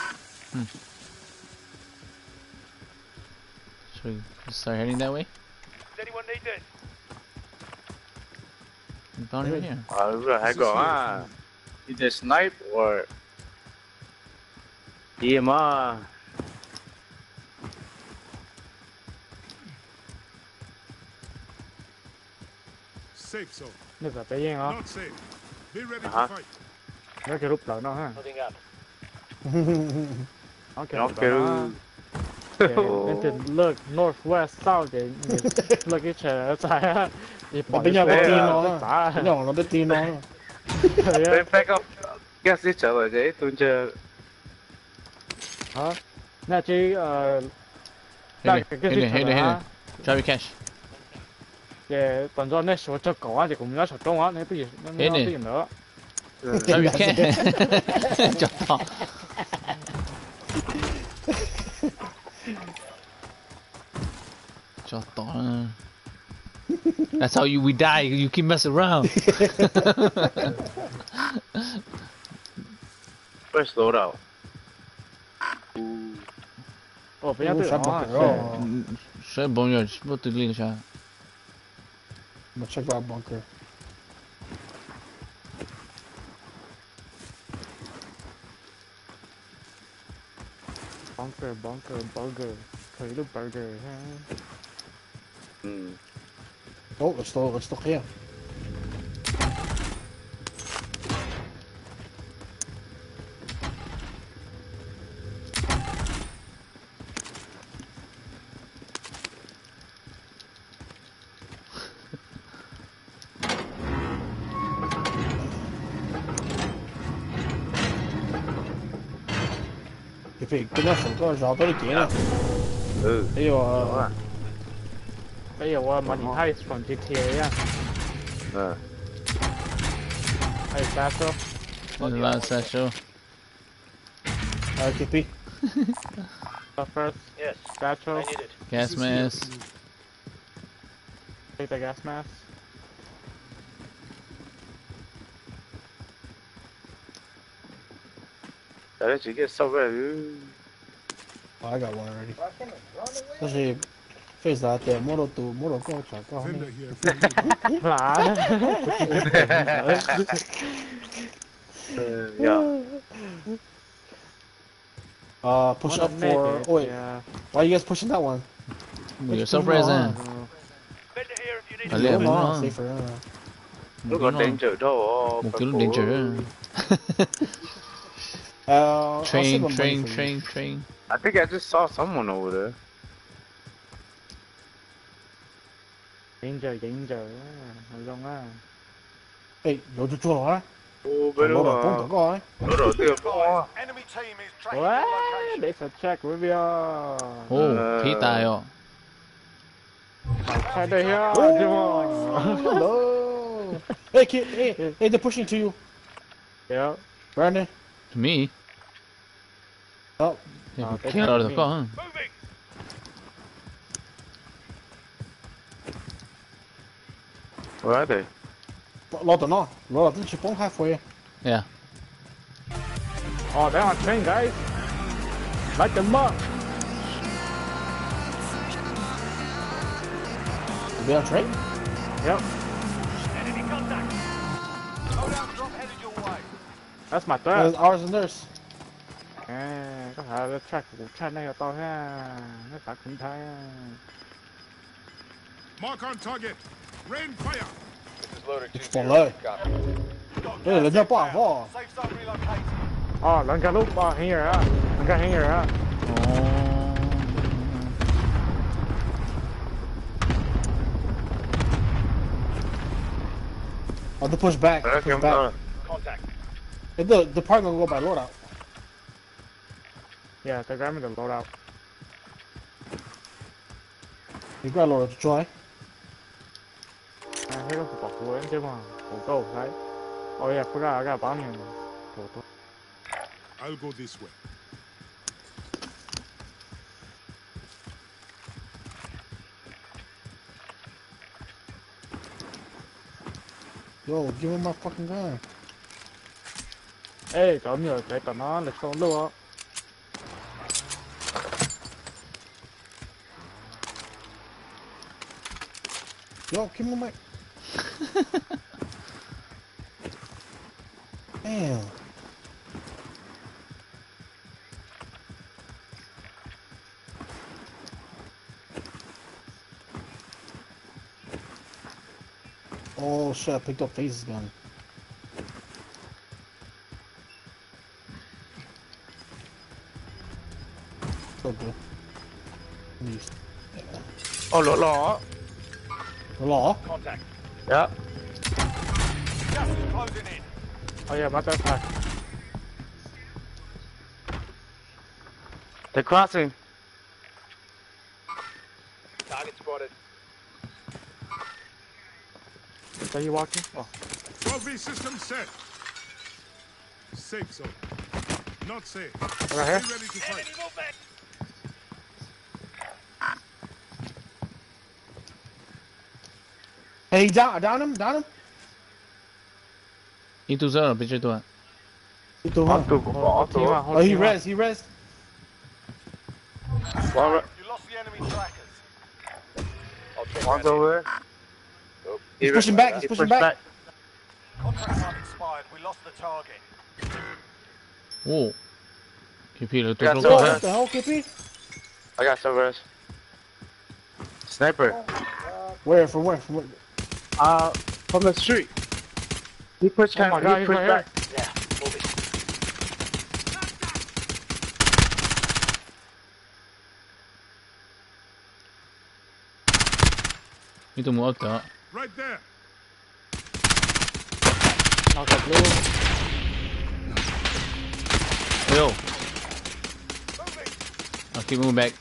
Speaker 1: Should we start heading that way?
Speaker 2: Does anyone need this?
Speaker 1: We found it here.
Speaker 3: I was gonna go. Ah, either snipe or E M R.
Speaker 4: Safe zone.
Speaker 7: 呢就俾應啊，
Speaker 4: Not safe. Be ready
Speaker 3: Uh-huh.
Speaker 4: to fight.
Speaker 7: 呢叫碌流咯嚇，
Speaker 6: Moving up.
Speaker 7: 我叫
Speaker 3: Don't
Speaker 7: 碌流啦。
Speaker 3: get.
Speaker 7: 你哋 look northwest south 嘅，look 一齊一齊啊！你
Speaker 5: 我邊有個電咯，
Speaker 7: 打
Speaker 5: 邊有我啲電咯。
Speaker 7: 係
Speaker 3: Then back up. Gas it over there. Don't you?
Speaker 7: 啊嚇，那啲誒，
Speaker 1: Hey there, hey there, hey there, hey there. Drop your cash.
Speaker 7: 嘅動作呢，我做講啊，就咁樣出動啊，你不如你不如攞。
Speaker 1: Drop your cash. Drop off. Cho tỏ. That's how you we die. You keep messing around.
Speaker 3: First load out.
Speaker 7: Ồ, bây giờ
Speaker 5: Ủa,
Speaker 7: tự
Speaker 5: sao
Speaker 7: nó
Speaker 5: mà
Speaker 7: à?
Speaker 5: cái đó?
Speaker 1: Sẽ bông nhờ, bố tự liên sao?
Speaker 5: I'm gonna check that bunker.
Speaker 7: Bunker, bunker, burger. Thấy được burger ha.
Speaker 3: Hmm.
Speaker 5: Oh, it's still, it's still here. If it good enough for guys, I'll bet it can.
Speaker 3: Ừ.
Speaker 5: Hey,
Speaker 3: Đúng
Speaker 5: uh,
Speaker 3: rồi.
Speaker 7: Bây giờ uh, money heist from G T A á.
Speaker 3: Ờ.
Speaker 7: Hey, Sasso.
Speaker 1: Last session.
Speaker 5: uh, K P.
Speaker 7: Uh, first,
Speaker 6: Yes.
Speaker 7: Satchel.
Speaker 6: I need it.
Speaker 1: Gas mask.
Speaker 7: Take the gas mask.
Speaker 3: Đấy, chỉ cái sau về chứ.
Speaker 5: Oh, I got one already. Especially face that there, Moro to Moro go check. Oh,
Speaker 4: Vendor
Speaker 5: honey.
Speaker 4: here.
Speaker 7: Lạ.
Speaker 3: Ờ, yeah.
Speaker 5: Uh, push up for. Oh wait,
Speaker 7: Yeah.
Speaker 5: why are you guys pushing that one?
Speaker 1: You're
Speaker 5: Push
Speaker 1: so
Speaker 5: them
Speaker 1: present.
Speaker 5: on.
Speaker 6: Vendor here if you need
Speaker 1: I
Speaker 6: it.
Speaker 1: live
Speaker 5: Come
Speaker 1: đúng
Speaker 5: on,
Speaker 1: không?
Speaker 5: safer. Uh.
Speaker 3: Nó còn đánh trở đâu.
Speaker 1: Một cái lúc đến chờ.
Speaker 5: Uh, I'll save
Speaker 1: Train,
Speaker 5: the money
Speaker 1: train,
Speaker 5: for you.
Speaker 1: train, train.
Speaker 3: I think I just saw someone over there.
Speaker 7: Danger, danger. Nói chung á.
Speaker 5: Hey, yo, cho chua hả?
Speaker 3: Ô, bên
Speaker 5: Lô
Speaker 3: đó
Speaker 5: đỏ tông
Speaker 3: mà.
Speaker 5: tao coi.
Speaker 3: Nó đầu tiên có.
Speaker 2: Enemy team is tracking
Speaker 7: What?
Speaker 2: your location.
Speaker 7: Để check review.
Speaker 1: 오, 개 있다요.
Speaker 7: Check the here.
Speaker 5: Oh,
Speaker 7: Come on.
Speaker 5: no. Hey, kid, hey, hey, they're pushing to you.
Speaker 7: Yeah.
Speaker 5: Brandon.
Speaker 1: To me.
Speaker 5: Oh,
Speaker 1: Yeah,
Speaker 7: they
Speaker 1: can't out of
Speaker 7: told
Speaker 1: the
Speaker 7: me.
Speaker 1: car, huh?
Speaker 6: Moving.
Speaker 3: Where are they?
Speaker 5: lô tao nó. Lô tao chỉ bóng halfway.
Speaker 1: Yeah.
Speaker 7: Oh, they're on train, guys. Light them up.
Speaker 5: They on train?
Speaker 7: Yep.
Speaker 2: Enemy contact. Loadout drop headed your way.
Speaker 7: That's my
Speaker 5: There's
Speaker 7: threat.
Speaker 5: ours and theirs.
Speaker 7: À, có thể là track của track này là to ha. Nó phải cũng thấy.
Speaker 4: Mark on target. Rain fire.
Speaker 6: This is loader two
Speaker 5: It's for
Speaker 6: zero.
Speaker 5: low.
Speaker 6: Copy.
Speaker 2: You've got
Speaker 5: Hey,
Speaker 2: gas
Speaker 5: let's jump off.
Speaker 2: inbound.
Speaker 5: Oh.
Speaker 2: Safe zone relocated.
Speaker 7: Oh, lần cả lúc oh, here á. Lần cả here á.
Speaker 1: Oh.
Speaker 5: Oh, they push back. They
Speaker 3: Okay,
Speaker 5: push
Speaker 3: I'm
Speaker 5: back.
Speaker 3: done.
Speaker 6: Contact.
Speaker 5: Hey, the the part gonna go by loadout.
Speaker 7: Yeah, they're grabbing the loadout.
Speaker 5: You got loadout to try.
Speaker 7: À, thế có phải bảo vệ chứ mà. Cổ cầu đấy. Oh yeah, forgot I got bombing. Cổ cầu.
Speaker 4: I'll go this way.
Speaker 5: Yo, give him my fucking gun.
Speaker 7: Ê, có nhiều cái tao nó là xong luôn á.
Speaker 5: Yo, give me my. Damn. Oh shit, I picked up Faze's gun. So good. Please.
Speaker 3: Ồ, lỗ lỗ.
Speaker 5: Law?
Speaker 6: Contact.
Speaker 3: Yeah.
Speaker 2: Gas is closing in.
Speaker 7: Oh yeah, matter of fact.
Speaker 3: They're crossing.
Speaker 6: Target spotted.
Speaker 7: Are you walking? Oh,
Speaker 4: twelve system set. Safe zone. Not safe.
Speaker 7: right here.
Speaker 4: Be ready to fight.
Speaker 6: Enemy movement.
Speaker 5: Hey, down, down him, down him.
Speaker 1: Itu sir, picture tu ah.
Speaker 5: Itu, huh?
Speaker 3: Auto,
Speaker 7: Whole
Speaker 3: auto.
Speaker 7: team out, whole
Speaker 5: Oh, he
Speaker 7: team out.
Speaker 5: res, he res.
Speaker 3: One, re-
Speaker 2: You lost the enemy trackers.
Speaker 6: I'll check
Speaker 3: one's
Speaker 6: around
Speaker 3: over there.
Speaker 5: He's
Speaker 3: He
Speaker 5: pushing
Speaker 3: re-
Speaker 5: back, he's
Speaker 3: he
Speaker 5: pushing
Speaker 3: pushed
Speaker 5: back.
Speaker 2: Contract time expired. We lost the target.
Speaker 1: Oh. K P le tu
Speaker 3: Yeah,
Speaker 1: tu
Speaker 3: so
Speaker 5: Oh,
Speaker 1: kau.
Speaker 3: bad.
Speaker 5: what the hell, K P?
Speaker 3: I got some res. Sniper.
Speaker 5: Where, from where, from where?
Speaker 3: Uh, from the street. He pushed,
Speaker 7: Oh my
Speaker 3: kind
Speaker 7: God,
Speaker 3: he
Speaker 7: he's
Speaker 3: pushed
Speaker 7: right
Speaker 3: back.
Speaker 6: Yeah, move it.
Speaker 1: Itu mu auto.
Speaker 4: Right there.
Speaker 7: Knock the blue.
Speaker 1: Yo. I'll keep moving back.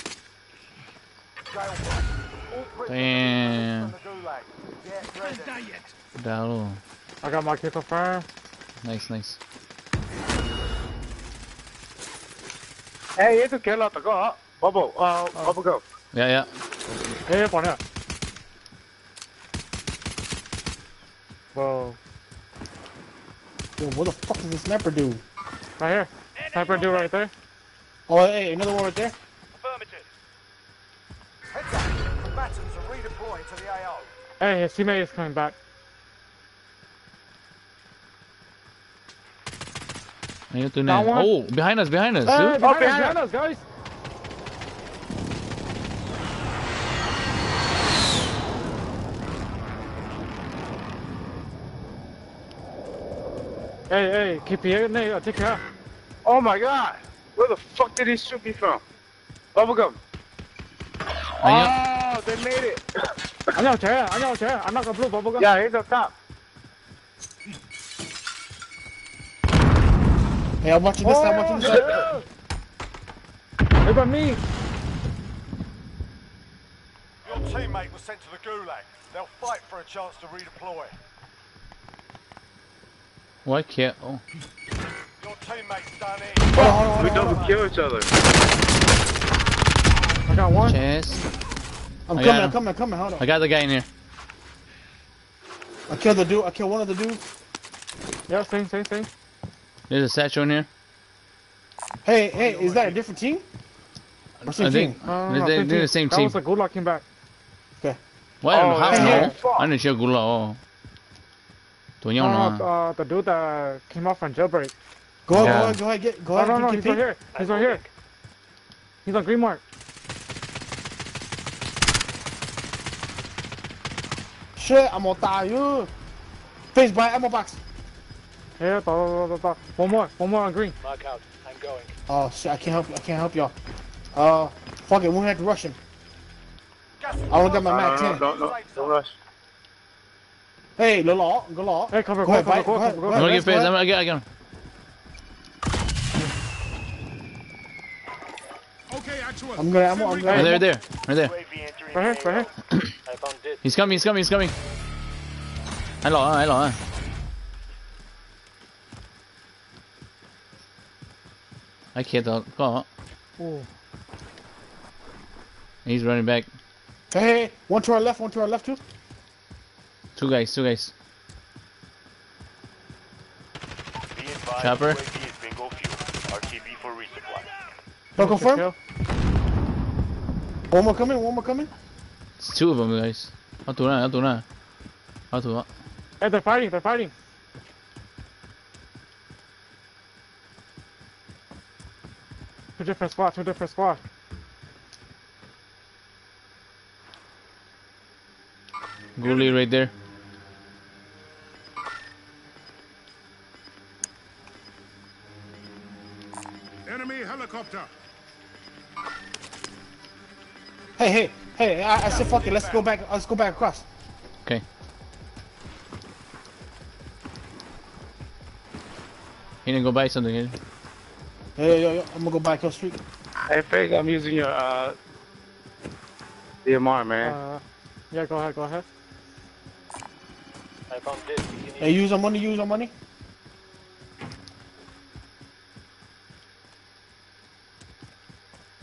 Speaker 2: Jail break. All prisoners
Speaker 1: Damn.
Speaker 2: from the gulag. Get ready.
Speaker 1: Dah lu.
Speaker 7: I got my kill confirmed.
Speaker 1: Nice, nice.
Speaker 3: Hey, itu kill out the go. Bubble, uh, bubble go.
Speaker 1: Ya ya.
Speaker 7: Hey, up on it. Whoa.
Speaker 5: Yo, what the fuck does the sniper do?
Speaker 7: Right here. Sniper dude right there.
Speaker 5: Oh, hey, another one right there.
Speaker 6: Affirmative.
Speaker 2: Heads up. Combatants are redeploying to the A O.
Speaker 7: Hey, his teammate is coming back.
Speaker 1: Ayo tu
Speaker 7: That
Speaker 1: na.
Speaker 7: one?
Speaker 1: Oh, behind us, behind us,
Speaker 7: Hey,
Speaker 1: dude.
Speaker 7: behind, us,
Speaker 3: behind
Speaker 7: behind us, guys. Hey, hey, K P, hey, uh, take care.
Speaker 3: Oh my god. Where the fuck did he shoot me from? Bubblegum.
Speaker 1: Ayo.
Speaker 3: Oh, they made it.
Speaker 7: 안녕하세요, 안녕하세요. I'm not gonna blue bubble gun.
Speaker 3: Yeah, he's up top.
Speaker 5: Hey, I'm watching this side, I'm watching this side.
Speaker 7: Oh, Hey, but me.
Speaker 2: Your teammate was sent to the gulag. They'll fight for a chance to redeploy.
Speaker 1: Why can't? Oh.
Speaker 2: Your teammate's done in.
Speaker 5: Hold on, hold on,
Speaker 3: We
Speaker 5: hold on,
Speaker 3: double
Speaker 5: hold on.
Speaker 3: kill each other.
Speaker 7: I got one.
Speaker 1: Chest.
Speaker 5: I'm
Speaker 1: I
Speaker 5: coming,
Speaker 1: got
Speaker 5: I'm
Speaker 1: him.
Speaker 5: coming, I'm coming, hold on.
Speaker 1: I got the guy in here.
Speaker 5: I killed the dude, I killed one of the dudes.
Speaker 7: Yeah, same, same, same.
Speaker 1: There's a satchel in here.
Speaker 5: Hey, hey, is that a different team? Or same
Speaker 1: I think
Speaker 5: team?
Speaker 7: No, no,
Speaker 1: they're,
Speaker 7: no,
Speaker 1: they're,
Speaker 7: same
Speaker 1: they're the
Speaker 7: team.
Speaker 1: same
Speaker 7: That
Speaker 1: team.
Speaker 7: was a good looking back.
Speaker 1: Why?
Speaker 3: Oh,
Speaker 1: How?
Speaker 3: yeah.
Speaker 1: No.
Speaker 3: Fuck.
Speaker 1: Anh chưa gula oh. Tụi nhau
Speaker 7: No,
Speaker 1: nó.
Speaker 7: no, uh, the dude that came off from jailbreak.
Speaker 5: Go,
Speaker 1: Yeah.
Speaker 5: go ahead, go ahead, get, go
Speaker 7: No,
Speaker 5: ahead,
Speaker 7: no, no,
Speaker 5: get
Speaker 7: he's
Speaker 5: K P.
Speaker 7: right here. He's right here. He's on green mark.
Speaker 5: Shit, I'm gonna die, you. Face by ammo box.
Speaker 7: Yeah, da, da, da, da. One more, one more on green.
Speaker 6: Mark out. I'm going.
Speaker 5: Oh shit, I can't help, I can't help y'all. Uh, fuck it, we have to rush him.
Speaker 2: Gas is
Speaker 5: I don't got my
Speaker 3: No,
Speaker 5: Mac
Speaker 3: no,
Speaker 5: ten.
Speaker 3: no, no, no, don't rush.
Speaker 5: Hey, go law, go law.
Speaker 7: Hey, cover,
Speaker 5: Go
Speaker 7: go,
Speaker 5: ahead,
Speaker 7: cover,
Speaker 5: bite,
Speaker 7: go,
Speaker 5: go ahead,
Speaker 7: cover,
Speaker 5: go
Speaker 7: go.
Speaker 1: I'm
Speaker 5: ahead.
Speaker 1: gonna get
Speaker 5: Rest, go
Speaker 1: face.
Speaker 5: ahead.
Speaker 1: I'm gonna get. I got him.
Speaker 4: Okay, actual.
Speaker 5: I'm gonna, I'm, I'm
Speaker 1: Right
Speaker 5: gonna.
Speaker 1: there, there, right there.
Speaker 6: U A V entering
Speaker 7: Right here,
Speaker 6: the
Speaker 7: right
Speaker 6: A O. I found this.
Speaker 1: He's coming. He's coming. He's coming. Anh lọ, anh lọ. I can't tell. Có.
Speaker 7: Oh.
Speaker 1: He's running back.
Speaker 5: Hey, hey, one to our left, one to our left too.
Speaker 1: Two guys. Two guys.
Speaker 6: Be advised,
Speaker 1: Chopper.
Speaker 6: U A V is bingo fuel. R T B for resupply.
Speaker 5: No confirm.
Speaker 7: Kill.
Speaker 5: One more coming, one more coming.
Speaker 1: It's two of them, guys. How to run? How to run? How to run?
Speaker 7: Hey, they're fighting, they're fighting. Two different squads, two different squads.
Speaker 1: Ghoulie right there.
Speaker 4: Enemy helicopter.
Speaker 5: Hey, hey, hey, I, I said fuck it, let's go back, let's go back across.
Speaker 1: Okay. He didn't go buy something. eh?
Speaker 5: Yo, yo, yo, I'm gonna go back your street.
Speaker 3: Hey, Fake, I'm using your, uh, D M R, man.
Speaker 7: Uh, yeah, go ahead, go ahead.
Speaker 6: I found this. You can
Speaker 5: Hey, use our money, use our money.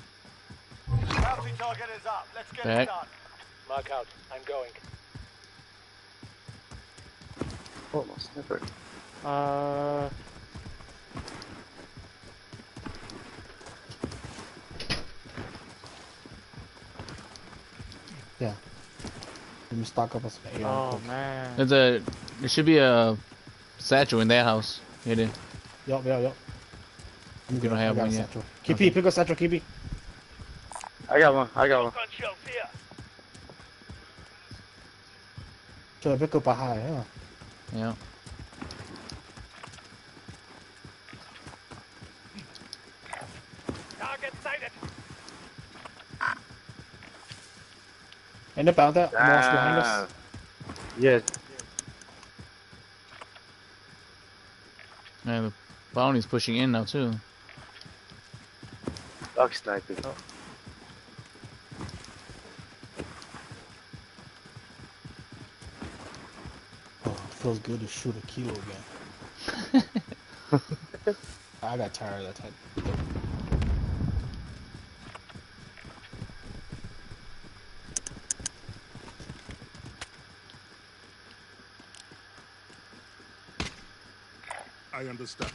Speaker 2: Bounty target is up. Let's get
Speaker 1: Back.
Speaker 2: it done.
Speaker 6: mark out. I'm going.
Speaker 3: Oh, my sniper.
Speaker 7: Uh.
Speaker 5: Yeah. Let me stock up on some A R.
Speaker 7: Oh man.
Speaker 1: There's a. There should be a satchel in that house. It is.
Speaker 5: Yup, yup, yup. I'm
Speaker 1: You
Speaker 5: good.
Speaker 1: don't
Speaker 5: I
Speaker 1: have
Speaker 5: got
Speaker 1: one
Speaker 5: a
Speaker 1: yet.
Speaker 5: satchel. K P, pick up satchel, K P.
Speaker 3: I got one. I got one.
Speaker 5: Should I pick up a high, huh?
Speaker 1: Yeah.
Speaker 5: End up out that. I'm lost behind us.
Speaker 3: Ah. Yes.
Speaker 1: And the bounty's pushing in now too.
Speaker 3: Dog sniping.
Speaker 5: Oh, it feels good to shoot a kilo again. I got tired of that type.
Speaker 4: I understand.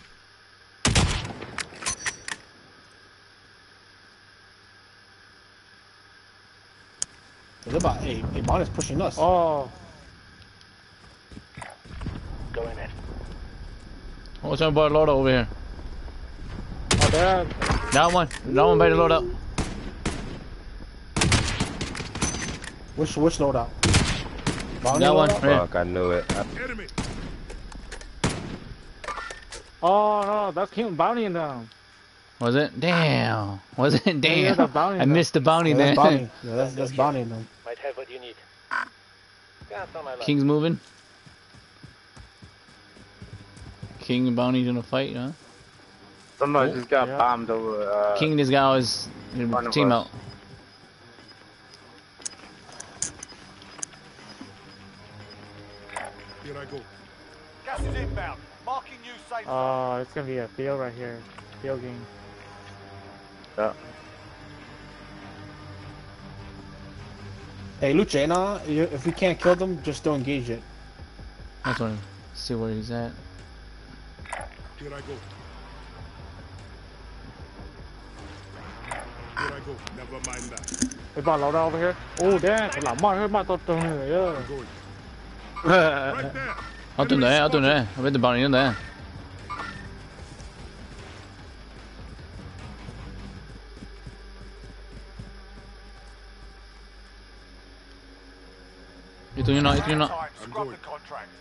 Speaker 5: It's about hey, hey, Bon is pushing us.
Speaker 7: Oh.
Speaker 6: Going in.
Speaker 1: Oh, someone bought a loadout over here.
Speaker 7: Oh, there.
Speaker 1: That one. That one by the loadout.
Speaker 5: Which which loadout? Bounty
Speaker 1: That one.
Speaker 5: loadout?
Speaker 1: Right.
Speaker 3: Fuck, I knew it. I
Speaker 4: Enemy.
Speaker 7: Oh no, that's King Bounty in them.
Speaker 1: Was it? Damn. Was it?
Speaker 7: Yeah,
Speaker 1: Damn.
Speaker 7: the bounty
Speaker 1: I
Speaker 7: though.
Speaker 1: missed the bounty
Speaker 5: Yeah,
Speaker 1: there.
Speaker 5: that's bounty. Yeah, that's that's bounty in them.
Speaker 6: Might have what you need. Gas on my left.
Speaker 1: King's moving. King and bounty's gonna fight, huh?
Speaker 3: Somebody just got
Speaker 7: Yeah.
Speaker 3: bombed over. Uh,
Speaker 1: King and this guy is
Speaker 3: One of
Speaker 1: team
Speaker 3: us.
Speaker 1: out.
Speaker 4: Here I go.
Speaker 2: Gas is inbound. Marking new safe zone.
Speaker 7: Oh, it's gonna be a field right here. Field game.
Speaker 3: Yeah.
Speaker 5: Hey, Lucena, you- if we can't kill them, just don't engage it.
Speaker 1: I just wanna see where he's at.
Speaker 4: Here I go. Here I go. Never mind that.
Speaker 7: They bought loadout over here. Oh damn, cái lắm mà hơi mà tôi tôi người á.
Speaker 4: I'm going. Right there.
Speaker 1: Ở tụi này, ở tụi này. I bet the bounty in there. Itu yun na, itu yun na.
Speaker 2: Time. Scrub the contract.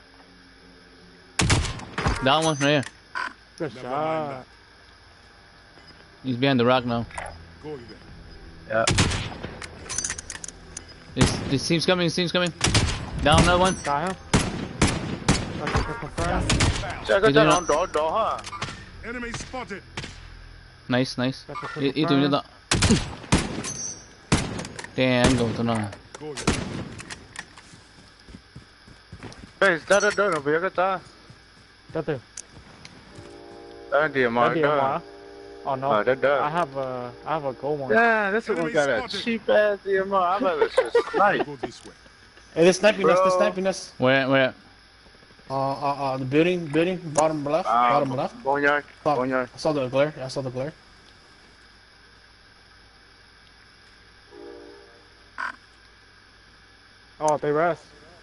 Speaker 1: That one, right here.
Speaker 7: Good
Speaker 4: Never mind
Speaker 7: shot.
Speaker 4: that.
Speaker 1: He's behind the rock now.
Speaker 4: Going there.
Speaker 3: Yeah.
Speaker 1: This, this team's coming, this team's coming. Down that one.
Speaker 7: Got him. That's a confirm.
Speaker 2: Inbound.
Speaker 3: Check it
Speaker 1: You do
Speaker 3: out
Speaker 1: not-
Speaker 3: on door, door, huh?
Speaker 4: Enemy spotted.
Speaker 1: Nice, nice.
Speaker 7: That's a
Speaker 1: I- Itu yun na. Damn, go to na.
Speaker 4: Going there.
Speaker 3: Hey, está the door over here, cái ta.
Speaker 7: That's it.
Speaker 3: Đó kìa mà.
Speaker 7: That's the M R. Oh no.
Speaker 3: Oh, that does.
Speaker 7: I have a I have a gold one.
Speaker 3: Yeah, this one
Speaker 4: Enemy
Speaker 3: got a
Speaker 4: spotted.
Speaker 3: cheap ass D M R. I bet it's just snipe.
Speaker 4: Go this way.
Speaker 5: Hey, they're sniping us. They're
Speaker 3: Bro.
Speaker 5: sniping us.
Speaker 1: Where, where?
Speaker 5: Uh, uh, uh, the building, building, bottom left,
Speaker 3: Ah,
Speaker 5: bottom left.
Speaker 3: Boneyard.
Speaker 5: Oh,
Speaker 3: Boneyard.
Speaker 5: I saw the glare. I saw the glare.
Speaker 7: Oh, they rest.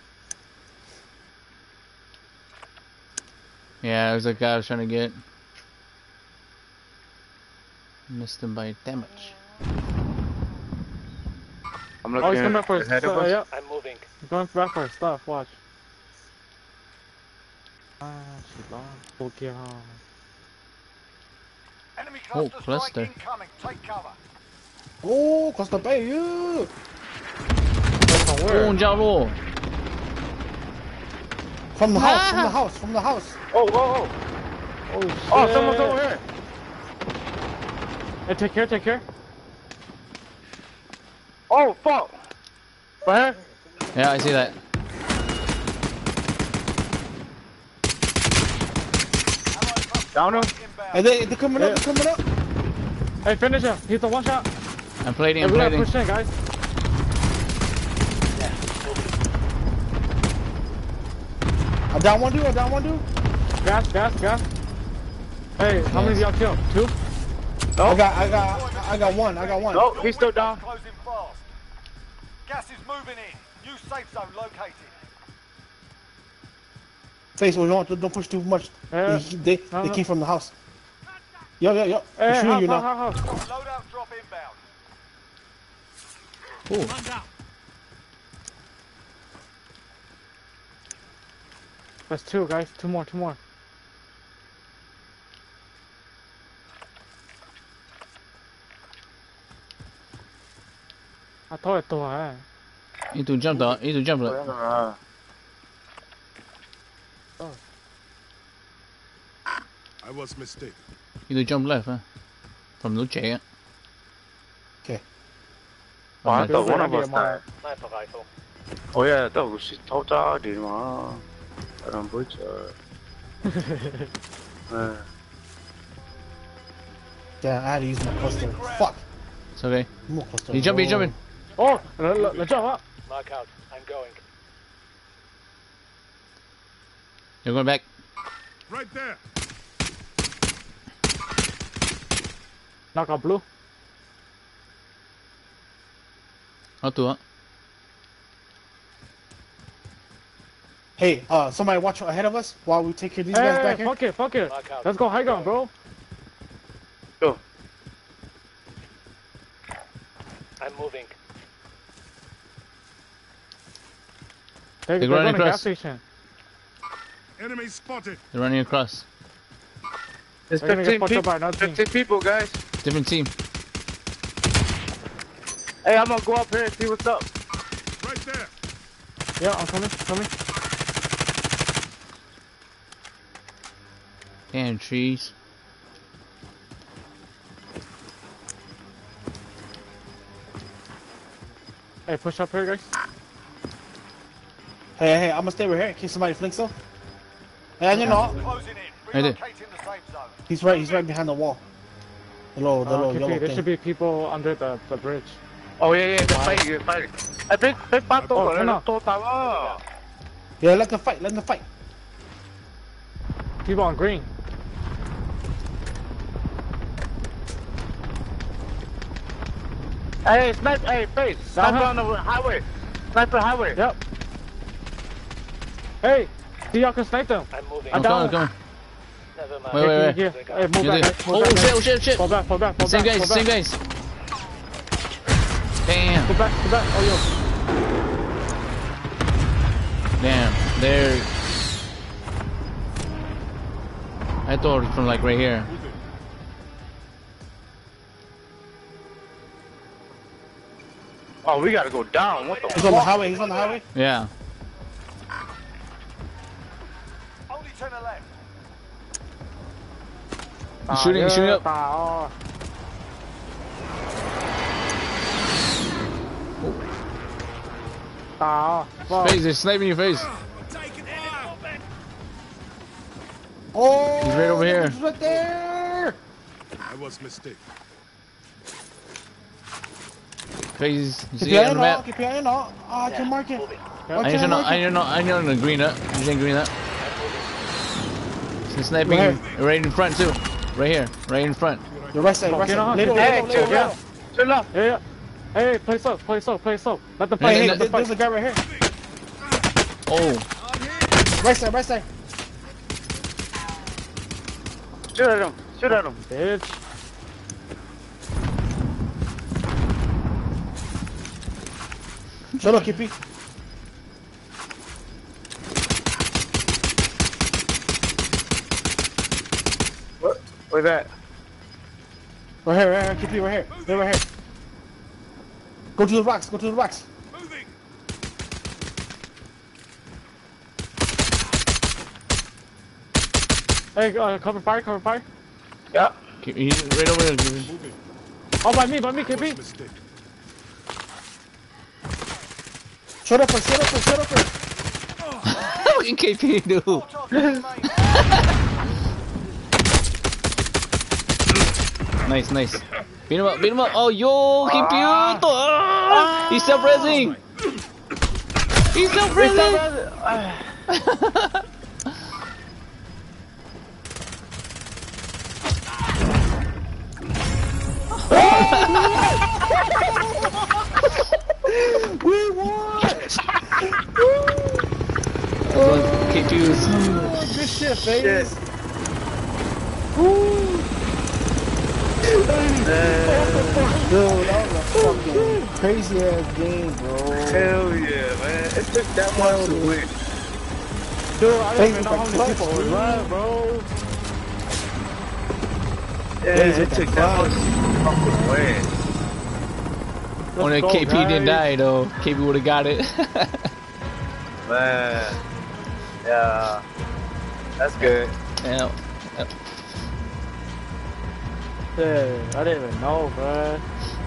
Speaker 1: Yeah, there's a guy I was trying to get. Missed him by damage.
Speaker 3: I'm
Speaker 7: Oh,
Speaker 3: looking
Speaker 7: he's coming back for his
Speaker 3: ahead of
Speaker 7: stuff.
Speaker 3: us.
Speaker 7: Yep.
Speaker 6: I'm moving.
Speaker 7: He's going back for his stuff. Watch. Ah, she lost. Okay, huh.
Speaker 2: Enemy
Speaker 1: Oh,
Speaker 2: cluster strike
Speaker 1: cluster.
Speaker 2: incoming. Take cover.
Speaker 5: Oh, Costa Bay, you.
Speaker 7: From
Speaker 1: Oh,
Speaker 7: where?
Speaker 1: 加入.
Speaker 5: From the house, from the house, from the house.
Speaker 3: Oh, oh, oh.
Speaker 7: Oh, shit.
Speaker 3: Oh, someone's over here.
Speaker 7: Hey, take care, take care.
Speaker 3: Oh, fuck. Right here.
Speaker 1: Yeah, I see that.
Speaker 3: Down him.
Speaker 2: Inbound.
Speaker 5: Hey, they, they're coming up, they're coming up.
Speaker 7: Hey, finish him. He's the one shot.
Speaker 1: I'm plating,
Speaker 7: Hey,
Speaker 1: I'm
Speaker 7: we gotta
Speaker 1: plating.
Speaker 7: push in, guys.
Speaker 5: I down one dude. I down one dude.
Speaker 7: Gas, gas, gas. Hey, how many of y'all killed? Two?
Speaker 3: No,
Speaker 5: I got, I got, I got one. I got one.
Speaker 3: no, he's still down.
Speaker 2: Closing fast. Gas is moving in. New safe zone located.
Speaker 5: Face, well, don't, don't push too much.
Speaker 7: Uh,
Speaker 5: they, they,
Speaker 7: no,
Speaker 5: they
Speaker 7: no.
Speaker 5: came from the house. Yo, yo, yo.
Speaker 7: Hey,
Speaker 5: They're shooting
Speaker 7: house,
Speaker 5: you
Speaker 7: house,
Speaker 5: now.
Speaker 7: house, house.
Speaker 2: Loadout drop inbound.
Speaker 1: Ooh.
Speaker 7: That's two, guys. Two more, two more. I thought it was.
Speaker 1: You need to jump though. You need to jump though.
Speaker 3: Uh,
Speaker 4: I was mistaken.
Speaker 1: You need to jump left, huh? From lúc trẻ.
Speaker 5: Okay.
Speaker 3: oh, I thought one of
Speaker 7: Be a
Speaker 3: us
Speaker 7: mile.
Speaker 3: died.
Speaker 6: Sniper rifle.
Speaker 3: Oh yeah, that was偷炸的嘛。I don't believe uh,
Speaker 5: Damn, I had to use my cluster. Fuck.
Speaker 1: It's okay.
Speaker 5: More cluster.
Speaker 1: You jump, you jumping.
Speaker 7: Oh, let's jump up.
Speaker 6: Mark out. I'm going.
Speaker 1: You're going back.
Speaker 4: Right there.
Speaker 7: Knock out blue.
Speaker 1: How to, huh?
Speaker 5: Hey, uh, somebody watch ahead of us while we take care of these
Speaker 7: Hey,
Speaker 5: guys
Speaker 7: hey,
Speaker 5: back here.
Speaker 7: fuck it, fuck it.
Speaker 6: Mark out.
Speaker 7: Let's go high ground, bro.
Speaker 3: go.
Speaker 6: I'm moving.
Speaker 7: They,
Speaker 1: They're
Speaker 7: they're
Speaker 1: running
Speaker 7: going to gas
Speaker 1: across.
Speaker 7: station.
Speaker 4: Enemy spotted.
Speaker 1: They're running across.
Speaker 3: There's
Speaker 7: They're gonna get
Speaker 3: fifteen
Speaker 7: fucked up
Speaker 3: people.
Speaker 7: by another team.
Speaker 3: fifteen people, guys.
Speaker 1: Different team.
Speaker 3: Hey, I'm gonna go up here and see what's up.
Speaker 4: Right there.
Speaker 7: Yeah, I'm coming, coming.
Speaker 1: Damn trees.
Speaker 7: Hey, push up here, guys.
Speaker 5: Hey, hey, I'm gonna stay right here in case somebody flinks up. Hey, I didn't know.
Speaker 2: Closing in.
Speaker 1: I did.
Speaker 2: Relocating the safe zone.
Speaker 5: He's right. He's right behind the wall. The little, the
Speaker 7: Uh,
Speaker 5: little
Speaker 7: K P,
Speaker 5: yellow
Speaker 7: there
Speaker 5: thing.
Speaker 7: should be people under the, the bridge.
Speaker 3: Oh yeah, yeah, they're fighting, they're fighting. I think they fought
Speaker 7: Oh,
Speaker 3: over.
Speaker 7: no.
Speaker 3: They fought.
Speaker 5: Yeah, let them fight. Let them fight.
Speaker 7: People on green.
Speaker 3: Hey, sniper, hey, face, sniper
Speaker 7: Uh-huh.
Speaker 3: on the highway. Sniper highway.
Speaker 7: Yep. Hey, see y'all can snipe them.
Speaker 6: I'm moving.
Speaker 7: I
Speaker 1: I'm
Speaker 7: down.
Speaker 1: coming, coming.
Speaker 6: Never mind.
Speaker 1: Wait, wait, wait.
Speaker 7: Here, here. Hey, move
Speaker 1: You
Speaker 7: back,
Speaker 1: did.
Speaker 7: guys. Move
Speaker 1: Oh
Speaker 7: back,
Speaker 1: shit,
Speaker 7: guys.
Speaker 1: oh shit, shit.
Speaker 7: Fall back, fall back, fall
Speaker 1: Same
Speaker 7: back.
Speaker 1: guys,
Speaker 7: fall
Speaker 1: same
Speaker 7: back.
Speaker 1: guys. Damn.
Speaker 7: Go back, go back. Oh, yo.
Speaker 1: Damn. They're. I thought it from like right here.
Speaker 3: Oh, we gotta go down. What the
Speaker 5: He's on the highway. He's on the highway.
Speaker 1: Yeah.
Speaker 2: Only to the left.
Speaker 1: He's shooting, he's shooting up.
Speaker 7: Ah, ah, fuck.
Speaker 1: Face, they're sniping your face.
Speaker 5: Oh,
Speaker 1: He's right over here.
Speaker 5: He's right there.
Speaker 4: I was mistaken.
Speaker 1: Face, you
Speaker 5: Keep
Speaker 1: see
Speaker 5: your
Speaker 1: it
Speaker 5: eye
Speaker 1: on the
Speaker 5: on.
Speaker 1: map?
Speaker 5: Keep your eye on. Oh, I can mark it.
Speaker 6: Moving.
Speaker 5: Why
Speaker 1: I need
Speaker 5: can't
Speaker 1: to know,
Speaker 5: mark
Speaker 1: I
Speaker 5: it?
Speaker 1: need to know, I need to know green up. You saying green up? He's sniping
Speaker 5: Right.
Speaker 1: right in front too. Right here, right in front.
Speaker 5: The right side, right
Speaker 7: Get on.
Speaker 5: side. Little,
Speaker 3: Hey,
Speaker 5: little,
Speaker 3: chill,
Speaker 5: little, little.
Speaker 3: chill out.
Speaker 7: Yeah, yeah. Hey, play slow, play slow, play slow. Let them
Speaker 1: Hey,
Speaker 7: fight,
Speaker 5: Hey,
Speaker 1: hey,
Speaker 7: let
Speaker 5: there-
Speaker 7: them
Speaker 5: there's
Speaker 7: fight.
Speaker 5: a guy right here.
Speaker 1: Oh,
Speaker 5: Right side, right side.
Speaker 3: Shoot at him. Shoot at him.
Speaker 7: Bitch.
Speaker 5: Shut up, Kippy.
Speaker 3: What? Where that?
Speaker 5: Right here, right here, Kippy, right here. They're right here. Go to the rocks, go to the rocks.
Speaker 4: Moving.
Speaker 7: Hey, uh, cover fire, cover fire.
Speaker 3: Yeah.
Speaker 1: he's right over there.
Speaker 4: Moving.
Speaker 7: Oh, by me, by me,
Speaker 4: I
Speaker 7: K P.
Speaker 4: was mistaken.
Speaker 5: Shut up, shut up, shut up.
Speaker 1: Fucking K P, dude.
Speaker 2: Target remains.
Speaker 1: Nice, nice. Beat him up, beat him up. Oh, yo, K P. Ah, he's self-resing. He's self-resing.
Speaker 5: We won!
Speaker 1: Look, K P was.
Speaker 5: Good shit,
Speaker 3: Shit.
Speaker 5: FaZe. Woo! Dude, that was a fucking crazy ass game, bro.
Speaker 3: Hell yeah, man. It took that much to win.
Speaker 7: Dude, I don't
Speaker 5: FaZe
Speaker 7: even know
Speaker 5: with
Speaker 7: how
Speaker 5: the
Speaker 7: many
Speaker 5: clutch,
Speaker 7: people was
Speaker 5: dude.
Speaker 7: left, bro.
Speaker 3: Yeah,
Speaker 5: FaZe
Speaker 3: it
Speaker 5: with the
Speaker 3: took that much
Speaker 5: clutch.
Speaker 3: to fucking win.
Speaker 1: Only
Speaker 7: go,
Speaker 1: K P didn't
Speaker 7: guys.
Speaker 1: die though. K P would have got it.
Speaker 3: Man. Yeah. That's good.
Speaker 1: Yeah.
Speaker 7: Yeah, I didn't even know, bro.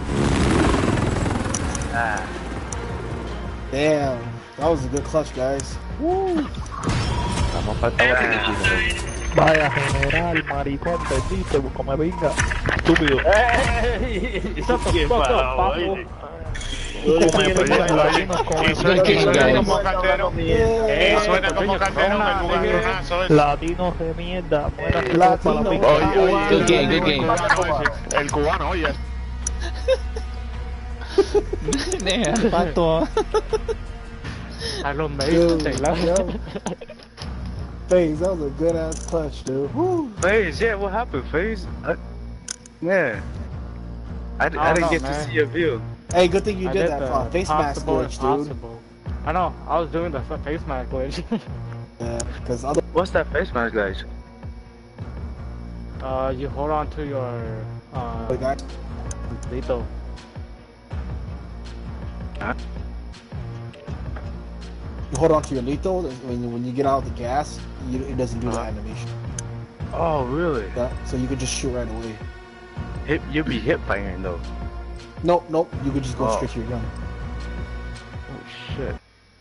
Speaker 3: Ah.
Speaker 5: Damn, that was a good clutch, guys. Woo!
Speaker 9: Vaya general, maricón, bendito, como venga. Estúpido.
Speaker 7: Hey, shut the fuck up, papo.
Speaker 9: Como me pegan latinos, como me
Speaker 1: Good game, guys.
Speaker 7: Eh, suena como Calderón, el jugadorazo ese.
Speaker 9: latinos de mierda. Buenas noches para la
Speaker 5: Latino.
Speaker 9: pinta.
Speaker 1: Good game, good game.
Speaker 4: El cubano, oye.
Speaker 1: Damn, pato.
Speaker 7: A los
Speaker 5: Dude,
Speaker 7: médicos te la-
Speaker 5: yo. FaZe, that was a good ass clutch, dude. Woo!
Speaker 3: FaZe, yeah, what happened, FaZe? I, man. I, I,
Speaker 7: don't
Speaker 3: didn't
Speaker 7: know,
Speaker 3: get
Speaker 7: man.
Speaker 3: to see your view.
Speaker 5: Hey, good thing you
Speaker 7: I
Speaker 5: did
Speaker 7: did
Speaker 5: that
Speaker 7: the
Speaker 5: uh, face mask
Speaker 7: possible
Speaker 5: glitch, dude.
Speaker 7: impossible. I know, I was doing the f- face mask glitch.
Speaker 5: Yeah, because other
Speaker 3: What's that face mask, guys?
Speaker 7: uh, you hold on to your uh,
Speaker 5: guys,
Speaker 7: lethal.
Speaker 5: you hold on to your lethal when you, when you get out of the gas, you, it doesn't do the
Speaker 3: Uh-huh.
Speaker 5: animation.
Speaker 3: Oh, really?
Speaker 5: Yeah, so you could just shoot right away.
Speaker 3: Hip, you'll be hip firing though.
Speaker 5: Nope, nope. You could just go
Speaker 3: Oh.
Speaker 5: straight to your gun.
Speaker 3: Oh shit.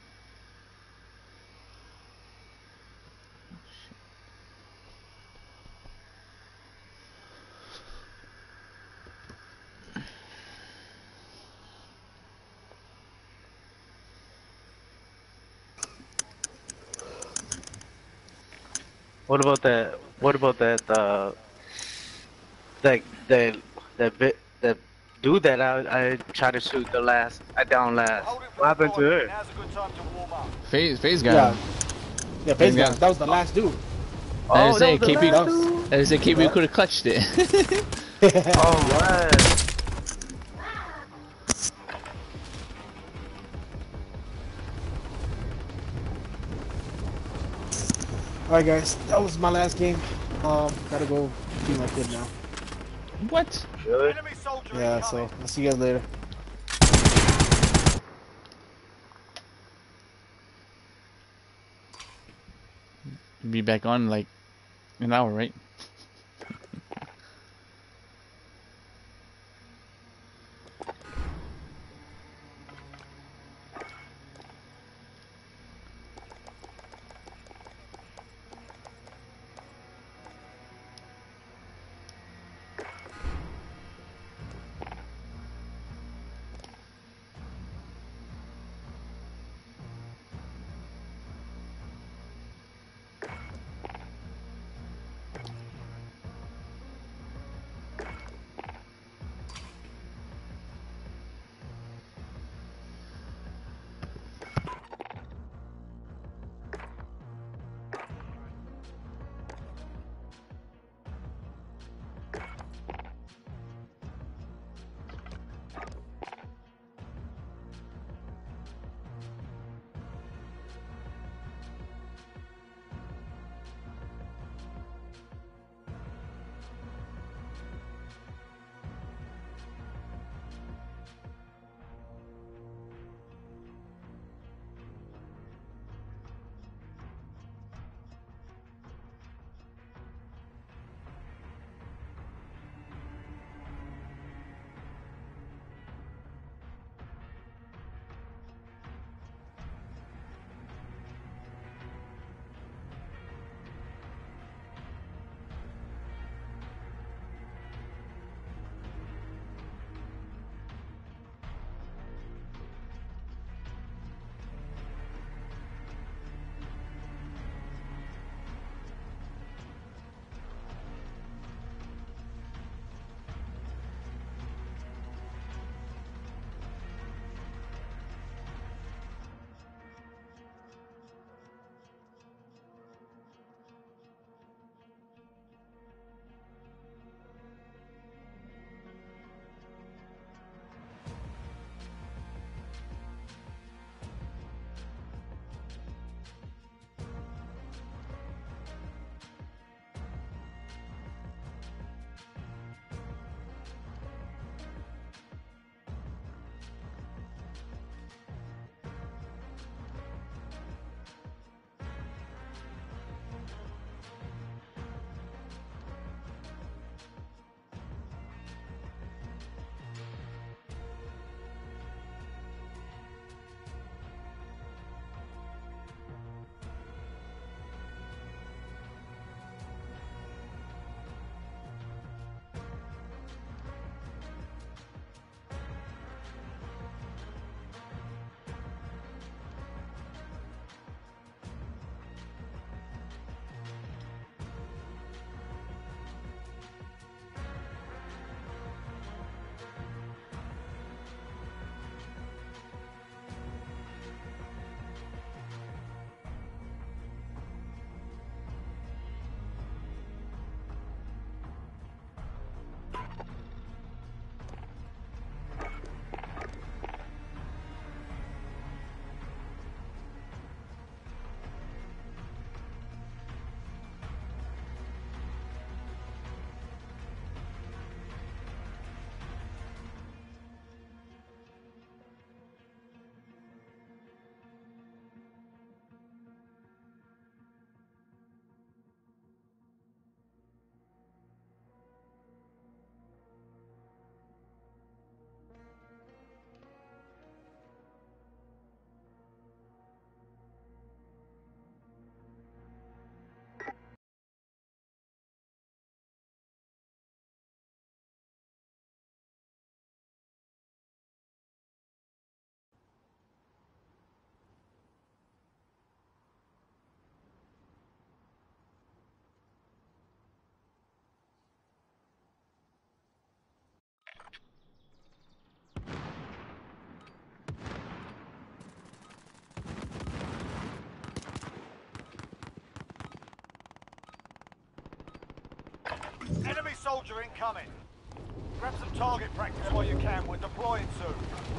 Speaker 3: What about that? What about that? Uh, that that that bit that dude that I I tried to shoot the last I down last.
Speaker 2: Hold it for
Speaker 3: What happened to
Speaker 2: the
Speaker 3: her?
Speaker 2: Now's a good time to warm up.
Speaker 1: FaZe, FaZe got
Speaker 5: Yeah,
Speaker 1: him.
Speaker 5: yeah. Face
Speaker 1: Yeah.
Speaker 5: mask. That was the last dude.
Speaker 1: I was
Speaker 3: that
Speaker 1: saying
Speaker 3: was the
Speaker 1: K P.
Speaker 3: last
Speaker 5: dude?
Speaker 3: dude?
Speaker 1: I was saying K P could have clutched it.
Speaker 3: Oh right.
Speaker 5: All right, guys. That was my last game. Um, gotta go feed my kid now.
Speaker 1: What?
Speaker 3: Really?
Speaker 2: Enemy soldier
Speaker 5: Yeah, so
Speaker 2: incoming.
Speaker 5: I'll see you guys later.
Speaker 1: Be back on in like an hour, right?
Speaker 2: Enemy soldier incoming. Grab some target practice while you can. We're deploying soon.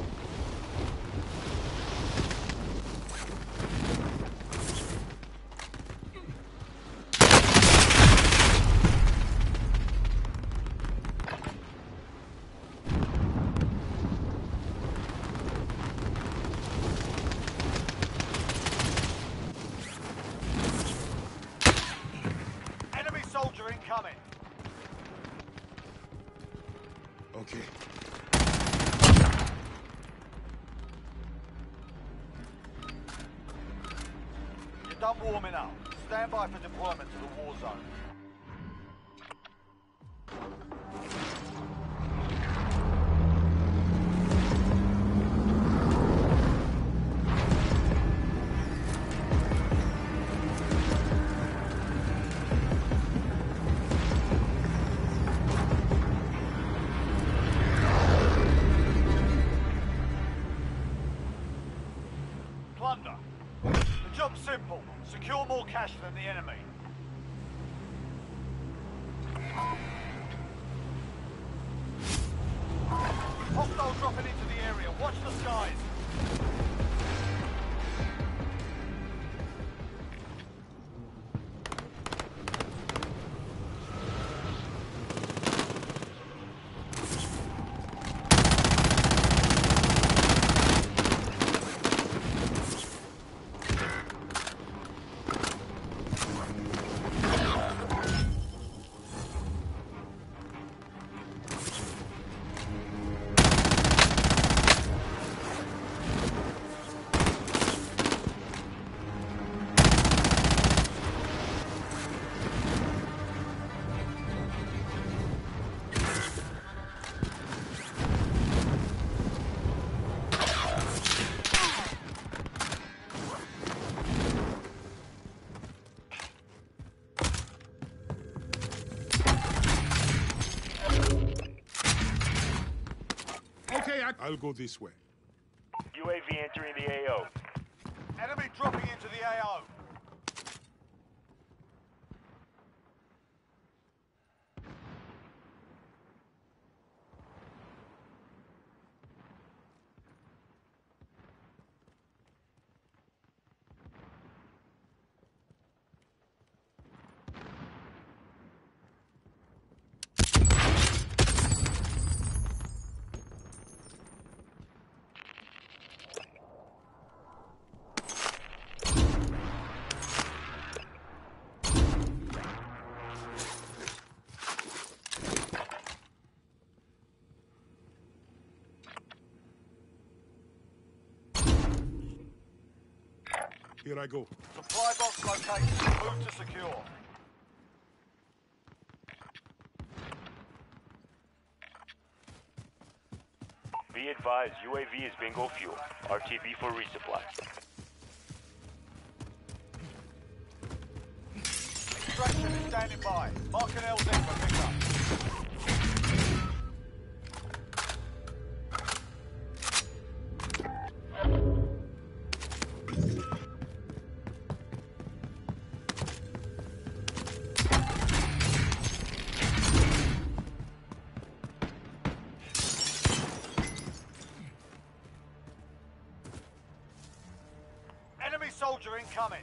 Speaker 2: Enemy soldier incoming.
Speaker 4: Okay.
Speaker 2: You're done warming up. Stand by for deployment to the war zone. Plunder. The job's simple. Secure more cash than the enemy. Hostile dropping into the area. Watch the skies.
Speaker 4: Okay, I I'll go this way.
Speaker 10: U A V entering the A O.
Speaker 2: Enemy dropping into the A O.
Speaker 4: Here I go.
Speaker 2: Supply box located. Move to secure.
Speaker 10: Be advised, U A V is bingo fuel. R T B for resupply.
Speaker 2: Extraction is standing by. Mark an L Z for pickup. Enemy soldier incoming.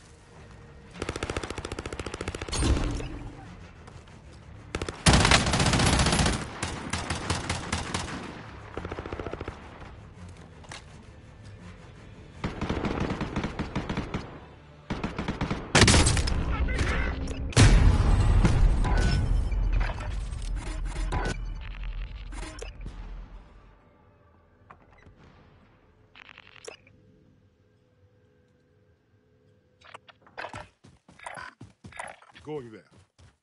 Speaker 4: Going there.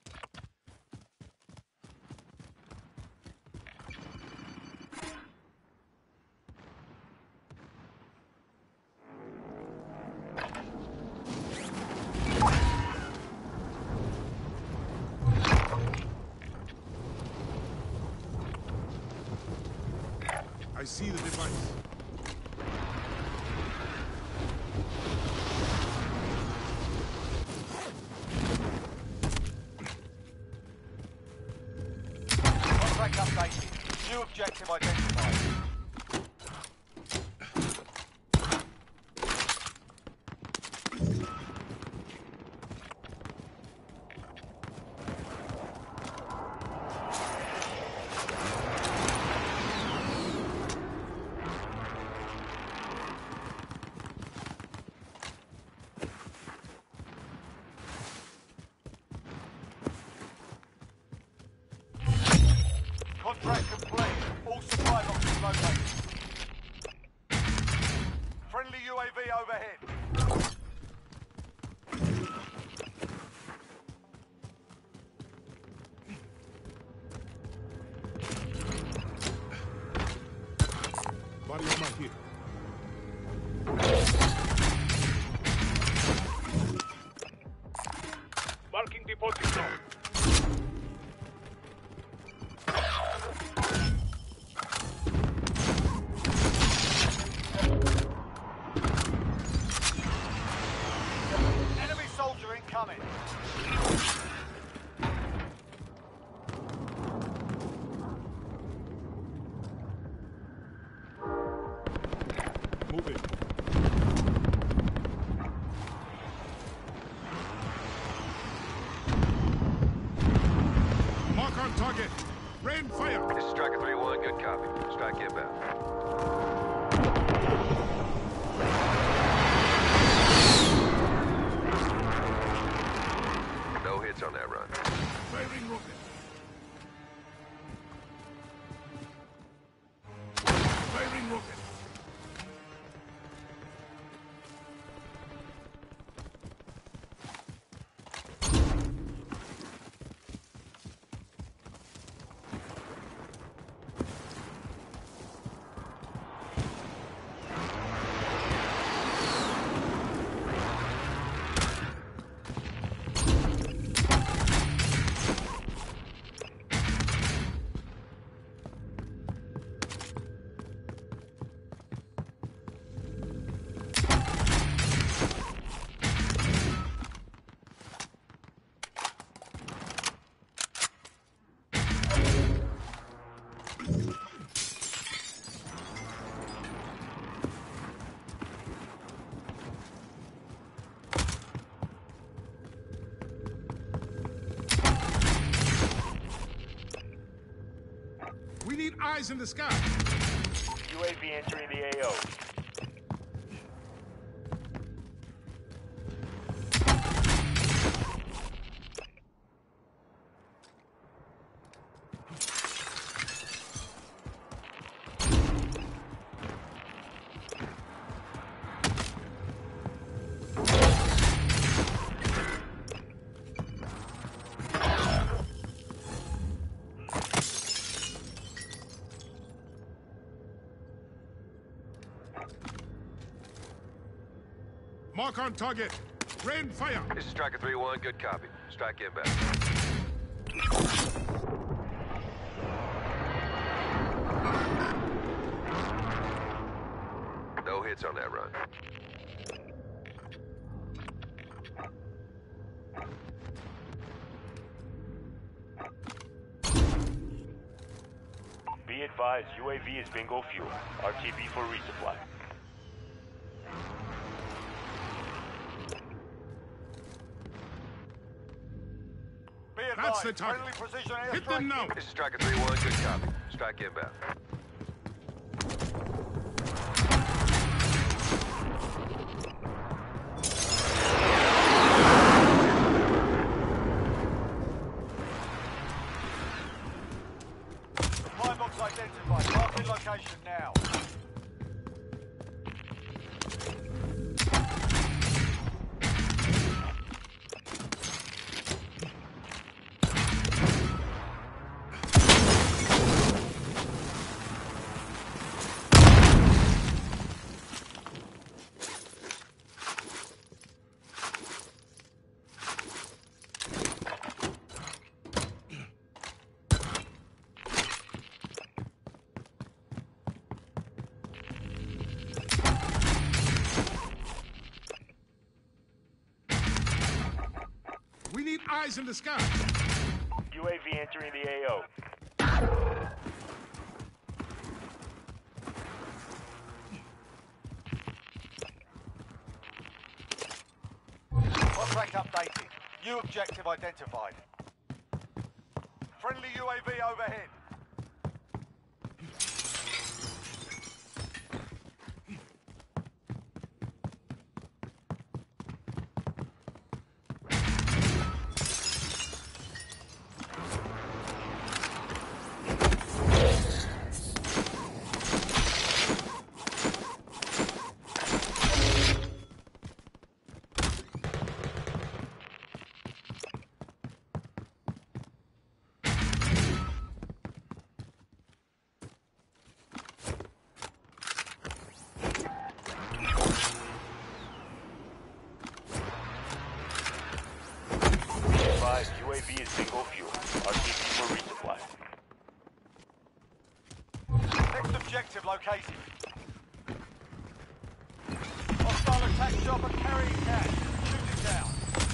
Speaker 4: I see the device.
Speaker 2: Track updated. New objective identified. Contract complete. All supply boxes located. Friendly U A V overhead.
Speaker 4: Body of my here.
Speaker 10: Marking deposit zone.
Speaker 2: Enemy soldier incoming.
Speaker 4: Move it. Mark on target. Rain fire.
Speaker 11: This is Striker three one, good copy. Strike inbound. No hits on that run.
Speaker 4: Firing rocket. Firing rocket. We need eyes in the sky.
Speaker 10: U A V entering the A O.
Speaker 4: Mark on target. Rain fire.
Speaker 11: This is Striker three one, good copy. Strike inbound. No hits on that run.
Speaker 10: Be advised, U A V is bingo fuel. R T B for resupply.
Speaker 2: Be
Speaker 4: That's the
Speaker 2: advised.
Speaker 4: target.
Speaker 2: Friendly precision
Speaker 4: Hit
Speaker 2: airstrike.
Speaker 4: them now.
Speaker 11: This is Striker three one, good copy. Strike inbound.
Speaker 2: Supply box identified. Marking location now.
Speaker 4: We need eyes in the sky.
Speaker 10: U A V entering the A O.
Speaker 2: Contract updated. New objective identified. Friendly U A V overhead.
Speaker 10: U A V is bingo fuel. R T B for resupply.
Speaker 2: Next objective located. Hostile attack chopper carrying cash. Shoot it down.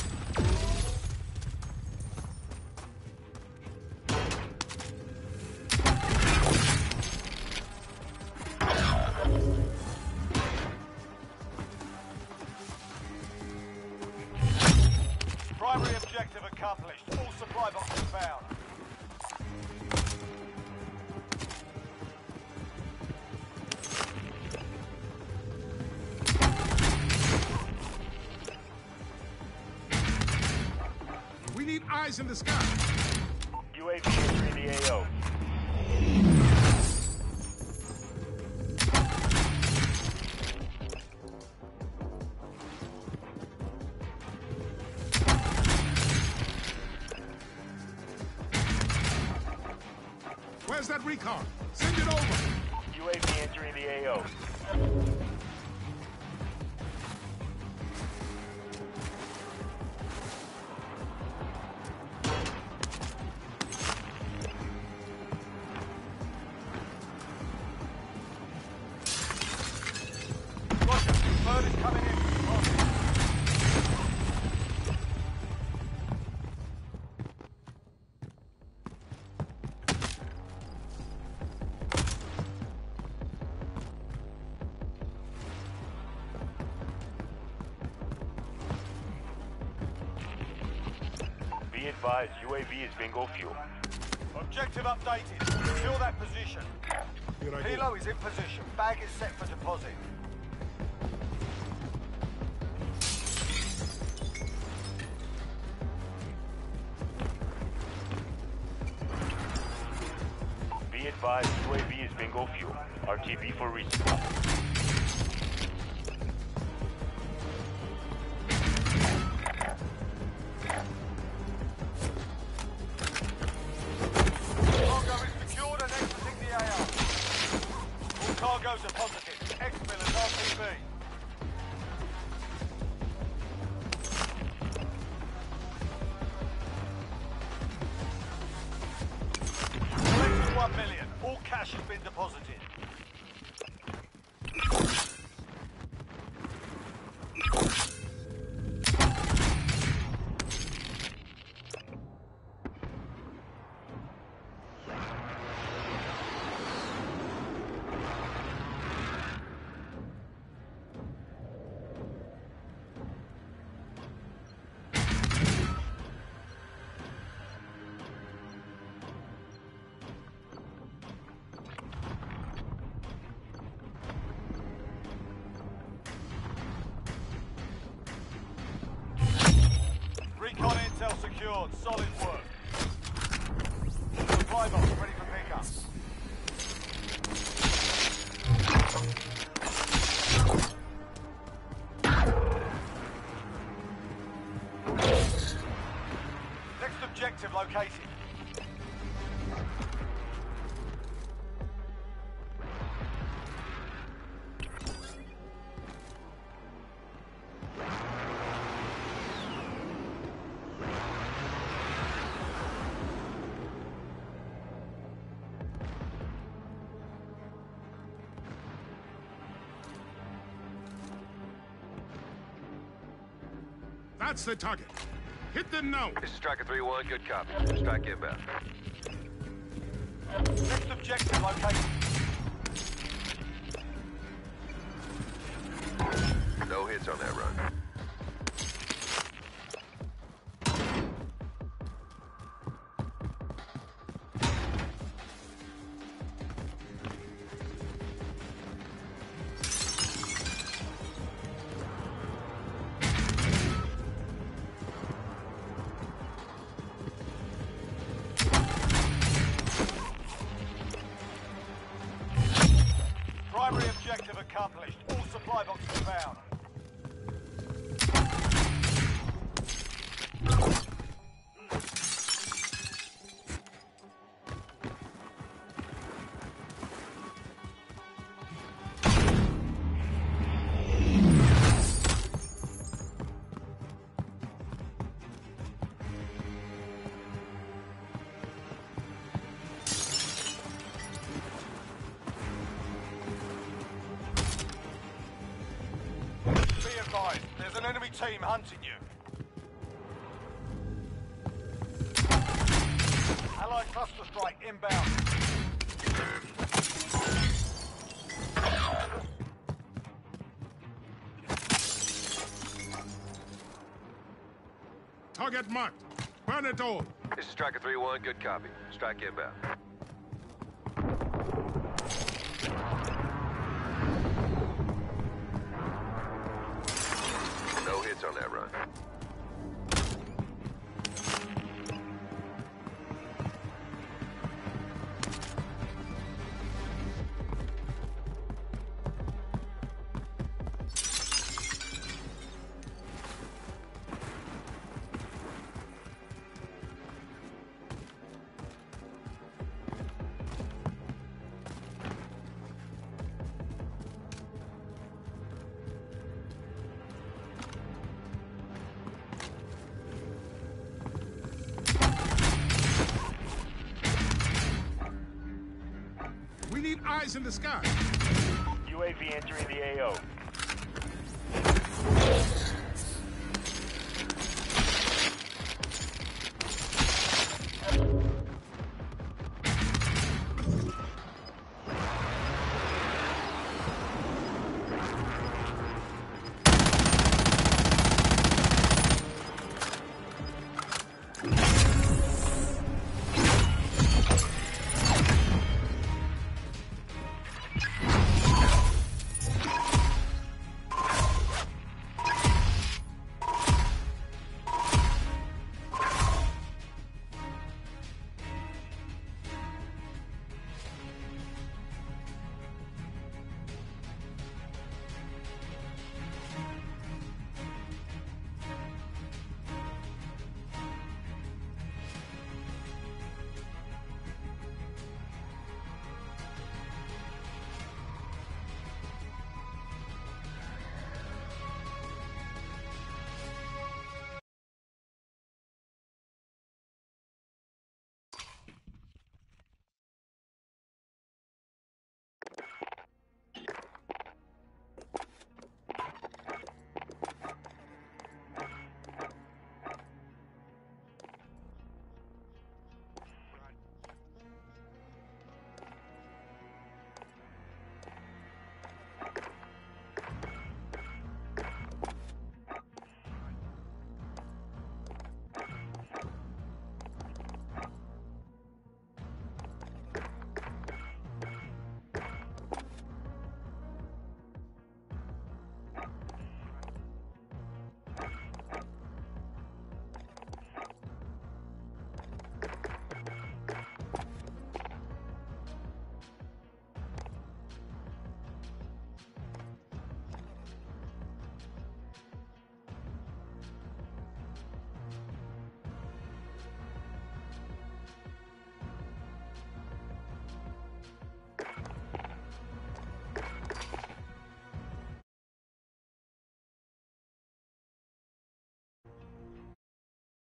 Speaker 2: Primary objective accomplished. All supply boxes found.
Speaker 12: We need eyes in the sky.
Speaker 10: U A V entering the A O.
Speaker 12: Where's that recon? Send it over.
Speaker 10: U A V entering the A O.
Speaker 2: Roger. Bird is coming in. Roger.
Speaker 10: Be advised, U A V is bingo fuel.
Speaker 2: Objective updated. Secure that position.
Speaker 12: Here I go.
Speaker 2: Helo is in position. Bag is set for deposit.
Speaker 10: Be advised, U A V is bingo fuel. R T B for resupply.
Speaker 2: Cargo is secured and exiting the A O. All cargoes are positive. Exfil and R T B. Collected one million. All cash has been deposited. Recon intel secured. Solid work. Supply box ready for pickup. Next objective located.
Speaker 12: That's the target. Hit them now.
Speaker 11: This is Striker three one, good copy. Strike inbound.
Speaker 2: Next objective located.
Speaker 11: No hits on that run.
Speaker 2: accomplished. All supply boxes found. There's an enemy team hunting you. Allied cluster strike inbound.
Speaker 12: Target marked. Burn it all.
Speaker 11: This is Striker three one, good copy. Strike inbound. No hits on that run.
Speaker 12: We need eyes in the sky.
Speaker 10: U A V entering the A O.